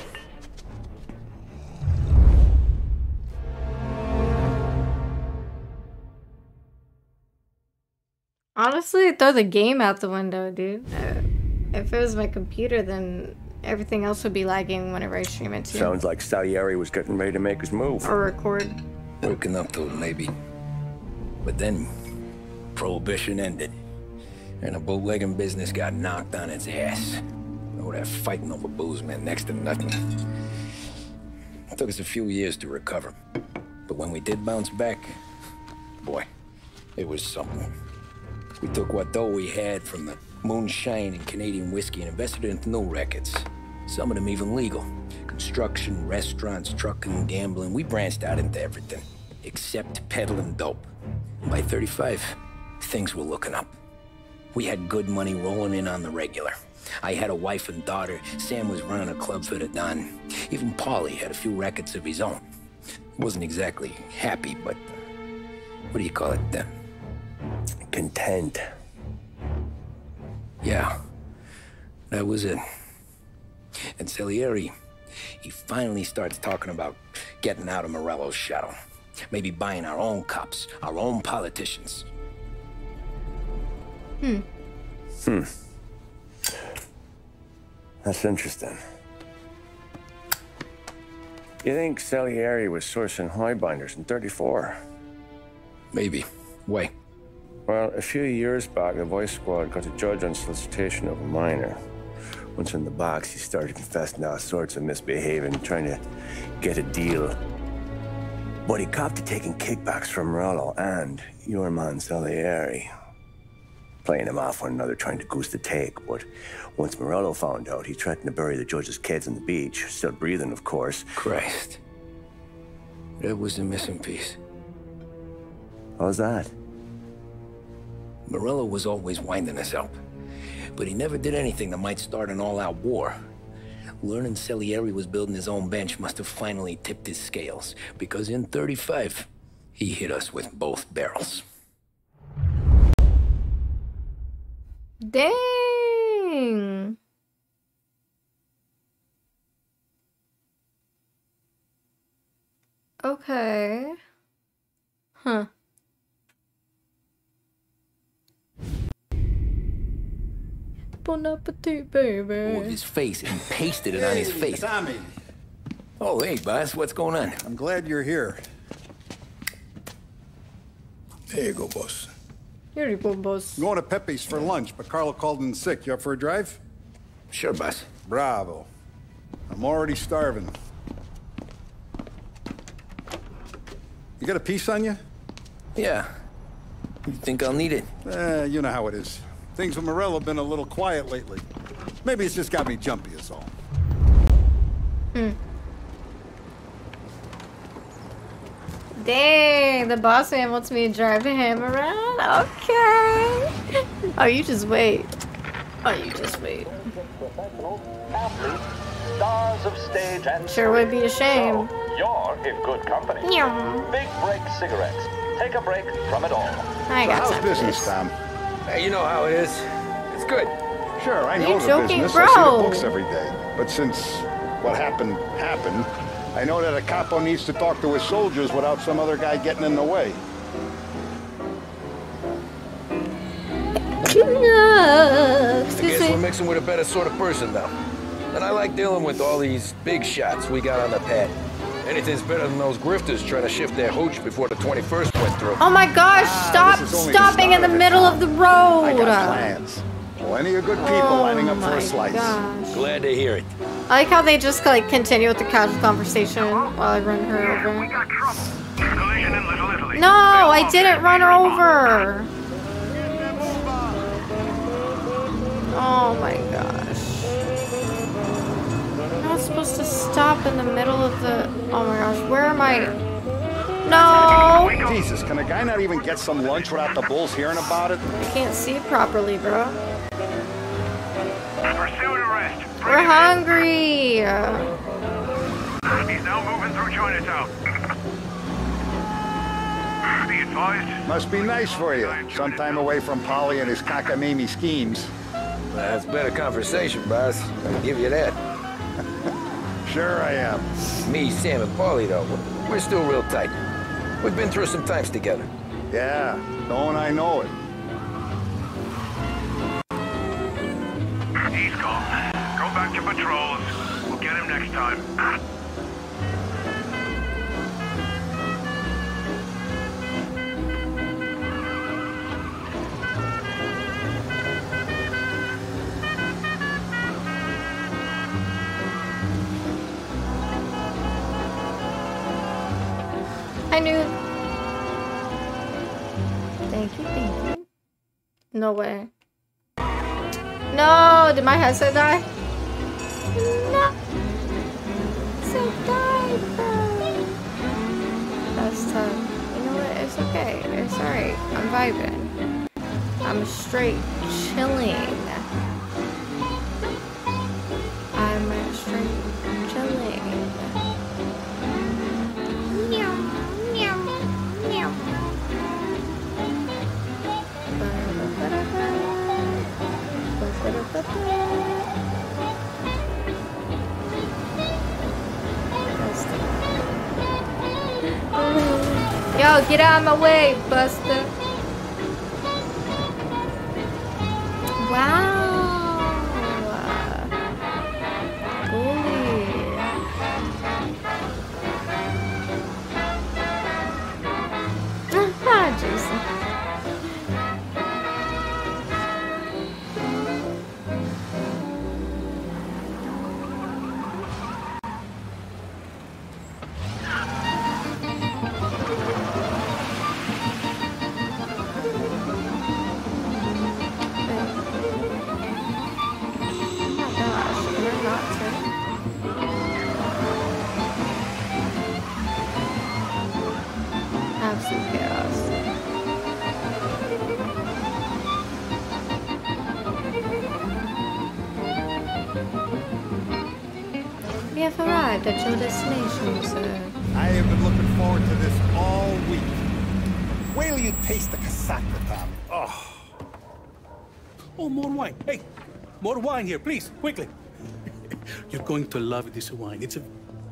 Honestly, throw the game out the window, dude. Uh, if it was my computer, then everything else would be lagging whenever I stream it too. Sounds like Salieri was getting ready to make his move. Or record. Working up to it, maybe. But then, Prohibition ended. And the bootlegging business got knocked on its ass. Oh, that fighting over booze meant next to nothing. It took us a few years to recover. But when we did bounce back, boy, it was something. We took what dough we had from the moonshine and Canadian whiskey and invested it into new rackets. Some of them even legal. Construction, restaurants, trucking, gambling. We branched out into everything, except peddling dope. And by thirty-five, things were looking up. We had good money rolling in on the regular. I had a wife and daughter. Sam was running a club for the Don. Even Paulie had a few rackets of his own. Wasn't exactly happy, but what do you call it then? Content. Yeah, that was it. And Salieri, he finally starts talking about getting out of Morello's shadow. Maybe buying our own cops, our own politicians. Hmm. Hmm. That's interesting. You think Salieri was sourcing highbinders in thirty-four? Maybe. Why? Well, a few years back, the Vice Squad got a judge on solicitation of a minor. Once in the box, he started confessing all sorts of misbehaving, trying to get a deal. But he copped to taking kickbacks from Morello and your man Salieri. Playing them off one another, trying to goose the take. But once Morello found out, he threatened to bury the judge's kids on the beach. Still breathing, of course. Christ. That was the missing piece. How's that? Morello was always winding us up. But he never did anything that might start an all-out war. Learning Salieri was building his own bench must have finally tipped his scales. Because in thirty-five, he hit us with both barrels. Dang. Okay. Huh. Bon appetit, baby. Oh, his face, and pasted it on his face. Tommy. Oh, hey, boss, what's going on? I'm glad you're here. There you go, boss. Here you go, boss. I'm going to Pepe's for lunch, but Carlo called in sick. You up for a drive? Sure, boss. Bravo. I'm already starving. You got a piece on you? Yeah. You think I'll need it? Eh, you know how it is. Things with Morello have been a little quiet lately. Maybe it's just got me jumpy is all. Hmm. Dang, the boss man wants me to drive him around? Okay. Oh, you just wait. Oh, you just wait. Athletes, stars of stage and Sure would be a shame. So you're in good company. Yeah. Big Break Cigarettes. Take a break from it all. I got How's some business, Tom? Hey, you know how it is. It's good. Sure, I You know the joking, business. bro? I see the books every day. But since what happened happened, I know that a capo needs to talk to his soldiers without some other guy getting in the way. I Excuse guess me. we're mixing with a better sort of person now. And I like dealing with all these big shots we got on the pad. Anything's better than those grifters trying to shift their hooch before the twenty-first went through. Oh my gosh, Ah, stop this is only the stopping in start the of it, middle Tom. of the road. I got plans. Plenty of good people Oh lining up for my a slice. gosh. Glad to hear it. I like how they just like continue with the casual conversation while I run her over. No, I didn't run her over. Oh my gosh. I'm not supposed to stop in the middle of the... Oh my gosh, where am I? No! Jesus, can a guy not even get some lunch without the bulls hearing about it? I can't see properly, bro. We're hungry! He's now moving through Chinatown. Be advised. Must be nice for you. Sometime away from Polly and his cockamamie schemes. That's better conversation, boss. I can give you that. Sure I am. Me, Sam, and Paulie, though, we're still real tight. We've been through some times together. Yeah, don't I know it. He's gone. Go back to patrols. We'll get him next time. I knew. Thank you, thank you. No way. No, did my headset die? No. So died, bro. That's tough. You know what? It's okay. It's alright. I'm vibing. I'm straight chilling. I'm straight chilling. Meow, meow, meow. Yo, get out of my way, Buster. Wow. Bully. Ah, Jason. Absolute chaos. We have arrived at your destination, sir. I have been looking forward to this all week. Wait till you taste the casaca, Tom. Oh. Oh, more wine. Hey, more wine here, please, quickly. You're going to love this wine. It's a...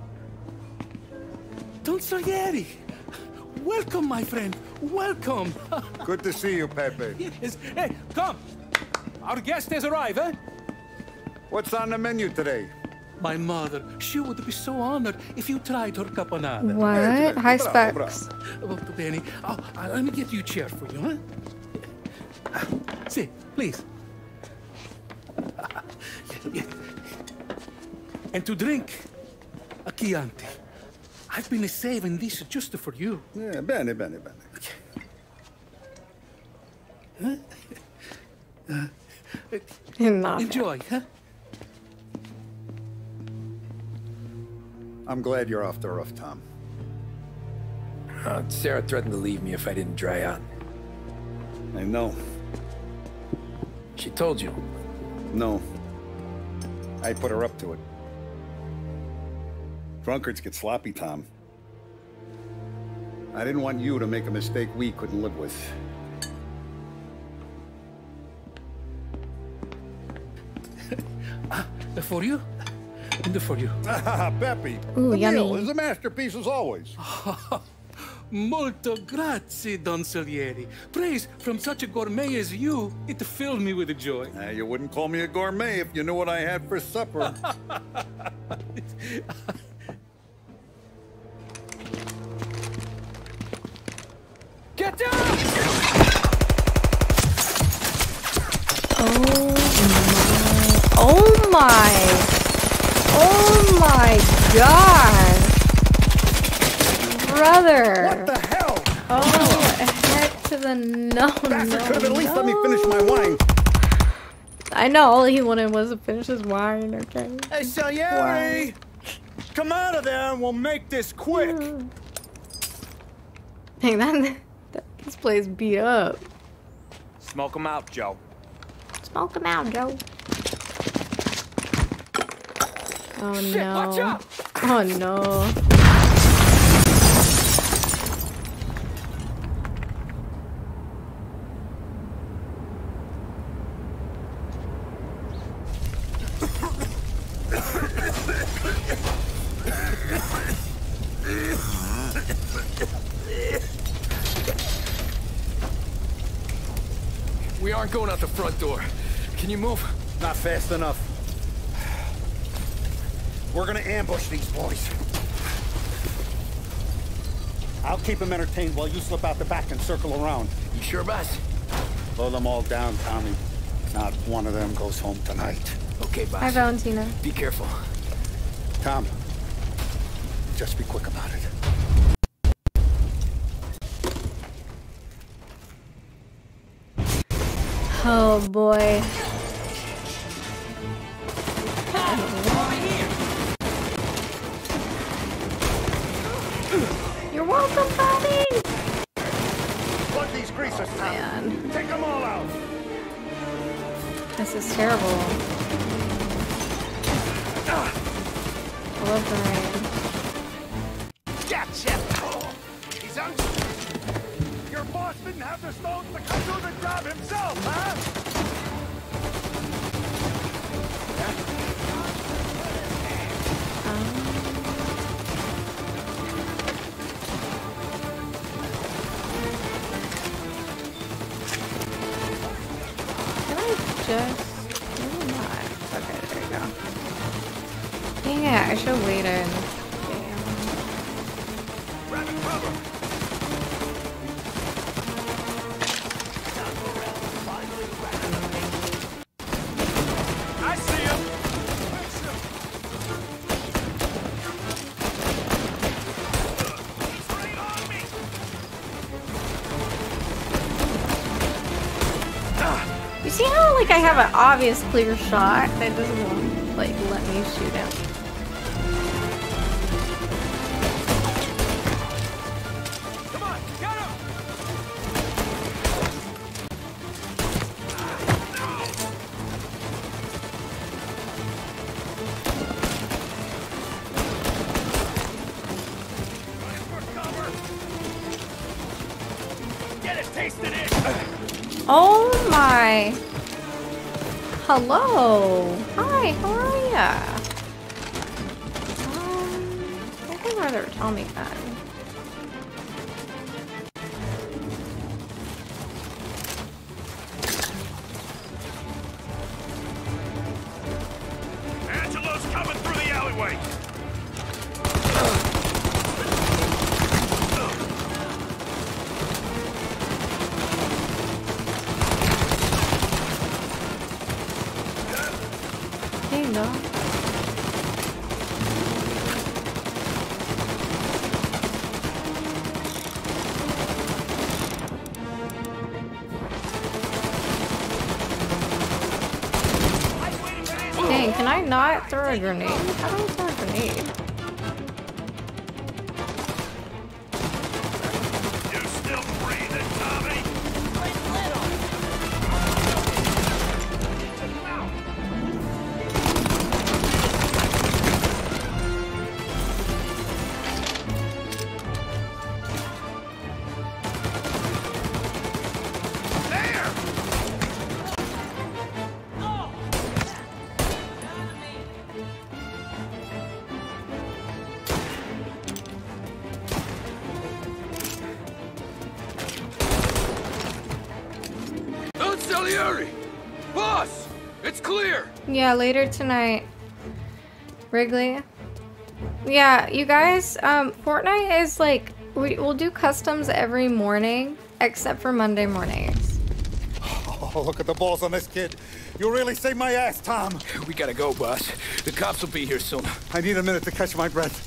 Don Salieri. Welcome, my friend. Welcome. Good to see you, Pepe. Yes. Hey, come. Our guest has arrived, eh? What's on the menu today? My mother. She would be so honored if you tried her caponata. What? High specs. Molto bene. Oh, uh, let me get you a chair for you, huh? Uh, see, please. And to drink, a Chianti. I've been saving this just for you. Yeah, bene, bene, bene. Huh? Uh, Enough. Enjoy, huh? I'm glad you're off the roof, Tom. Uh, Sarah threatened to leave me if I didn't dry out. I know. She told you? No. I put her up to it. Drunkards get sloppy, Tom. I didn't want you to make a mistake we couldn't live with. Uh, for you? And for you. Ah, Peppy. Ooh, the yummy. meal is a masterpiece as always. Molto grazie, Don Salieri. Praise from such a gourmet as you, it filled me with joy. Uh, you wouldn't call me a gourmet if you knew what I had for supper. Get down! Oh my. Oh my god. Brother. What the hell? Oh, heck to the no, Bastard no, could have at least no. let me finish my wine. I know, all he wanted was to finish his wine, okay? Hey, Salieri! Come out of there and we'll make this quick. Dang, that, that this place beat up. Smoke him out, Joe. Smoke him out, Joe. Oh Shit, no. watch out! Oh no. We aren't going out the front door. Can you move? Not fast enough. We're gonna ambush these boys. I'll keep them entertained while you slip out the back and circle around. You sure, boss? Blow them all down, Tommy. Not one of them goes home tonight. Okay, boss. Hi, Valentina. Be careful. Tom, just be quick about it. Oh boy. You're welcome, Bobby. Plug these greasers, Oh, Tom. man. Take them all out. This is terrible. I love the rain. Gotcha! He's on. Your boss didn't have the stones to come do the job himself, huh? Can I just... Maybe not. Okay, there you go. Dang it, I should have waited. Damn. I see him. You see how, like, I have an obvious clear shot that doesn't want, like, let me shoot him? Come on, get him! Get it, tasted it! Oh my. Hello. Hi, how are ya? Um, I think I'd rather Tommy gun. Angelo's coming through the alleyway! There you go. Dang, can I not throw a grenade? How do I throw a grenade? You still breathing, Tommy? Hurry! Boss! It's clear! Yeah, later tonight. Wrigley. Yeah, you guys, um, Fortnite is like, we, we'll do customs every morning, except for Monday mornings. Oh, look at the balls on this kid. You really saved my ass, Tom. We gotta go, boss. The cops will be here soon. I need a minute to catch my breath.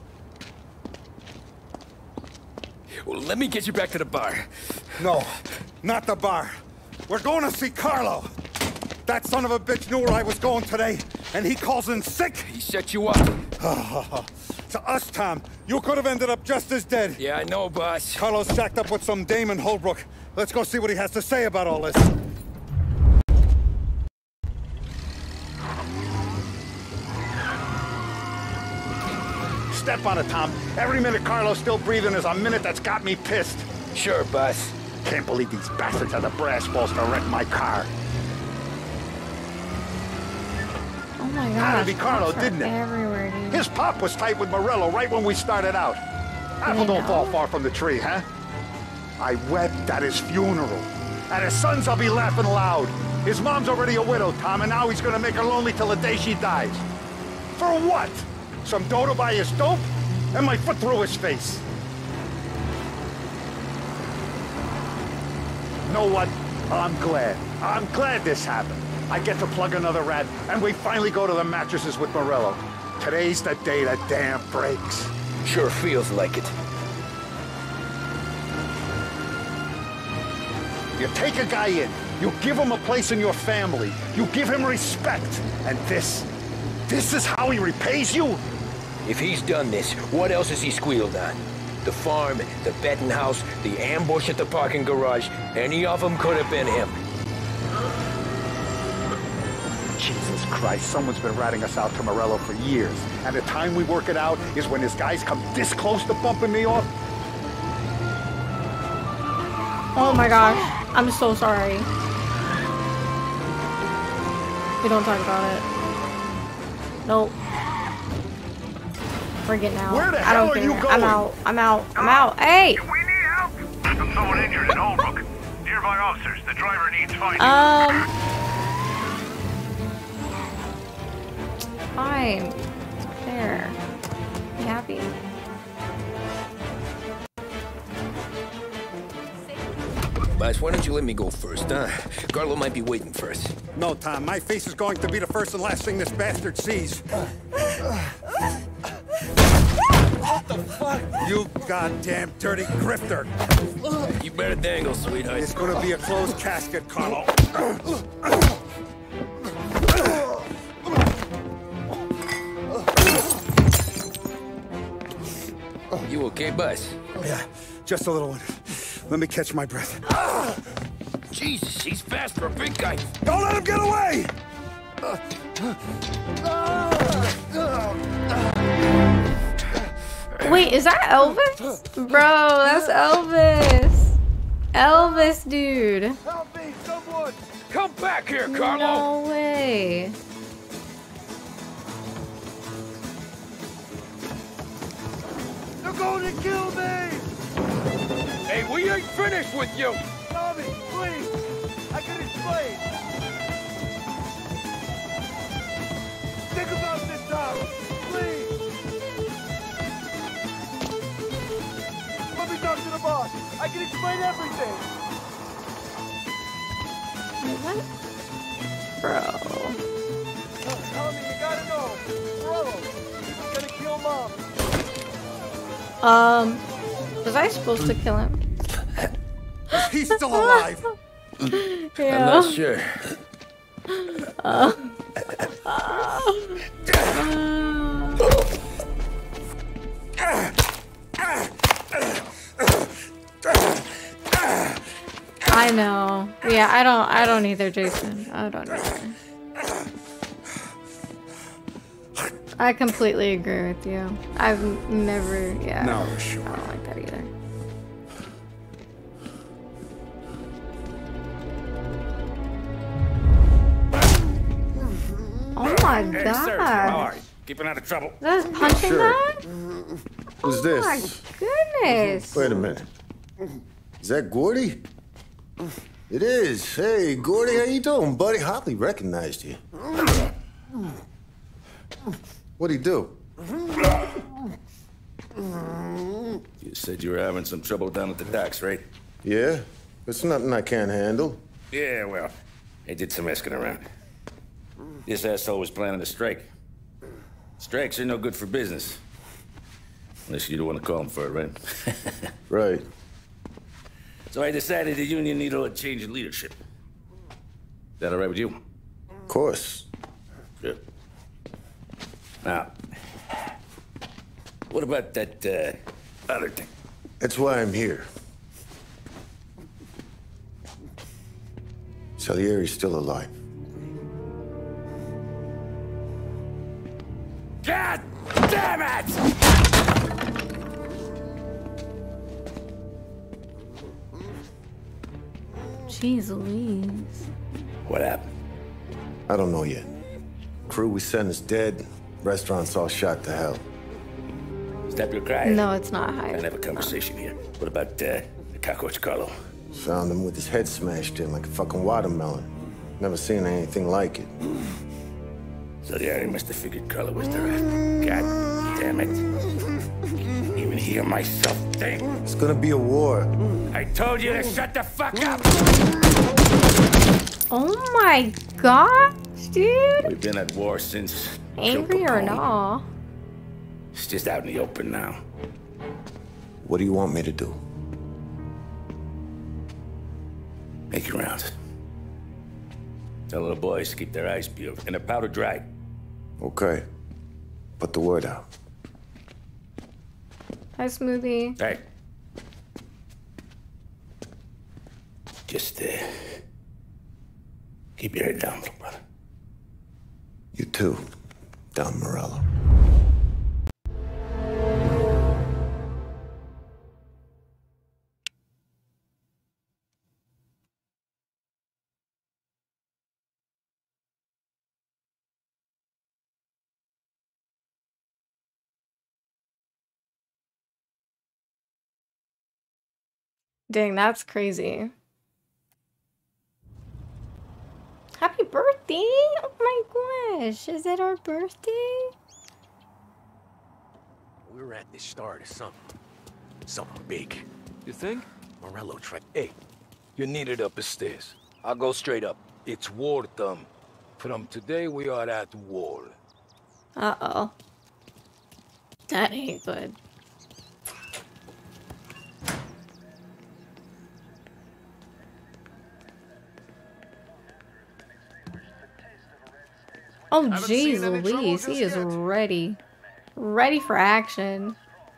Well, let me get you back to the bar. No, not the bar. We're going to see Carlo. That son of a bitch knew where I was going today, and he calls in sick. He set you up. To us, Tom, you could have ended up just as dead. Yeah, I know, boss. Carlo's jacked up with some dame in Holbrook. Let's go see what he has to say about all this. Step on it, Tom. Every minute Carlo's still breathing is a minute that's got me pissed. Sure, boss. Can't believe these bastards had the brass balls to wreck my car. Oh my gosh. Had to be Carlo, didn't it? Everywhere, dude. His pop was tight with Morello right when we started out. Apple don't fall far from the tree, huh? I wept at his funeral. At his son's, I'll be laughing loud. His mom's already a widow, Tom, and now he's gonna make her lonely till the day she dies. For what? Some dodo by his dope? And my foot through his face. Know what? I'm glad. I'm glad this happened. I get to plug another rat, and we finally go to the mattresses with Morello. Today's the day the dam breaks. Sure feels like it. You take a guy in, you give him a place in your family, you give him respect, and this, this is how he repays you? If he's done this, what else has he squealed on? The farm, the betting house, the ambush at the parking garage, any of them could have been him. Jesus Christ, someone's been ratting us out to Morello for years, and the time we work it out is when his guys come this close to bumping me off. Oh my gosh, I'm so sorry. We don't talk about it. Nope. We're getting out. Where the I hell don't are care. you going? I'm out. I'm out. I'm out. Hey! We need help. There's someone injured in Holbrook. Nearby officers. The driver needs finding. Um. Fine. There. You happy? Boss, why don't you let me go first, huh? Carlo might be waiting for us. No, Tom, my face is going to be the first and last thing this bastard sees. What the fuck? You goddamn dirty grifter. You better dangle, sweetheart. It's gonna be a closed casket, Carlo. You okay, boss? Yeah, just a little one. Let me catch my breath. Jesus, he's fast for a big guy. Don't let him get away! Wait, is that Elvis? Bro, that's Elvis. Elvis, dude. Help me, someone! Come back here, Carlo! No way. They're going to kill me! Hey, we ain't finished with you! Tommy, please! I can explain! Think about this, Tom! Please! Let me talk to the boss! I can explain everything! What? Bro. Tommy, you gotta know! Morello! He was gonna kill Mom! Um, was I supposed to kill him? He's still alive! Yeah. I'm not sure. Uh, I know. Yeah, I don't. I don't either, Jason. I don't either. I completely agree with you. I've never. Yeah. No, sure. I don't like that either. Oh my Hey, god. Serge, how are you? Keeping out of trouble? That's punching Sure. that? Who's Oh this? my goodness. Wait a minute. Is that Gordy? It is. Hey, Gordy, how you doing, buddy? Hardly recognized you. What'd he do? You said you were having some trouble down at the docks, right? Yeah, it's nothing I can't handle. Yeah, well, I did some asking around. This asshole was planning a strike. Strikes are no good for business. Unless you don't want to call him for it, right? Right. So I decided the union needed a change in leadership. Is that all right with you? Of course. Good. Now, what about that, uh, other thing? That's why I'm here. Salieri's still alive. God damn it! Jeez Louise. What happened? I don't know yet. Crew we sent is dead. Restaurant's all shot to hell. Stop your crying. No, it's not high. Can't have a conversation here. What about, uh, the cockroach Carlo? Found him with his head smashed in like a fucking watermelon. Never seen anything like it. So the area must have figured Carlo was the rat. God damn it. Can't even hear myself think. It's gonna be a war. I told you to shut the fuck up! Oh my gosh, dude. We've been at war since... Angry or not? It's just out in the open now. What do you want me to do? Make your rounds. Tell little boys to keep their eyes peeled and their powder dry. Okay. Put the word out. Hi, Smoothie. Hey. Just, uh... keep your head down, little brother. You too, Don Morello. Dang, that's crazy. Happy birthday! Oh my gosh, is it our birthday? We're at the start of something. Something big. You think? Morello tried. Hey, you're needed up the stairs. I'll go straight up. It's war time. From today, we are at war. Uh-oh. That ain't good. Oh, jeez Louise, he is ready. Ready for action.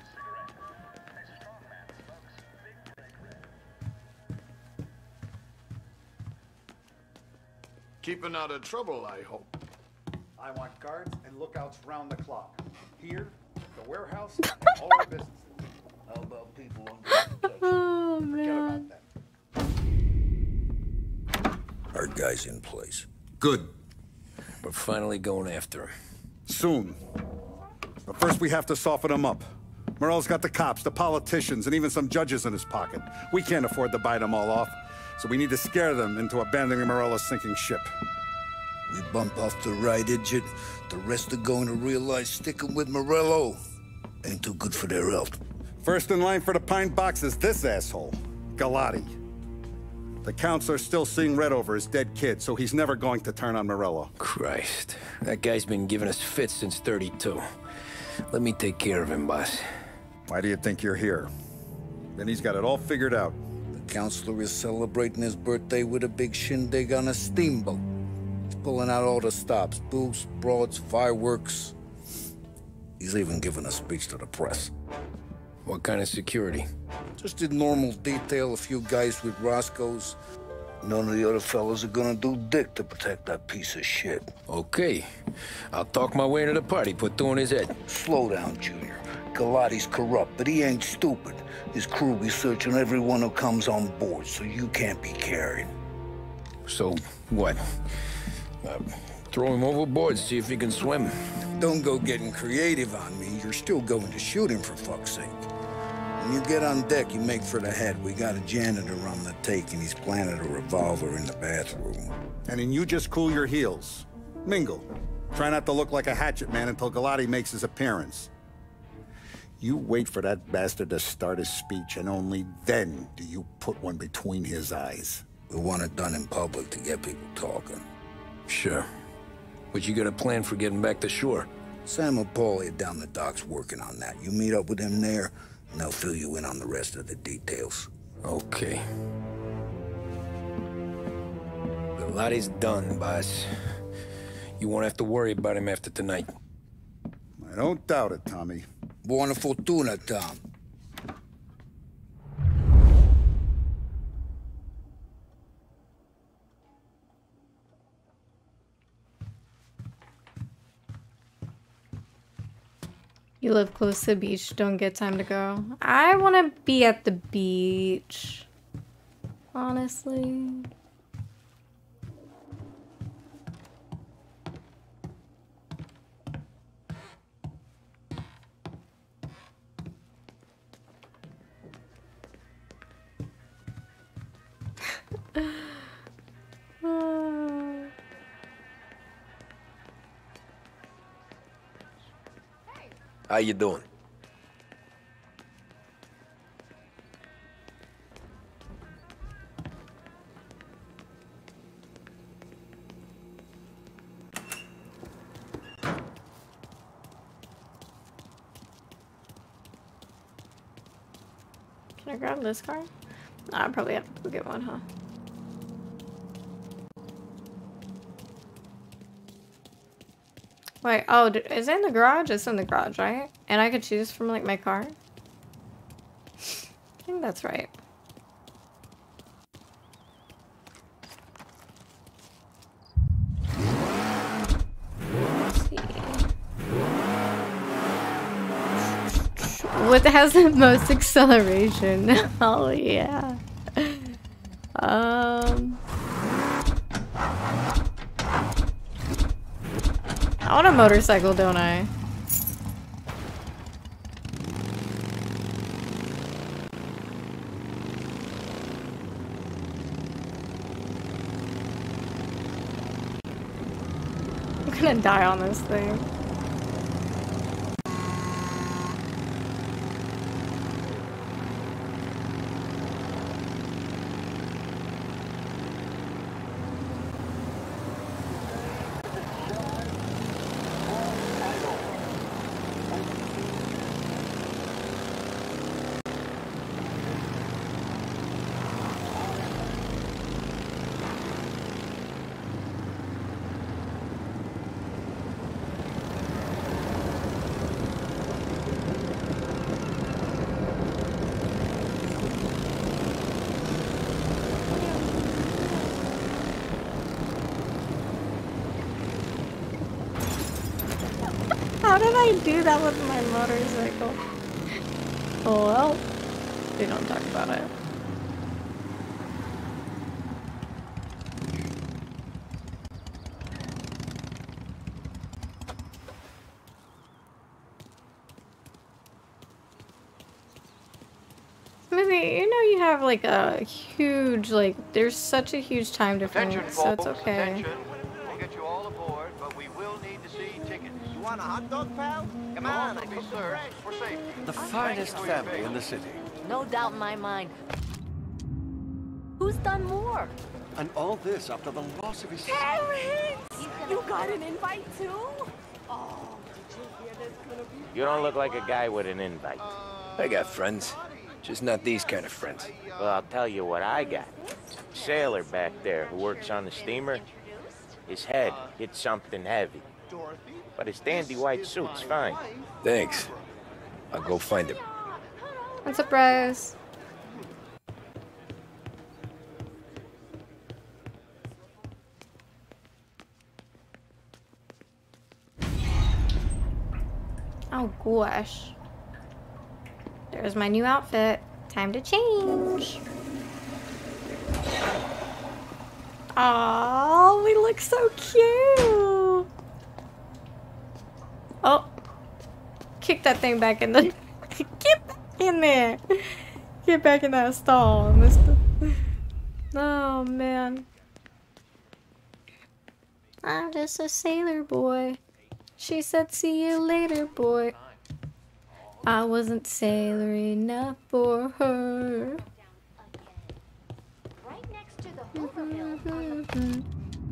Keeping out of trouble, I hope. I want guards and lookouts round the clock. Here, the warehouse, and all our businesses. How about people on protection? Oh, Forget man. about that. Our guy's in place. Good. We're finally going after him. Soon. But first we have to soften him up. Morello's got the cops, the politicians, and even some judges in his pocket. We can't afford to bite them all off, so we need to scare them into abandoning Morello's sinking ship. We bump off the right idiot, the rest are going to realize sticking with Morello ain't too good for their health. First in line for the pine box is this asshole, Galati. The counselor's still seeing red over his dead kid, so he's never going to turn on Morello. Christ, that guy's been giving us fits since thirty-two. Let me take care of him, boss. Why do you think you're here? Then he's got it all figured out. The counselor is celebrating his birthday with a big shindig on a steamboat. He's pulling out all the stops, booze, broads, fireworks. He's even giving a speech to the press. What kind of security? Just a normal detail, a few guys with Roscoe's. None of the other fellas are gonna do dick to protect that piece of shit. Okay. I'll talk my way into the party, put two in his head. Slow down, Junior. Galati's corrupt, but he ain't stupid. His crew be searching everyone who comes on board, so you can't be carried. So, what? Uh, throw him overboard, see if he can swim. Don't go getting creative on me. You're still going to shoot him, for fuck's sake. When you get on deck, you make for the head. We got a janitor on the take, and he's planted a revolver in the bathroom. And then you just cool your heels. Mingle. Try not to look like a hatchet man until Galati makes his appearance. You wait for that bastard to start his speech, and only then do you put one between his eyes. We want it done in public to get people talking. Sure. But you got a plan for getting back to shore? Sam and Paulie are down the docks working on that. You meet up with them there, and they'll fill you in on the rest of the details. Okay. Galati's done, boss. You won't have to worry about him after tonight. I don't doubt it, Tommy. Buona fortuna, Tom. You live close to the beach, don't get time to go. I want to be at the beach, honestly. How you doing? Can I grab this car? Nah, I probably have to go get one, huh? Wait, oh, is it in the garage? It's in the garage, right? And I could choose from, like, my car? I think that's right. Let's see. What has the most acceleration? Oh, yeah. Um... I want a motorcycle, don't I? I'm gonna die on this thing. How did I do that with my motorcycle? Oh well, we don't talk about it. Smoothie, you know you have like a huge, like, there's such a huge time difference, Attention, so it's folks, okay. attention. We'll get you all aboard, but we will need to see tickets. You want a hot dog, pal? Come on, I cooked them fresh for safety. The finest family in the city. No doubt in my mind. Who's done more? And all this after the loss of his... Terrence! You got an invite too? Oh, did you hear this gonna be... You don't look like a guy with an invite. I got friends. Just not these kind of friends. Well, I'll tell you what I got. Sailor back there who works on the steamer. His head hit something heavy. But his dandy white suit's fine. Thanks. I'll go find him. What surprise? Oh gosh. There's my new outfit. Time to change. Oh, we look so cute. Oh. Kick that thing back in the... Get back in there. Get back in that stall, mister. Oh, man. I'm just a sailor boy. She said, see you later, boy. I wasn't sailor enough for her. Right next to the Hooverville.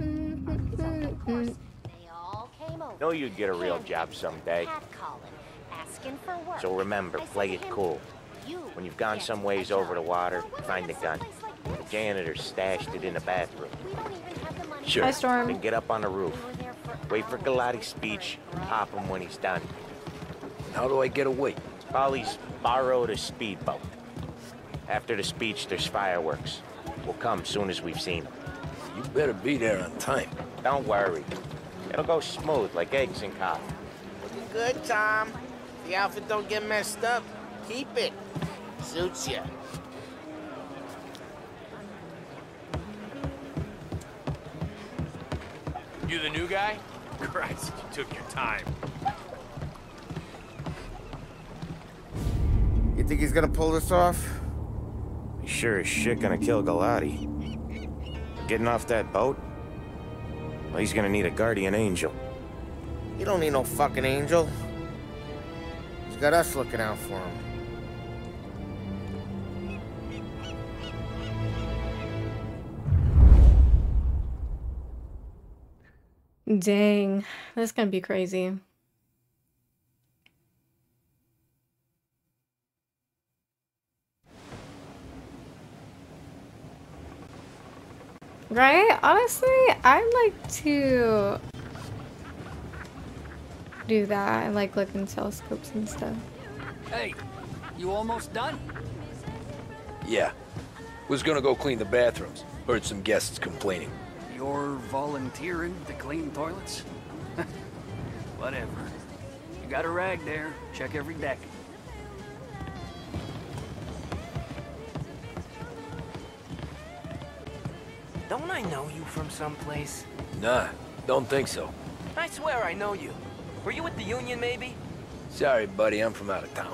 They all came over. Know you'd get a real job someday. Asking for work. So remember, play it cool. When you've gone some ways over the water, find the gun. The janitor stashed it in the bathroom. Sure. Hi, Storm. Then get up on the roof. Wait for Galati's speech. Pop him when he's done. How do I get away? Polly's borrowed a speedboat. After the speech, there's fireworks. We'll come soon as we've seen them. You better be there on time. Don't worry. It'll go smooth like eggs and coffee. Looking good, Tom. The outfit don't get messed up. Keep it. Suits ya. You the new guy? Christ, you took your time. You think he's gonna pull this off? He sure as shit gonna kill Galati. Getting off that boat? Well, he's gonna need a guardian angel. He don't need no fucking angel. He's got us looking out for him. Dang, that's gonna be crazy. Right? Honestly, I like to do that. I like looking telescopes and stuff. Hey, you almost done? Yeah. Was gonna go clean the bathrooms. Heard some guests complaining. You're volunteering to clean toilets? Whatever. You got a rag there. Check every deck. Don't I know you from someplace? Nah, don't think so. I swear I know you. Were you at the Union, maybe? Sorry, buddy, I'm from out of town.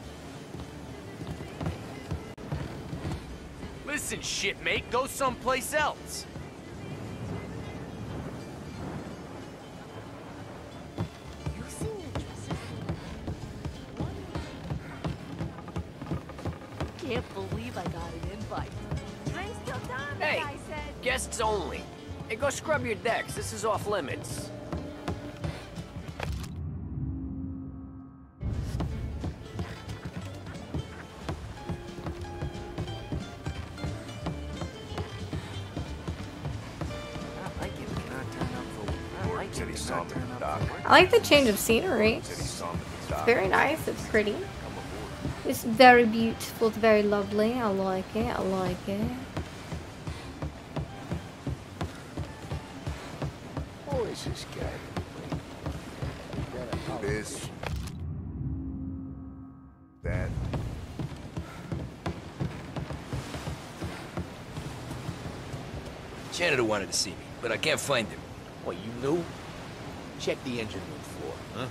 Listen, shitmate, go someplace else. Can't believe I got an invite. Drinks till dawn, Hey, I said. guests only. Hey, go scrub your decks. This is off limits. I like the change of scenery. It's very nice. It's pretty. It's very beautiful. It's very lovely. I like it. I like it. Who is this guy? This. That. Janitor wanted to see me, but I can't find him. What, you knew? Check the engine room floor, huh?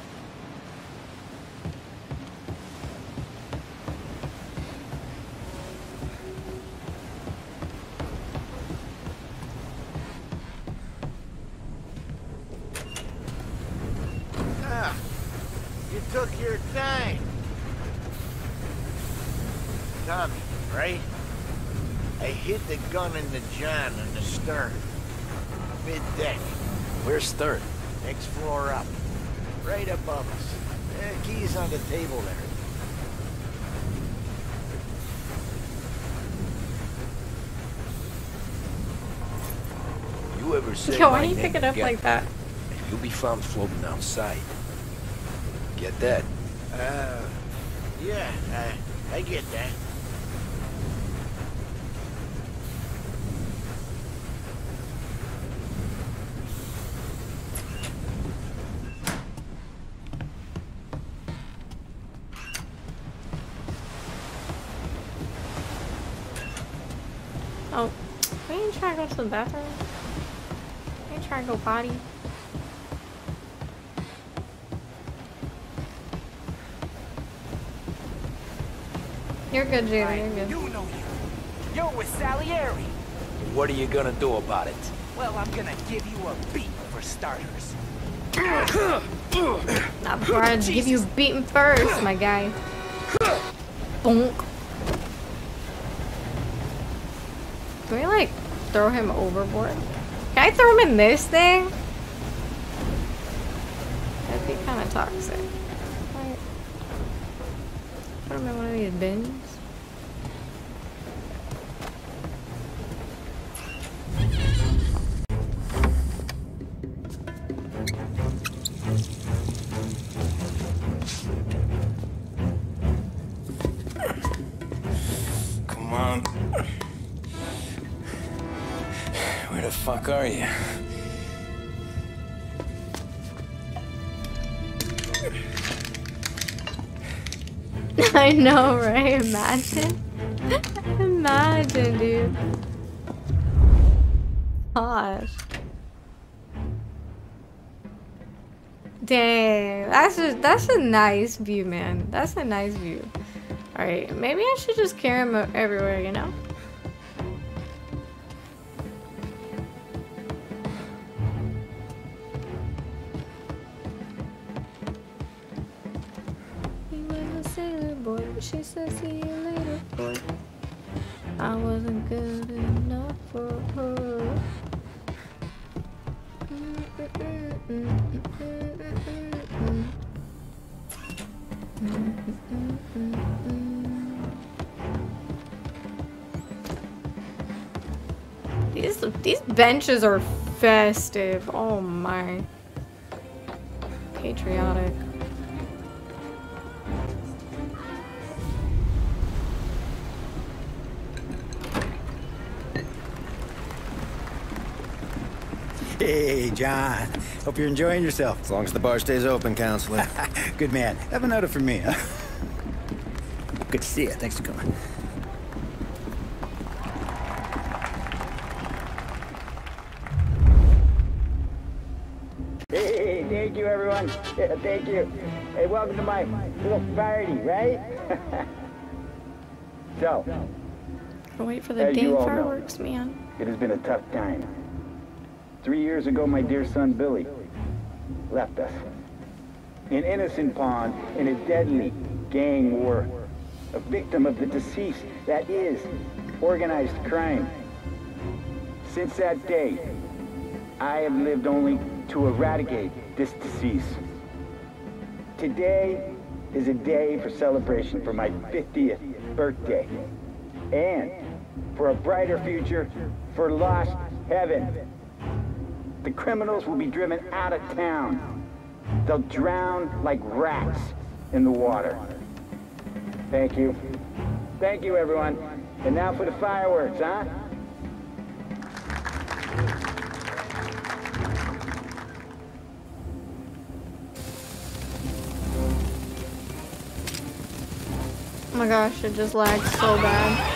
Ah, you took your time. Tommy, right? I hit the gun in the john on the stern. Mid-deck. Where's stern? Next floor up. Right above us. Uh, keys on the table there. You ever say Yo, why my do you name pick it up again, like that? and you'll be found floating outside. Get that? Uh, yeah, I, I get that. Oh, we ain't trying to go to the bathroom. We ain't trying to go potty. You're good, Jayla. You're good. You know you. You're with Salieri. What are you gonna do about it? Well, I'm gonna give you a beat for starters. Not before I give you beaten first, my guy. Bonk. Can we like throw him overboard? Can I throw him in this thing? That'd be kind of toxic. Right. Put him in one of these bins. Come on. Where the fuck are you? I know, right? Imagine. Imagine, dude. Gosh. Dang, that's a that's a nice view, man. That's a nice view. All right, maybe I should just carry him everywhere, you know? He was a sailor boy, but she said, "See you later, boy." I wasn't good enough for her. These these benches are festive. Oh my. Patriotic. Hey, John. Hope you're enjoying yourself. As long as the bar stays open, counselor. Good man. Have another for me, huh? Good to see you. Thanks for coming. Hey, thank you, everyone. Yeah, thank you. Hey, welcome to my little party, right? So, Can't wait for the as you damn all know, fireworks, man. it has been a tough time. Three years ago, my dear son, Billy, left us. An innocent pawn in a deadly gang war. A victim of the deceased that is organized crime. Since that day, I have lived only to eradicate this disease. Today is a day for celebration for my fiftieth birthday. And for a brighter future for lost heaven. The criminals will be driven out of town. They'll drown like rats in the water. Thank you. Thank you, everyone. And now for the fireworks, huh? Oh my gosh, it just lagged so bad.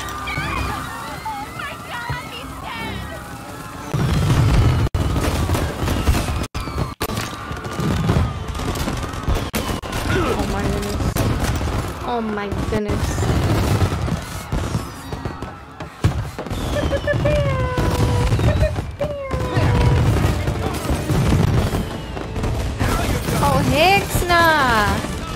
Oh my goodness. Oh, Hicks, nah.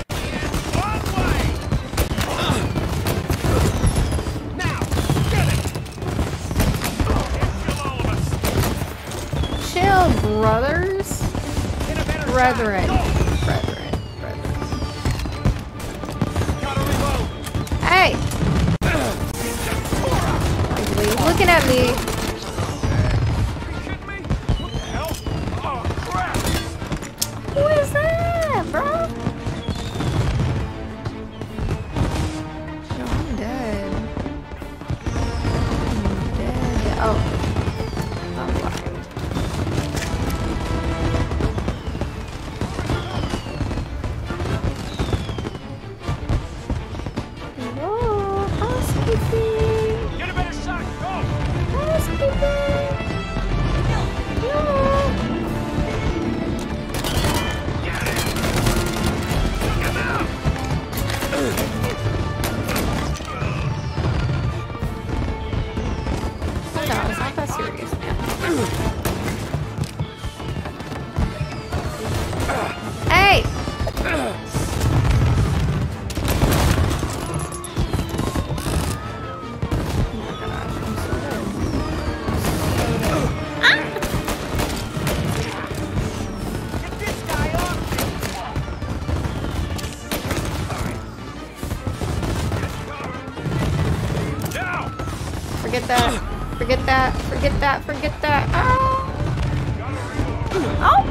Chill, brothers. Brethren. Brethren. Hey! He's looking at me. Who is that, bro? Yo, I'm dead. I'm dead. Oh. I'm blind. forget that, forget that. Oh! Oh!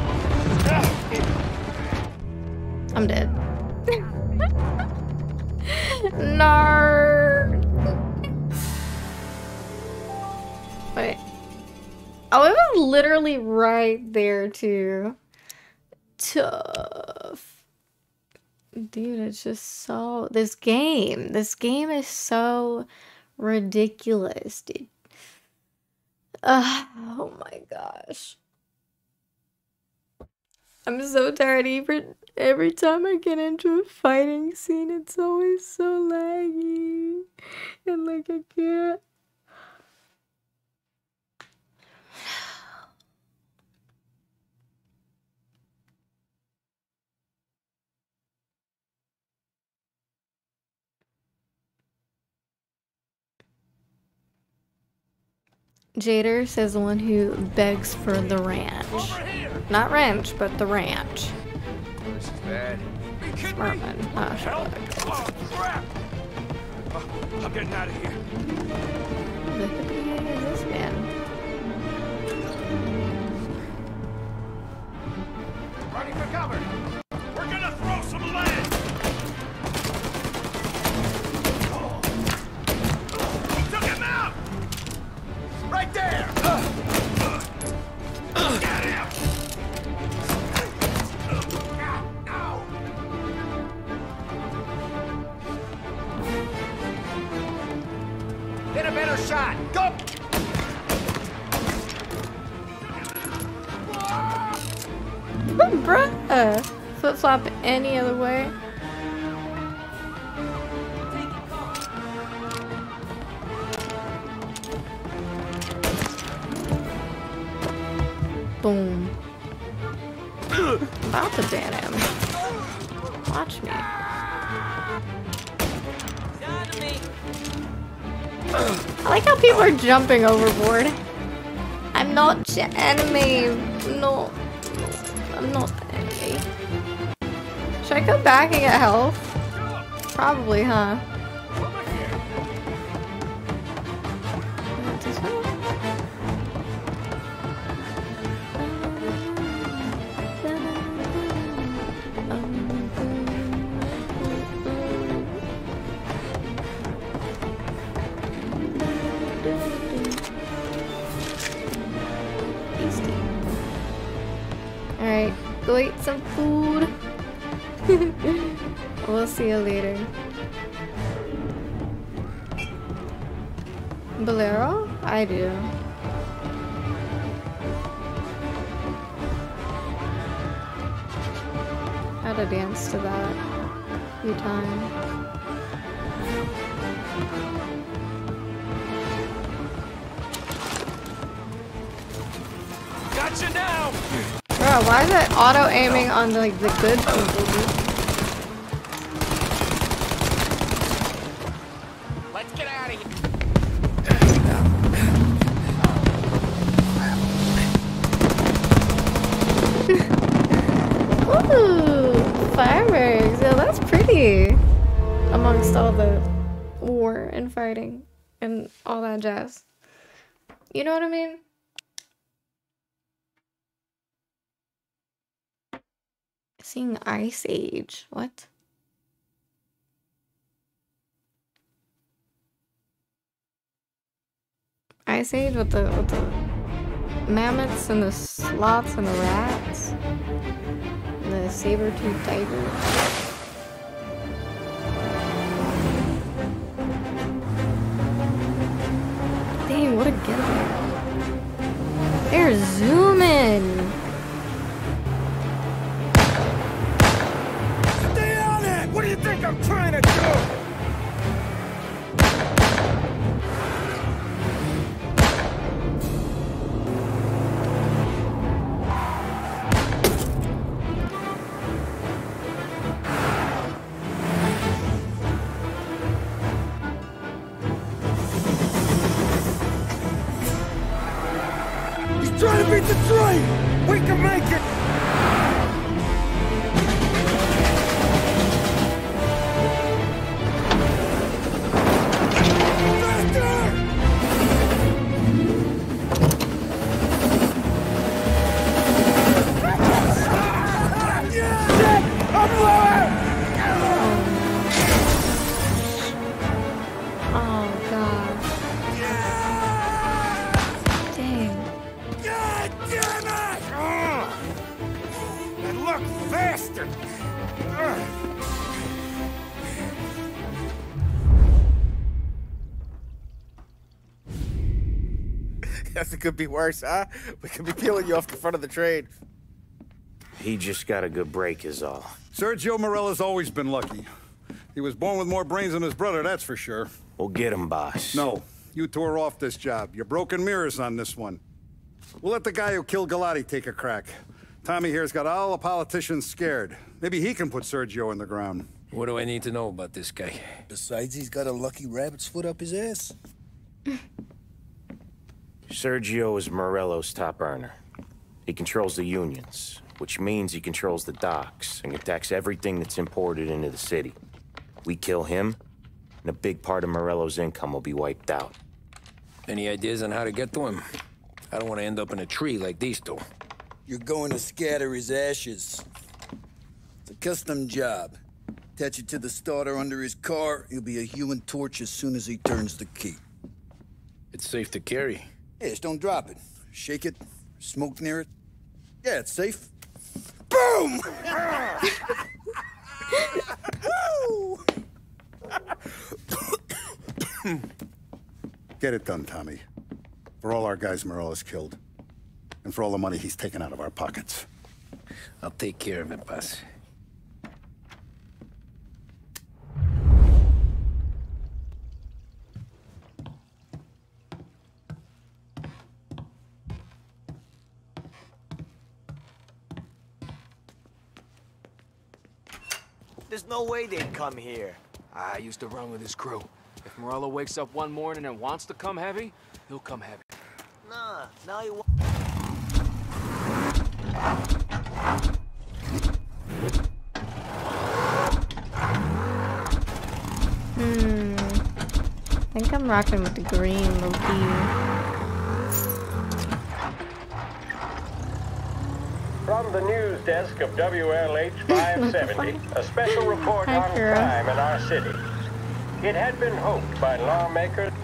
I'm dead. No. Wait. Oh, it was literally right there too. Tough. Dude, it's just so... This game. This game is so ridiculous, dude. Uh, oh my gosh. I'm so tired. Every, every time I get into a fighting scene, it's always so laggy. And like, I can't... Jader says the one who begs for the ranch. Not ranch, but the ranch. This is bad. Smart man. Oh, Help! Oh, crap! Oh, I'm getting out of here. The hippie is this man. Ready for cover. We're gonna throw some lead. Took him out. Right there. Uh, uh, uh, Get him. Get a better shot. Go. Oh, bruh. Flip flop any other way. Boom. About to ban him. Watch me. I like how people are jumping overboard. I'm not your enemy. No. I'm not the enemy. Should I go back and get health? Probably, huh? Alright, go eat some food. We'll see you later. Bolero? I do. I had to dance to that a few times. Gotcha now. Bro, why is it auto aiming on like the good people? Let's get out of here. Ooh, fireworks. Yeah, that's pretty. Amongst all the war and fighting and all that jazz. You know what I mean? Seeing Ice Age. What? Ice Age with the with the mammoths and the sloths and the rats. And the saber-toothed tiger. Dang, what a getaway. They're zooming. What do you think I'm trying to do? He's trying to beat the train! We can make it! Faster! Guess it could be worse, huh? We could be peeling you off the front of the train. He just got a good break is all. Sergio Morella's always been lucky. He was born with more brains than his brother, that's for sure. We'll get him, boss. No, you tore off this job. You're broken mirrors on this one. We'll let the guy who killed Galati take a crack. Tommy here's got all the politicians scared. Maybe he can put Sergio in the ground. What do I need to know about this guy? Besides, he's got a lucky rabbit's foot up his ass. Sergio is Morello's top earner. He controls the unions, which means he controls the docks and attacks everything that's imported into the city. We kill him, and a big part of Morello's income will be wiped out. Any ideas on how to get to him? I don't want to end up in a tree like these two. You're going to scatter his ashes. It's a custom job. Attach it to the starter under his car. He'll be a human torch as soon as he turns the key. It's safe to carry. Yeah, just don't drop it. Shake it, smoke near it. Yeah, it's safe. Boom! Get it done, Tommy. For all our guys Morella's killed. And for all the money he's taken out of our pockets. I'll take care of it, boss. There's no way they'd come here. I used to run with his crew. If Morello wakes up one morning and wants to come heavy, he'll come heavy. Nah, now he wa- Hmm. I think I'm rocking with the green, low-key. From the news desk of W L H five seventy, a special report Hi, on Ciara. crime in our city. It had been hoped by lawmakers.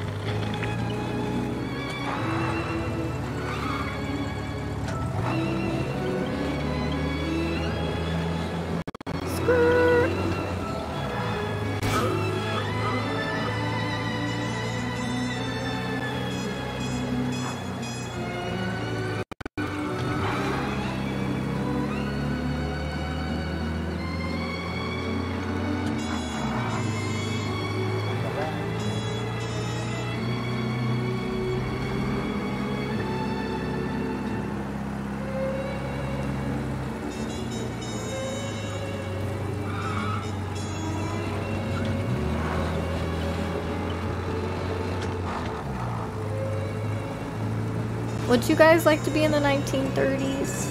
Would you guys like to be in the nineteen thirties?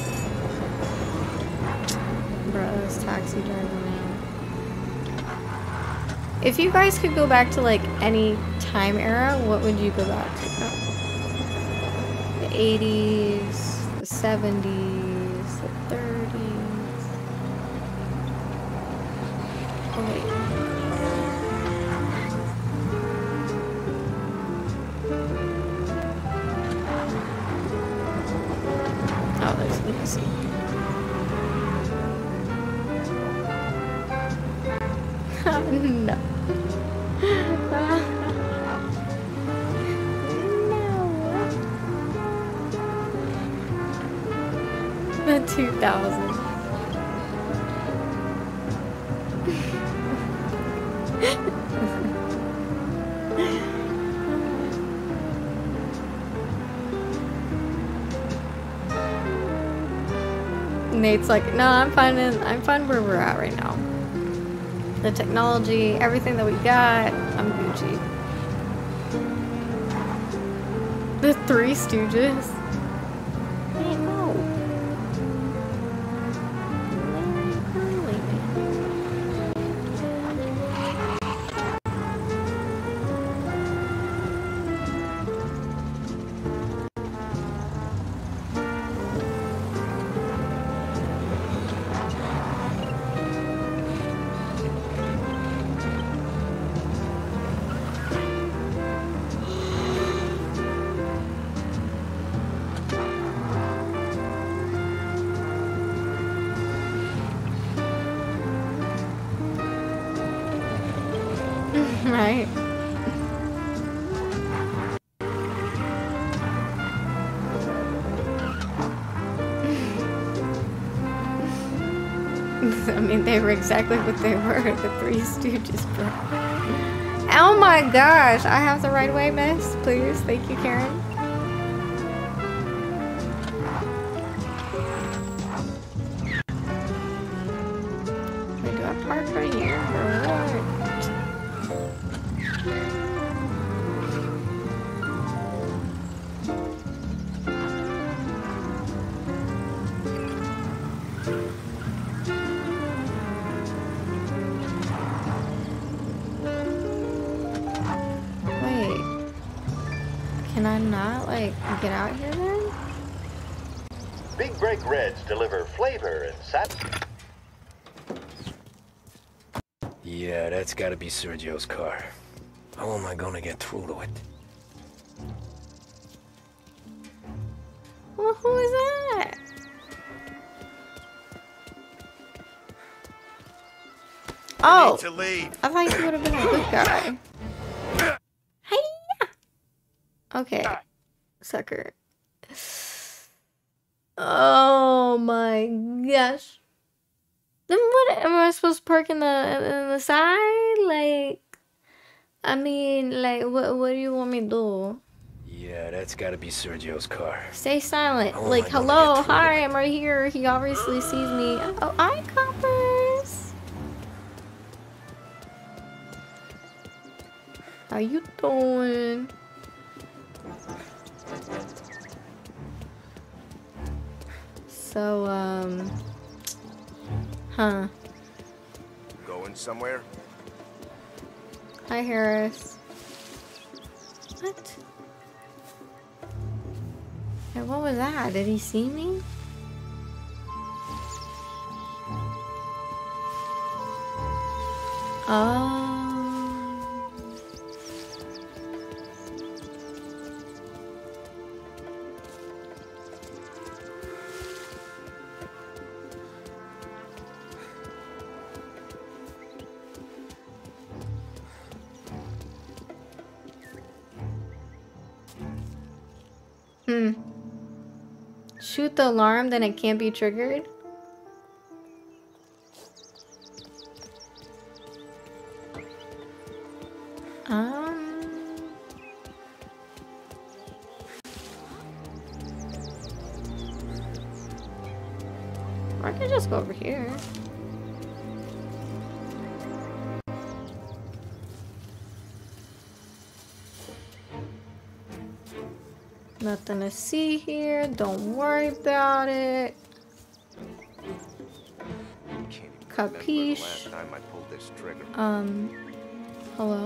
Bruh, this taxi driver now. If you guys could go back to like any time era, what would you go back to? The eighties, the seventies, the thirties. Oh wait. Oh, there's Lucy. No. No. The two thousand. Nate's like, no, I'm fine. In, I'm fine where we're at right now. The technology, everything that we got, I'm Gucci. The Three Stooges. Hey, no. right? I mean, they were exactly what they were, the Three Stooges, bro. Oh my gosh, I have the right way, miss, please. Thank you, Karen. Wait, do I park right here? Or can I not, like, get out here then? Big Break Reds deliver flavor and sap. Yeah, that's gotta be Sergio's car. How am I gonna get through to it? Well, who is that? Oh, to leave. I thought you would have been a good guy. Okay, sucker. Oh my gosh. Then what am I supposed to park in the in the side? Like, I mean, like, what what do you want me to do? Yeah, that's gotta be Sergio's car. Stay silent. How am Like, I gonna hello, get through hi, I'm right here. He obviously sees me. Oh, hi, coppers. How you doing? So, um, huh. Going somewhere? Hi, Harris. What? Hey, what was that? Did he see me? Oh. Hmm. Shoot the alarm, then it can't be triggered? Um. Or I could just go over here. Nothing to see here. Don't worry about it. Capiche. Last time I pulled this trigger. Um, hello?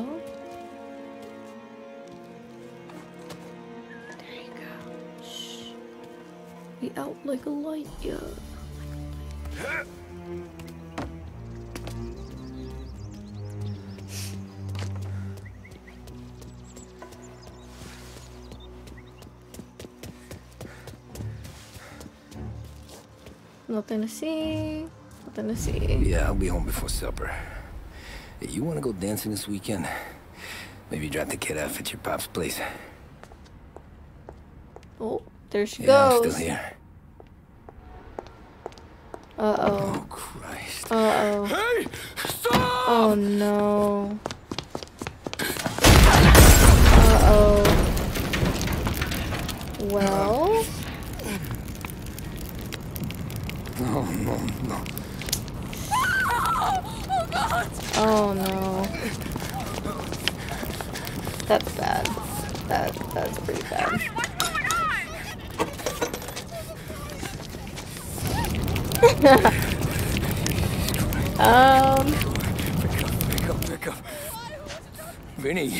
There you go. Shh. Be out like a light, yeah. Nothing to see. Nothing to see. Yeah, I'll be home before supper. Hey, you wanna go dancing this weekend? Maybe drop the kid off at your pop's place. Oh, there she Yeah, goes. I'm still here. Uh-oh. Oh, Christ. Uh-oh. Hey! Stop! Oh, no. Uh-oh. Well... No, no, no. Oh, God! Oh, no. That's bad. That, that's pretty bad. um... Pick up, pick up. Vinny.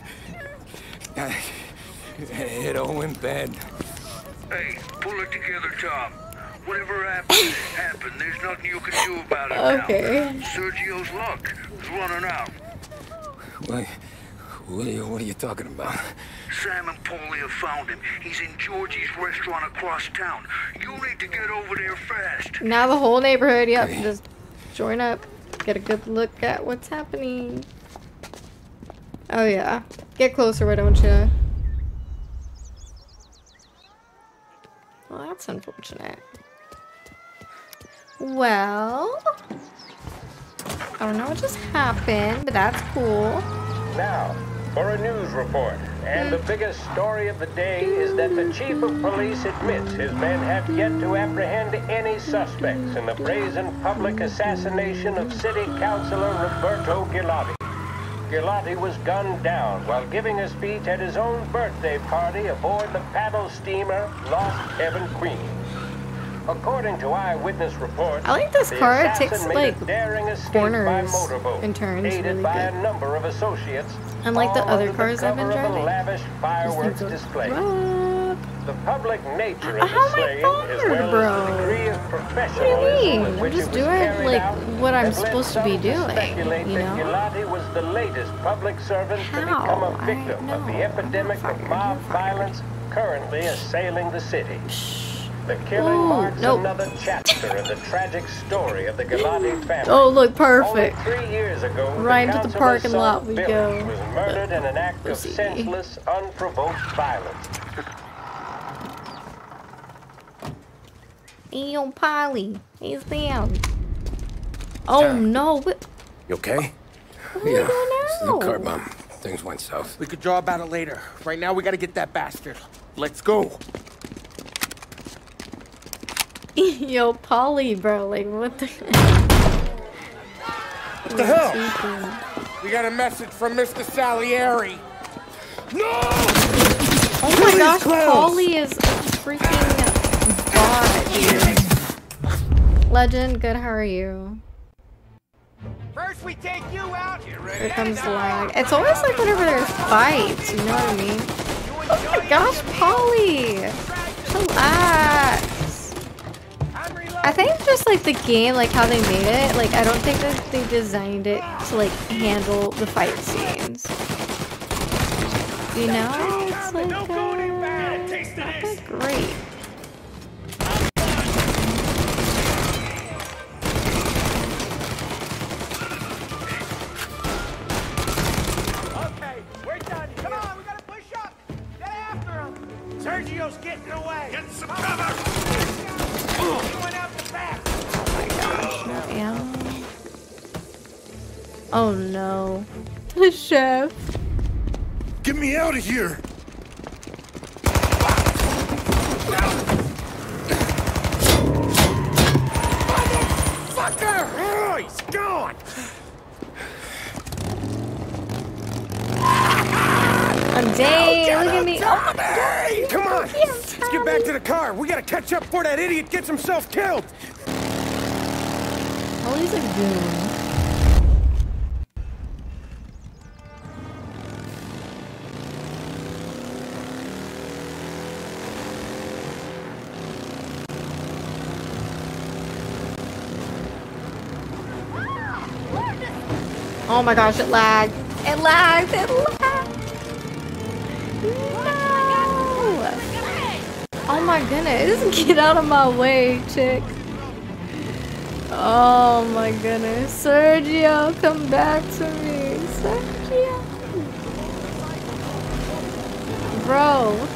It all went bad. Hey, pull it together, Tom. Whatever happened, happened. There's nothing you can do about it Okay. now. Sergio's luck is running out. What, what, are you, what are you talking about? Sam and Paulie have found him. He's in Georgie's restaurant across town. You need to get over there fast. Now the whole neighborhood, yep, just join up. Get a good look at what's happening. Oh yeah. Get closer, why don't you? Well, that's unfortunate. Well, I don't know what just happened, but that's cool. Now, for a news report. And the biggest story of the day is that the chief of police admits his men have yet to apprehend any suspects in the brazen public assassination of city councilor Roberto Gilotti. Gilotti was gunned down while giving a speech at his own birthday party aboard the paddle steamer Lost Heaven Queen. According to eyewitness reports, I like this the car. It assassin takes made like a daring escape corners by motorboat, and turns aided really by good. a number of associates, Unlike the all other under cars I've been cover of a driving. lavish fireworks These things display. are The public nature Uh, of how the am I slaying, as fired, well bro? as the degree of What do you professionalism mean? with I'm which just it was doing carried like out, what I'm has led supposed to some be doing, speculate you that know? Gilotti was the latest public servant to become a victim of the epidemic of mob violence currently assailing the city. The killing Ooh, marks nope. another chapter in the tragic story of the Gilotti family. Oh, look, perfect. Only three years ago, Right the into the councilor's parking son, lot we Billy, go. was murdered in an act of Pussy. senseless, unprovoked violence. Yo, Polly, he's down. Oh no! What? You okay? What are you doing It's the now? car bomb. Things went south. We could draw about it later. Right now, we gotta get that bastard. Let's go. Yo, Polly, bro, like what the? What the hell? We got a message from Mister Salieri. No! Oh my gosh, Polly is a freaking bot, dude. Legend, good. How are you? First we take you out. Here comes the lag. It's always like whenever there's fights, you know what I mean? Oh my gosh, Polly! Relax. I think just like the game, like how they made it, like I don't think that they designed it to like handle the fight scenes. You know? It's like, uh, not that great. Okay, we're done. Come on, we gotta push up. Get after him. Sergio's getting away. Get some cover. He went out the back. Oh my gosh, no ammo. Oh no. The chef. Get me out of here! Motherfucker! Oh, he's gone! I'm dead. Look at me. Oh my god. Hey, come on! Let's get back to the car. We gotta catch up before that idiot gets himself killed. Polly's a goon. Oh my gosh, it lagged. It lagged. It lagged. No. Oh my goodness. Get out of my way, chick. Oh my goodness. Sergio, come back to me. Sergio. Bro.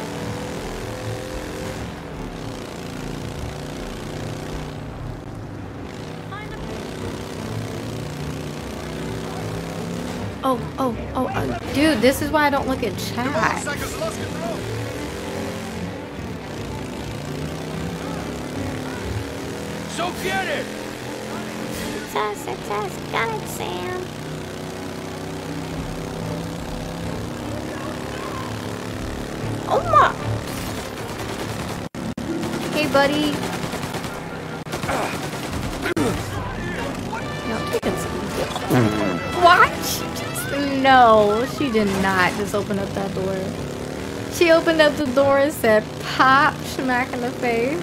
Oh, oh, oh, uh, dude, this is why I don't look at chat. So get it. Success, success, got it, Sam. Oh my. Hey, buddy. No, I'm taking some. What? She just, no, she did not just open up that door. She opened up the door and said, pop, smack in the face.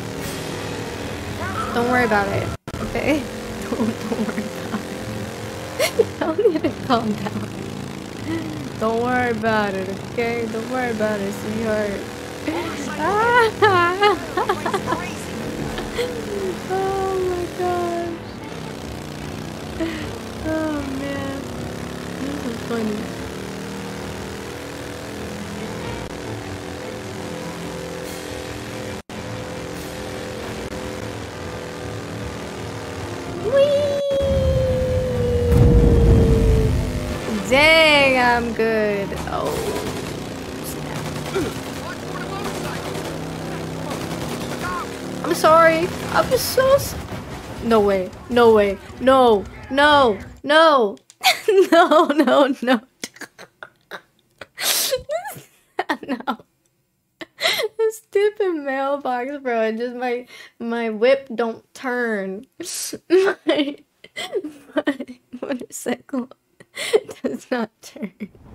Don't worry about it, okay? Don't, don't worry about it. Tell me to calm down. Don't worry about it, okay? Don't worry about it, sweetheart. Oh my gosh. Oh man. This is funny. I'm good. Oh. Snap. I'm sorry. I'm so. S no way. No way. No. No. No. no. No. No. no. This stupid mailbox, bro. And just my my whip don't turn. my, my motorcycle does not turn.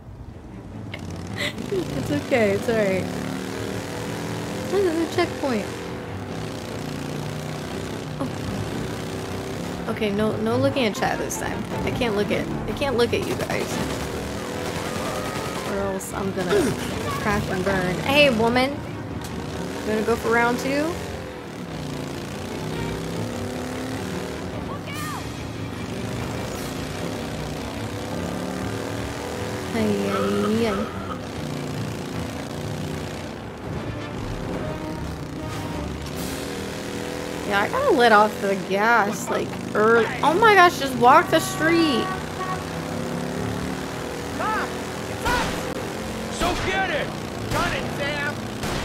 It's okay. It's alright. Another checkpoint. Oh. Okay. No. No looking at chat this time. I can't look at. I can't look at you guys. Or else I'm gonna crash and burn. Hey, woman. Gonna go for round two? Hey, hey, hey. Yeah, I gotta let off the gas like early. Oh my gosh, just walk the street. So get it! Got it, Sam!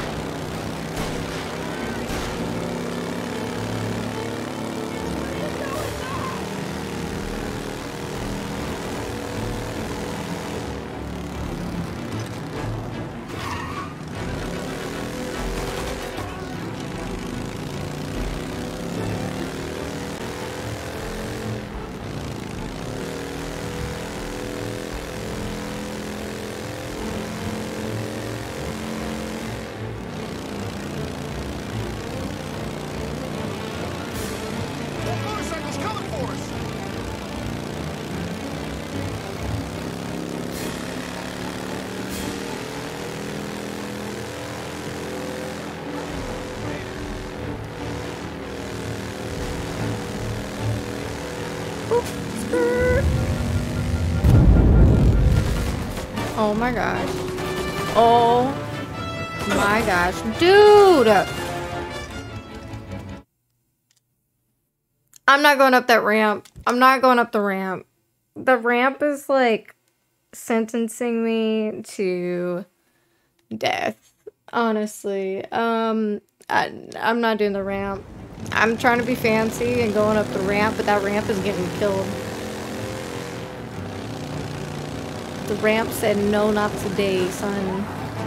Oh my gosh. Oh my gosh. Dude! I'm not going up that ramp. I'm not going up the ramp. The ramp is like sentencing me to death. Honestly. Um, I, I'm not doing the ramp. I'm trying to be fancy and going up the ramp, but that ramp is getting killed. The ramp said no, not today, son.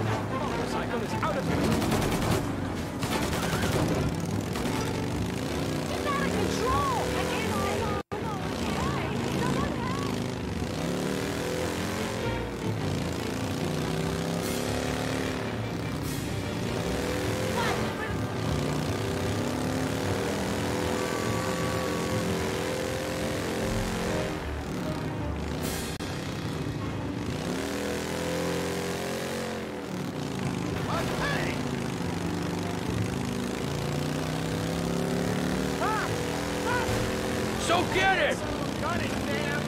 So get it! Got it, Sam!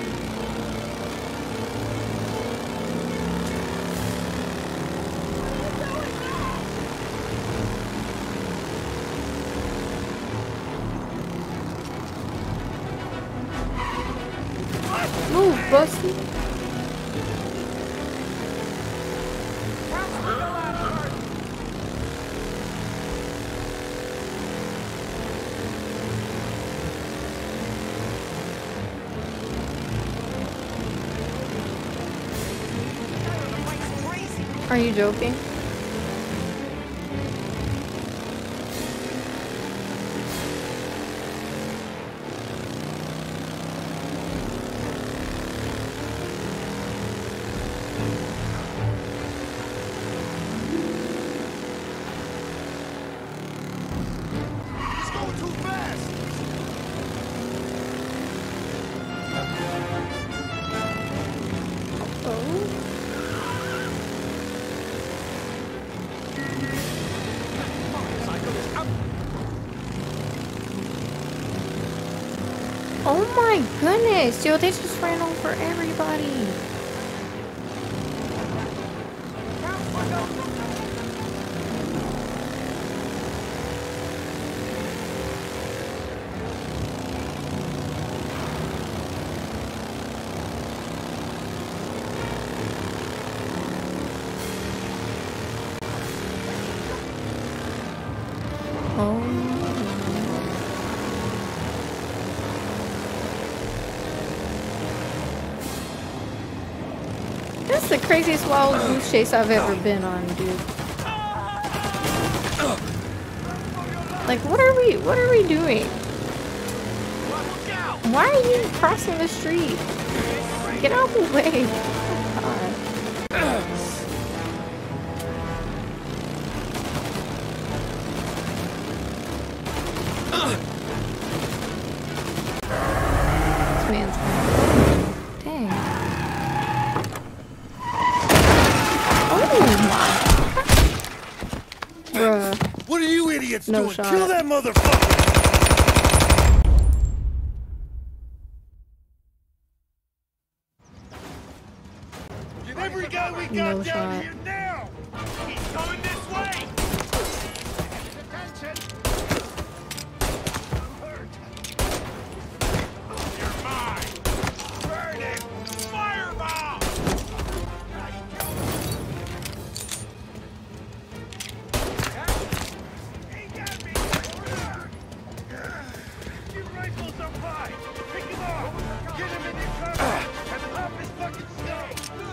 Move, Busty. Are you joking? He's going too fast. Oh. Oh my goodness, yo, they just ran over everybody. Oh. This is the craziest wild goose chase I've ever been on, dude. Like, what are we, what are we doing? Why are you crossing the street? Get out of the way. God. This man's dang. Oh my. Bruh. What are you idiots No doing? shot. Kill that motherfucker! Get every guy we got No down shot. here now! He's coming this way! Attention! I'm hurt. You're mine! Burn it! Fireball! He got me! Your rifle's up high! Pick him up! Get him in your cover! And pop his fucking skull!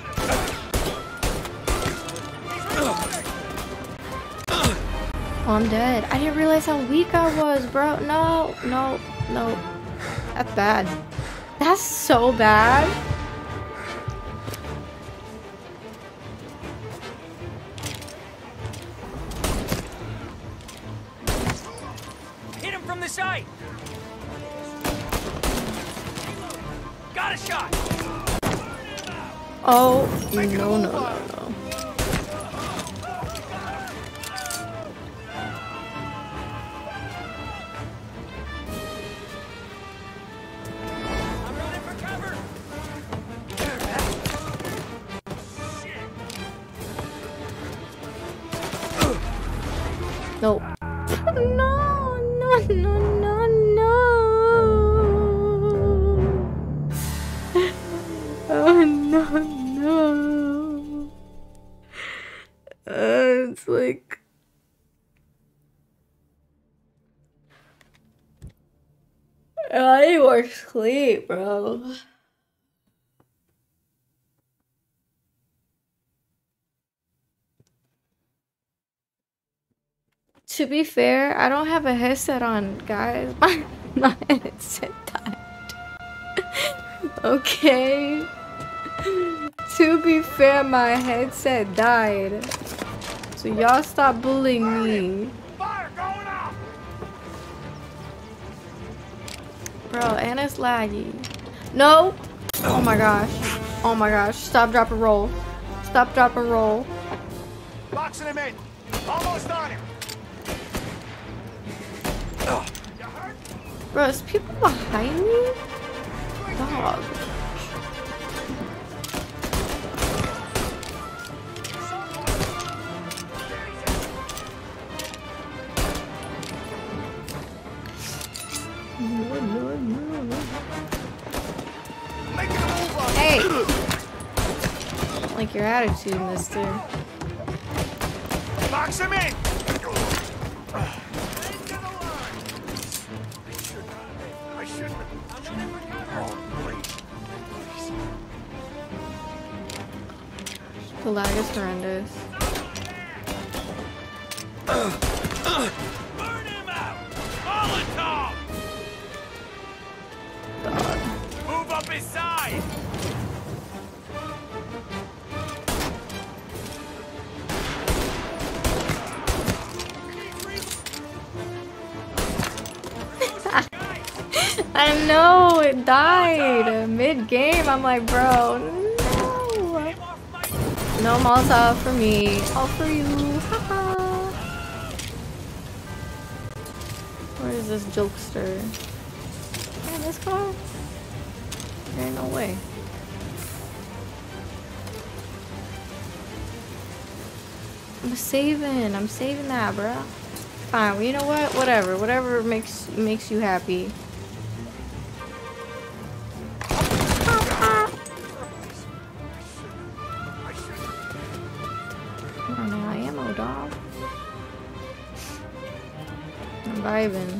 Oh, I'm dead. I didn't realize how weak I was, bro. No, no, no. That's bad. That's so bad. Hit him from the side. Got a shot. Oh, no, no, no, no. Nope. No, no, no, no, no. Oh, no, no. Uh, it's like... I need more sleep, bro. To be fair, I don't have a headset on, guys. My, my headset died. Okay. To be fair, my headset died. So y'all stop bullying me. Bro, and it's laggy. No! Oh my gosh. Oh my gosh. Stop, drop, and roll. Stop, drop, and roll. Boxing him in! Almost on him! Bro, is people behind me? Dog. Hey! Like your attitude, mister. Box him in! The lag is horrendous. Burn him out! Molotov! God. Move up his side! I know, it died mid-game. I'm like, bro, no. No Molotov for me. All for you. Haha. Where is this jokester? Yeah, this car? There ain't no way. I'm saving. I'm saving that, bro. Fine. Well, you know what? Whatever. Whatever makes makes you happy. I'm vibing.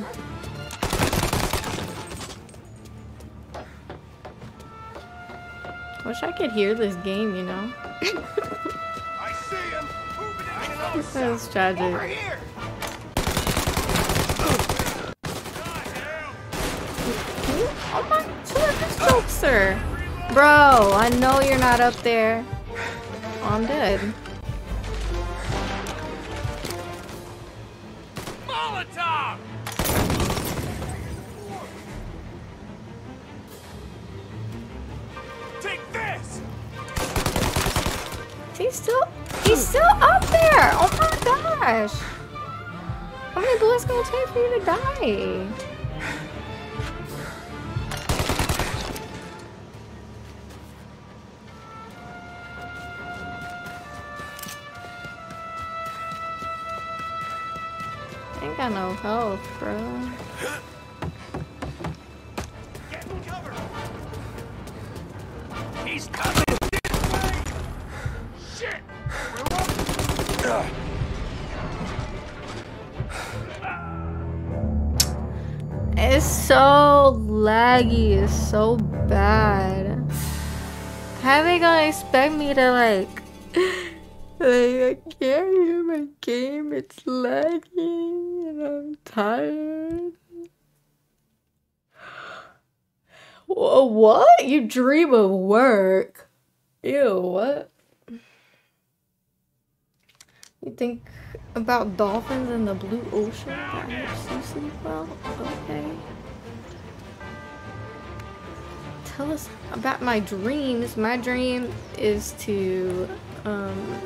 Wish I could hear this game, you know? I see him. Moving in. That was tragic. Over here. Oh my, this jokester. Bro, I know you're not up there. Oh, I'm dead. Molotov! Take this! He's still, he's still up there. Oh my gosh. How many bullets gonna take for you to die? I ain't got no health, bro. He's coming this way! Shit! It's so laggy. It's so bad. How are they gonna expect me to like... Like, I can't hear my game. It's laggy and I'm tired. Wha- What? You dream of work? Ew, what? You think about dolphins in the blue ocean? That helps you sleep well? Okay. Tell us about my dreams. My dream is to, um...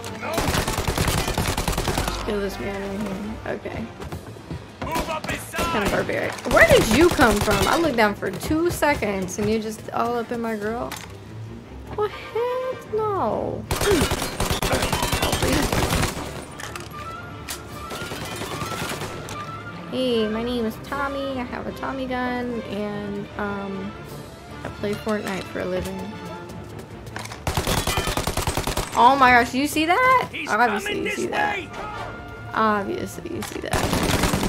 kill this man right here. Okay. Kind of barbaric. Where did you come from? I looked down for two seconds and you're just all up in my girl. What heck? No. Hey, my name is Tommy. I have a Tommy gun and um, I play Fortnite for a living. Oh my gosh, you see that? He's Obviously you coming see this that. way. Obviously you see that.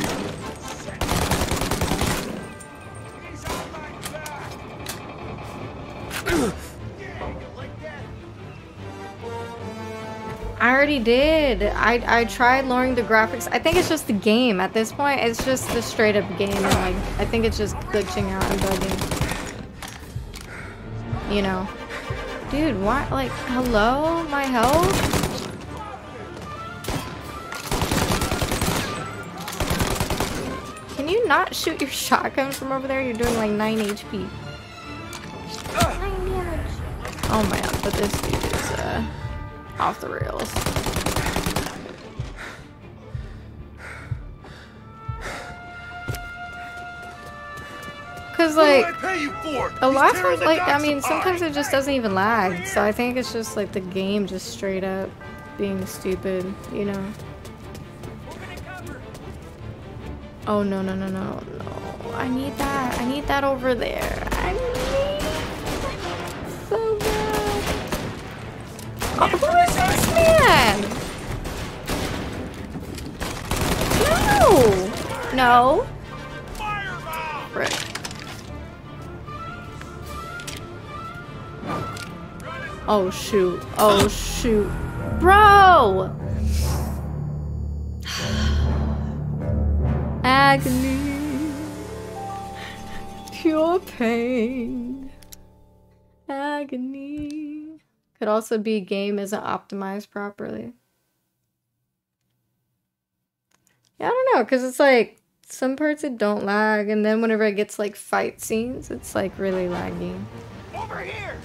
I already did. I I tried lowering the graphics. I think it's just the game at this point. It's just the straight up game, and like I think it's just glitching out and bugging. You know, dude. What? Like, hello, my health. Can you not shoot your shotgun from over there? You're doing like nine H P. Oh my god, but this dude is uh. off the rails. Cause like a lot of times, like I mean, sometimes it just doesn't even lag. So I think it's just like the game just straight up being stupid, you know. Oh no no no no no! I need that. I need that over there. I need so bad. Oh, who is this man? No! No. Frick. Oh shoot. Oh shoot. Bro! Agony. Pure pain. Agony. Could also be game isn't optimized properly. Yeah, I don't know, because it's like some parts it don't lag, and then whenever it gets like fight scenes, it's like really laggy. Over here.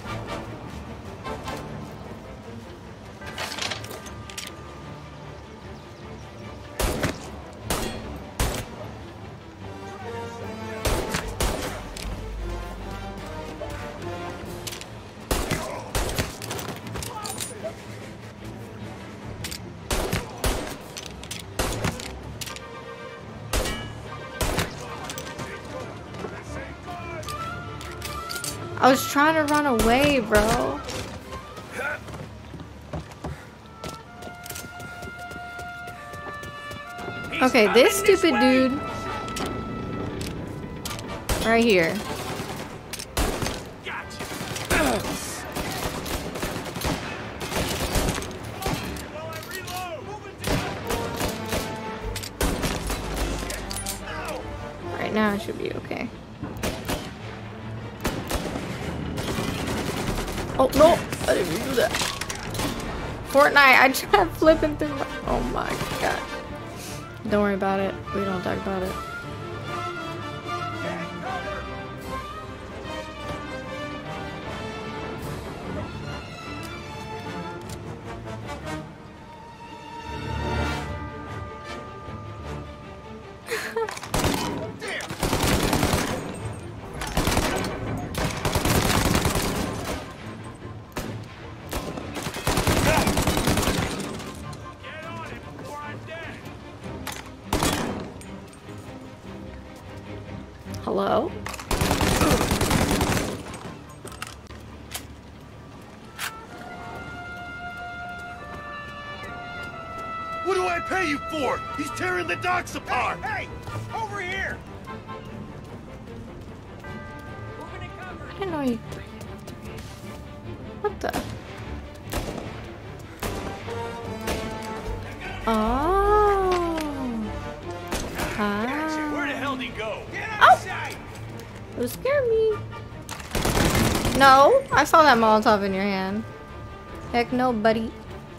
I was trying to run away, bro. Okay, this stupid dude right here. Right now it should be okay. Oh no, I didn't even do that. Fortnite, I tried flipping through my, oh my god. Don't worry about it. We don't talk about it. Hello? What do I pay you for? He's tearing the docks apart! Hey! Over here! I didn't know you. What the? Oh. Ah. Where the hell did he go? Oh! It scared me. No, I saw that Molotov in your hand. Heck no, buddy.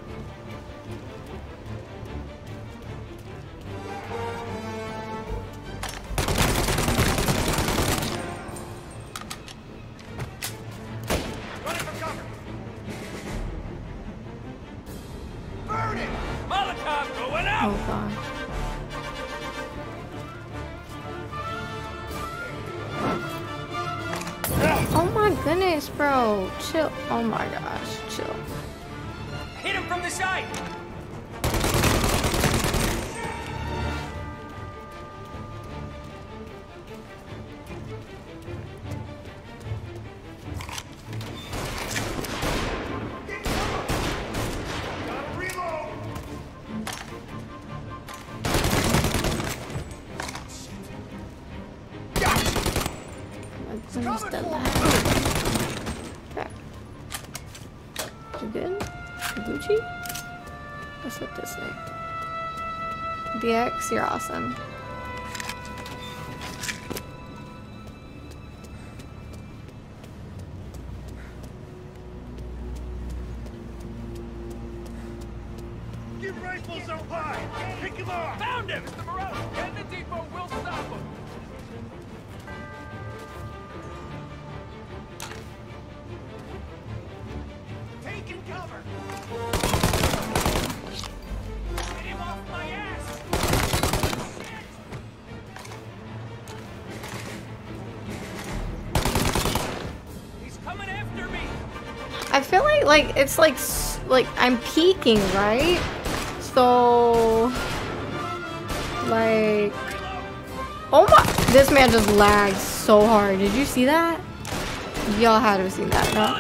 Burn it! Molotov going out! Oh god. Oh my goodness, bro. Chill. Oh my gosh, chill. Hit him from the side! Goodness, the lag. Okay. You good? Gucci? Let's hit this thing. D X, you're awesome. Your rifles are high! Pick him off! Found him! Mister Morales, get in the depot, we'll stop him! Taking cover! Get him off my ass! He's coming after me! I feel like like it's like s- like I'm peeking, right? So like oh my, this man just lagged so hard. Did you see that? Y'all had to have seen that, no?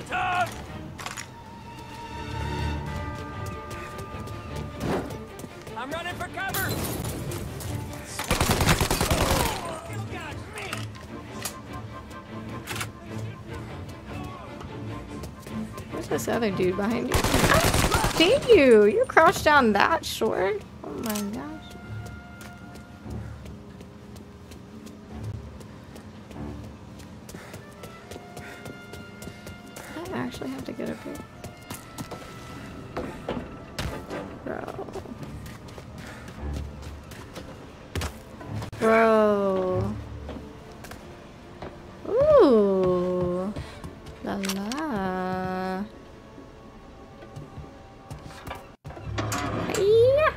I'm running for cover! Where's this other dude behind you? Ah, dang you! You crouched down that short? Oh my gosh. I actually have to get up here. Bro. Bro. Ooh. La la. Yeah.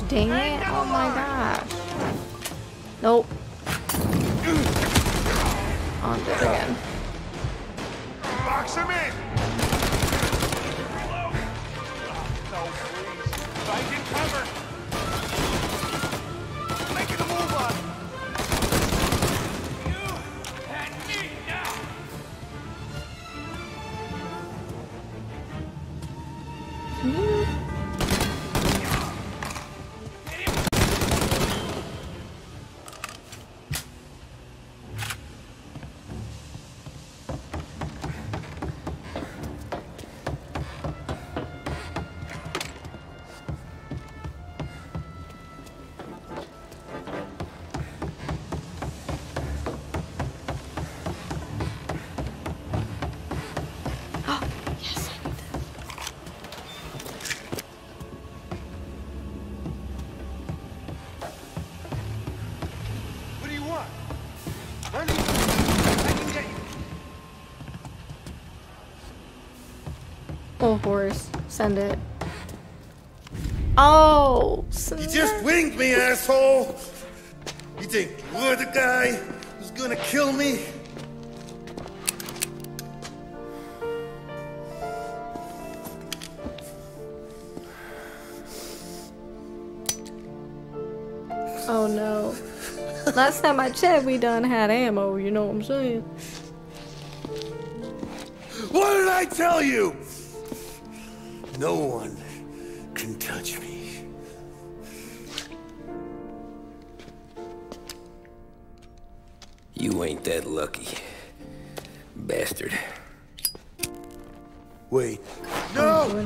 dang it. Oh my gosh. Nope. On to it again. Box him in! No, please. Find in cover! Making a move on! You and me now! Oh, horse. Send it. Oh! You just winged me, asshole! You think you're the guy who's gonna kill me? Oh no. Last time I checked, we done had ammo, you know what I'm saying? What did I tell you? No one can touch me. You ain't that lucky, bastard. Wait. No!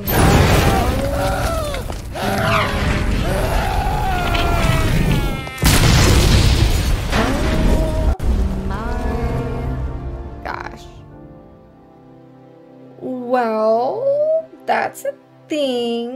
Gosh. Well, that's a thing.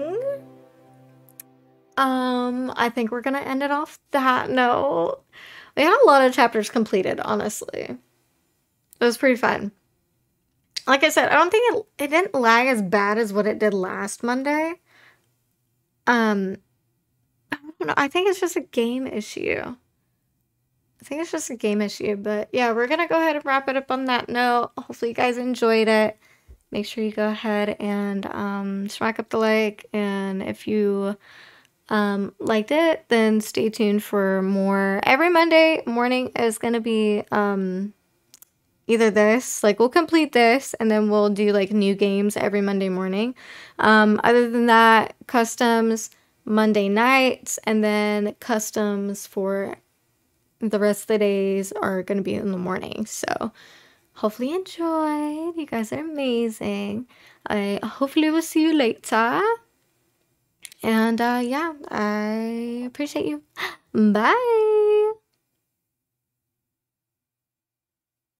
Um, I think we're gonna end it off that note. We had a lot of chapters completed, honestly. It was pretty fun. Like I said, I don't think it, it didn't lag as bad as what it did last Monday. Um, I don't know. I think it's just a game issue. I think it's just a game issue. But yeah, we're going to go ahead and wrap it up on that note. Hopefully you guys enjoyed it. Make sure you go ahead and um, smack up the like. And if you um, liked it, then stay tuned for more. Every Monday morning is going to be... Um, either this, like we'll complete this and then we'll do like new games every Monday morning. Um, other than that, customs Monday nights, and then customs for the rest of the days are going to be in the morning. So hopefully you enjoyed. You guys are amazing. I hopefully will see you later. And uh, yeah, I appreciate you. Bye.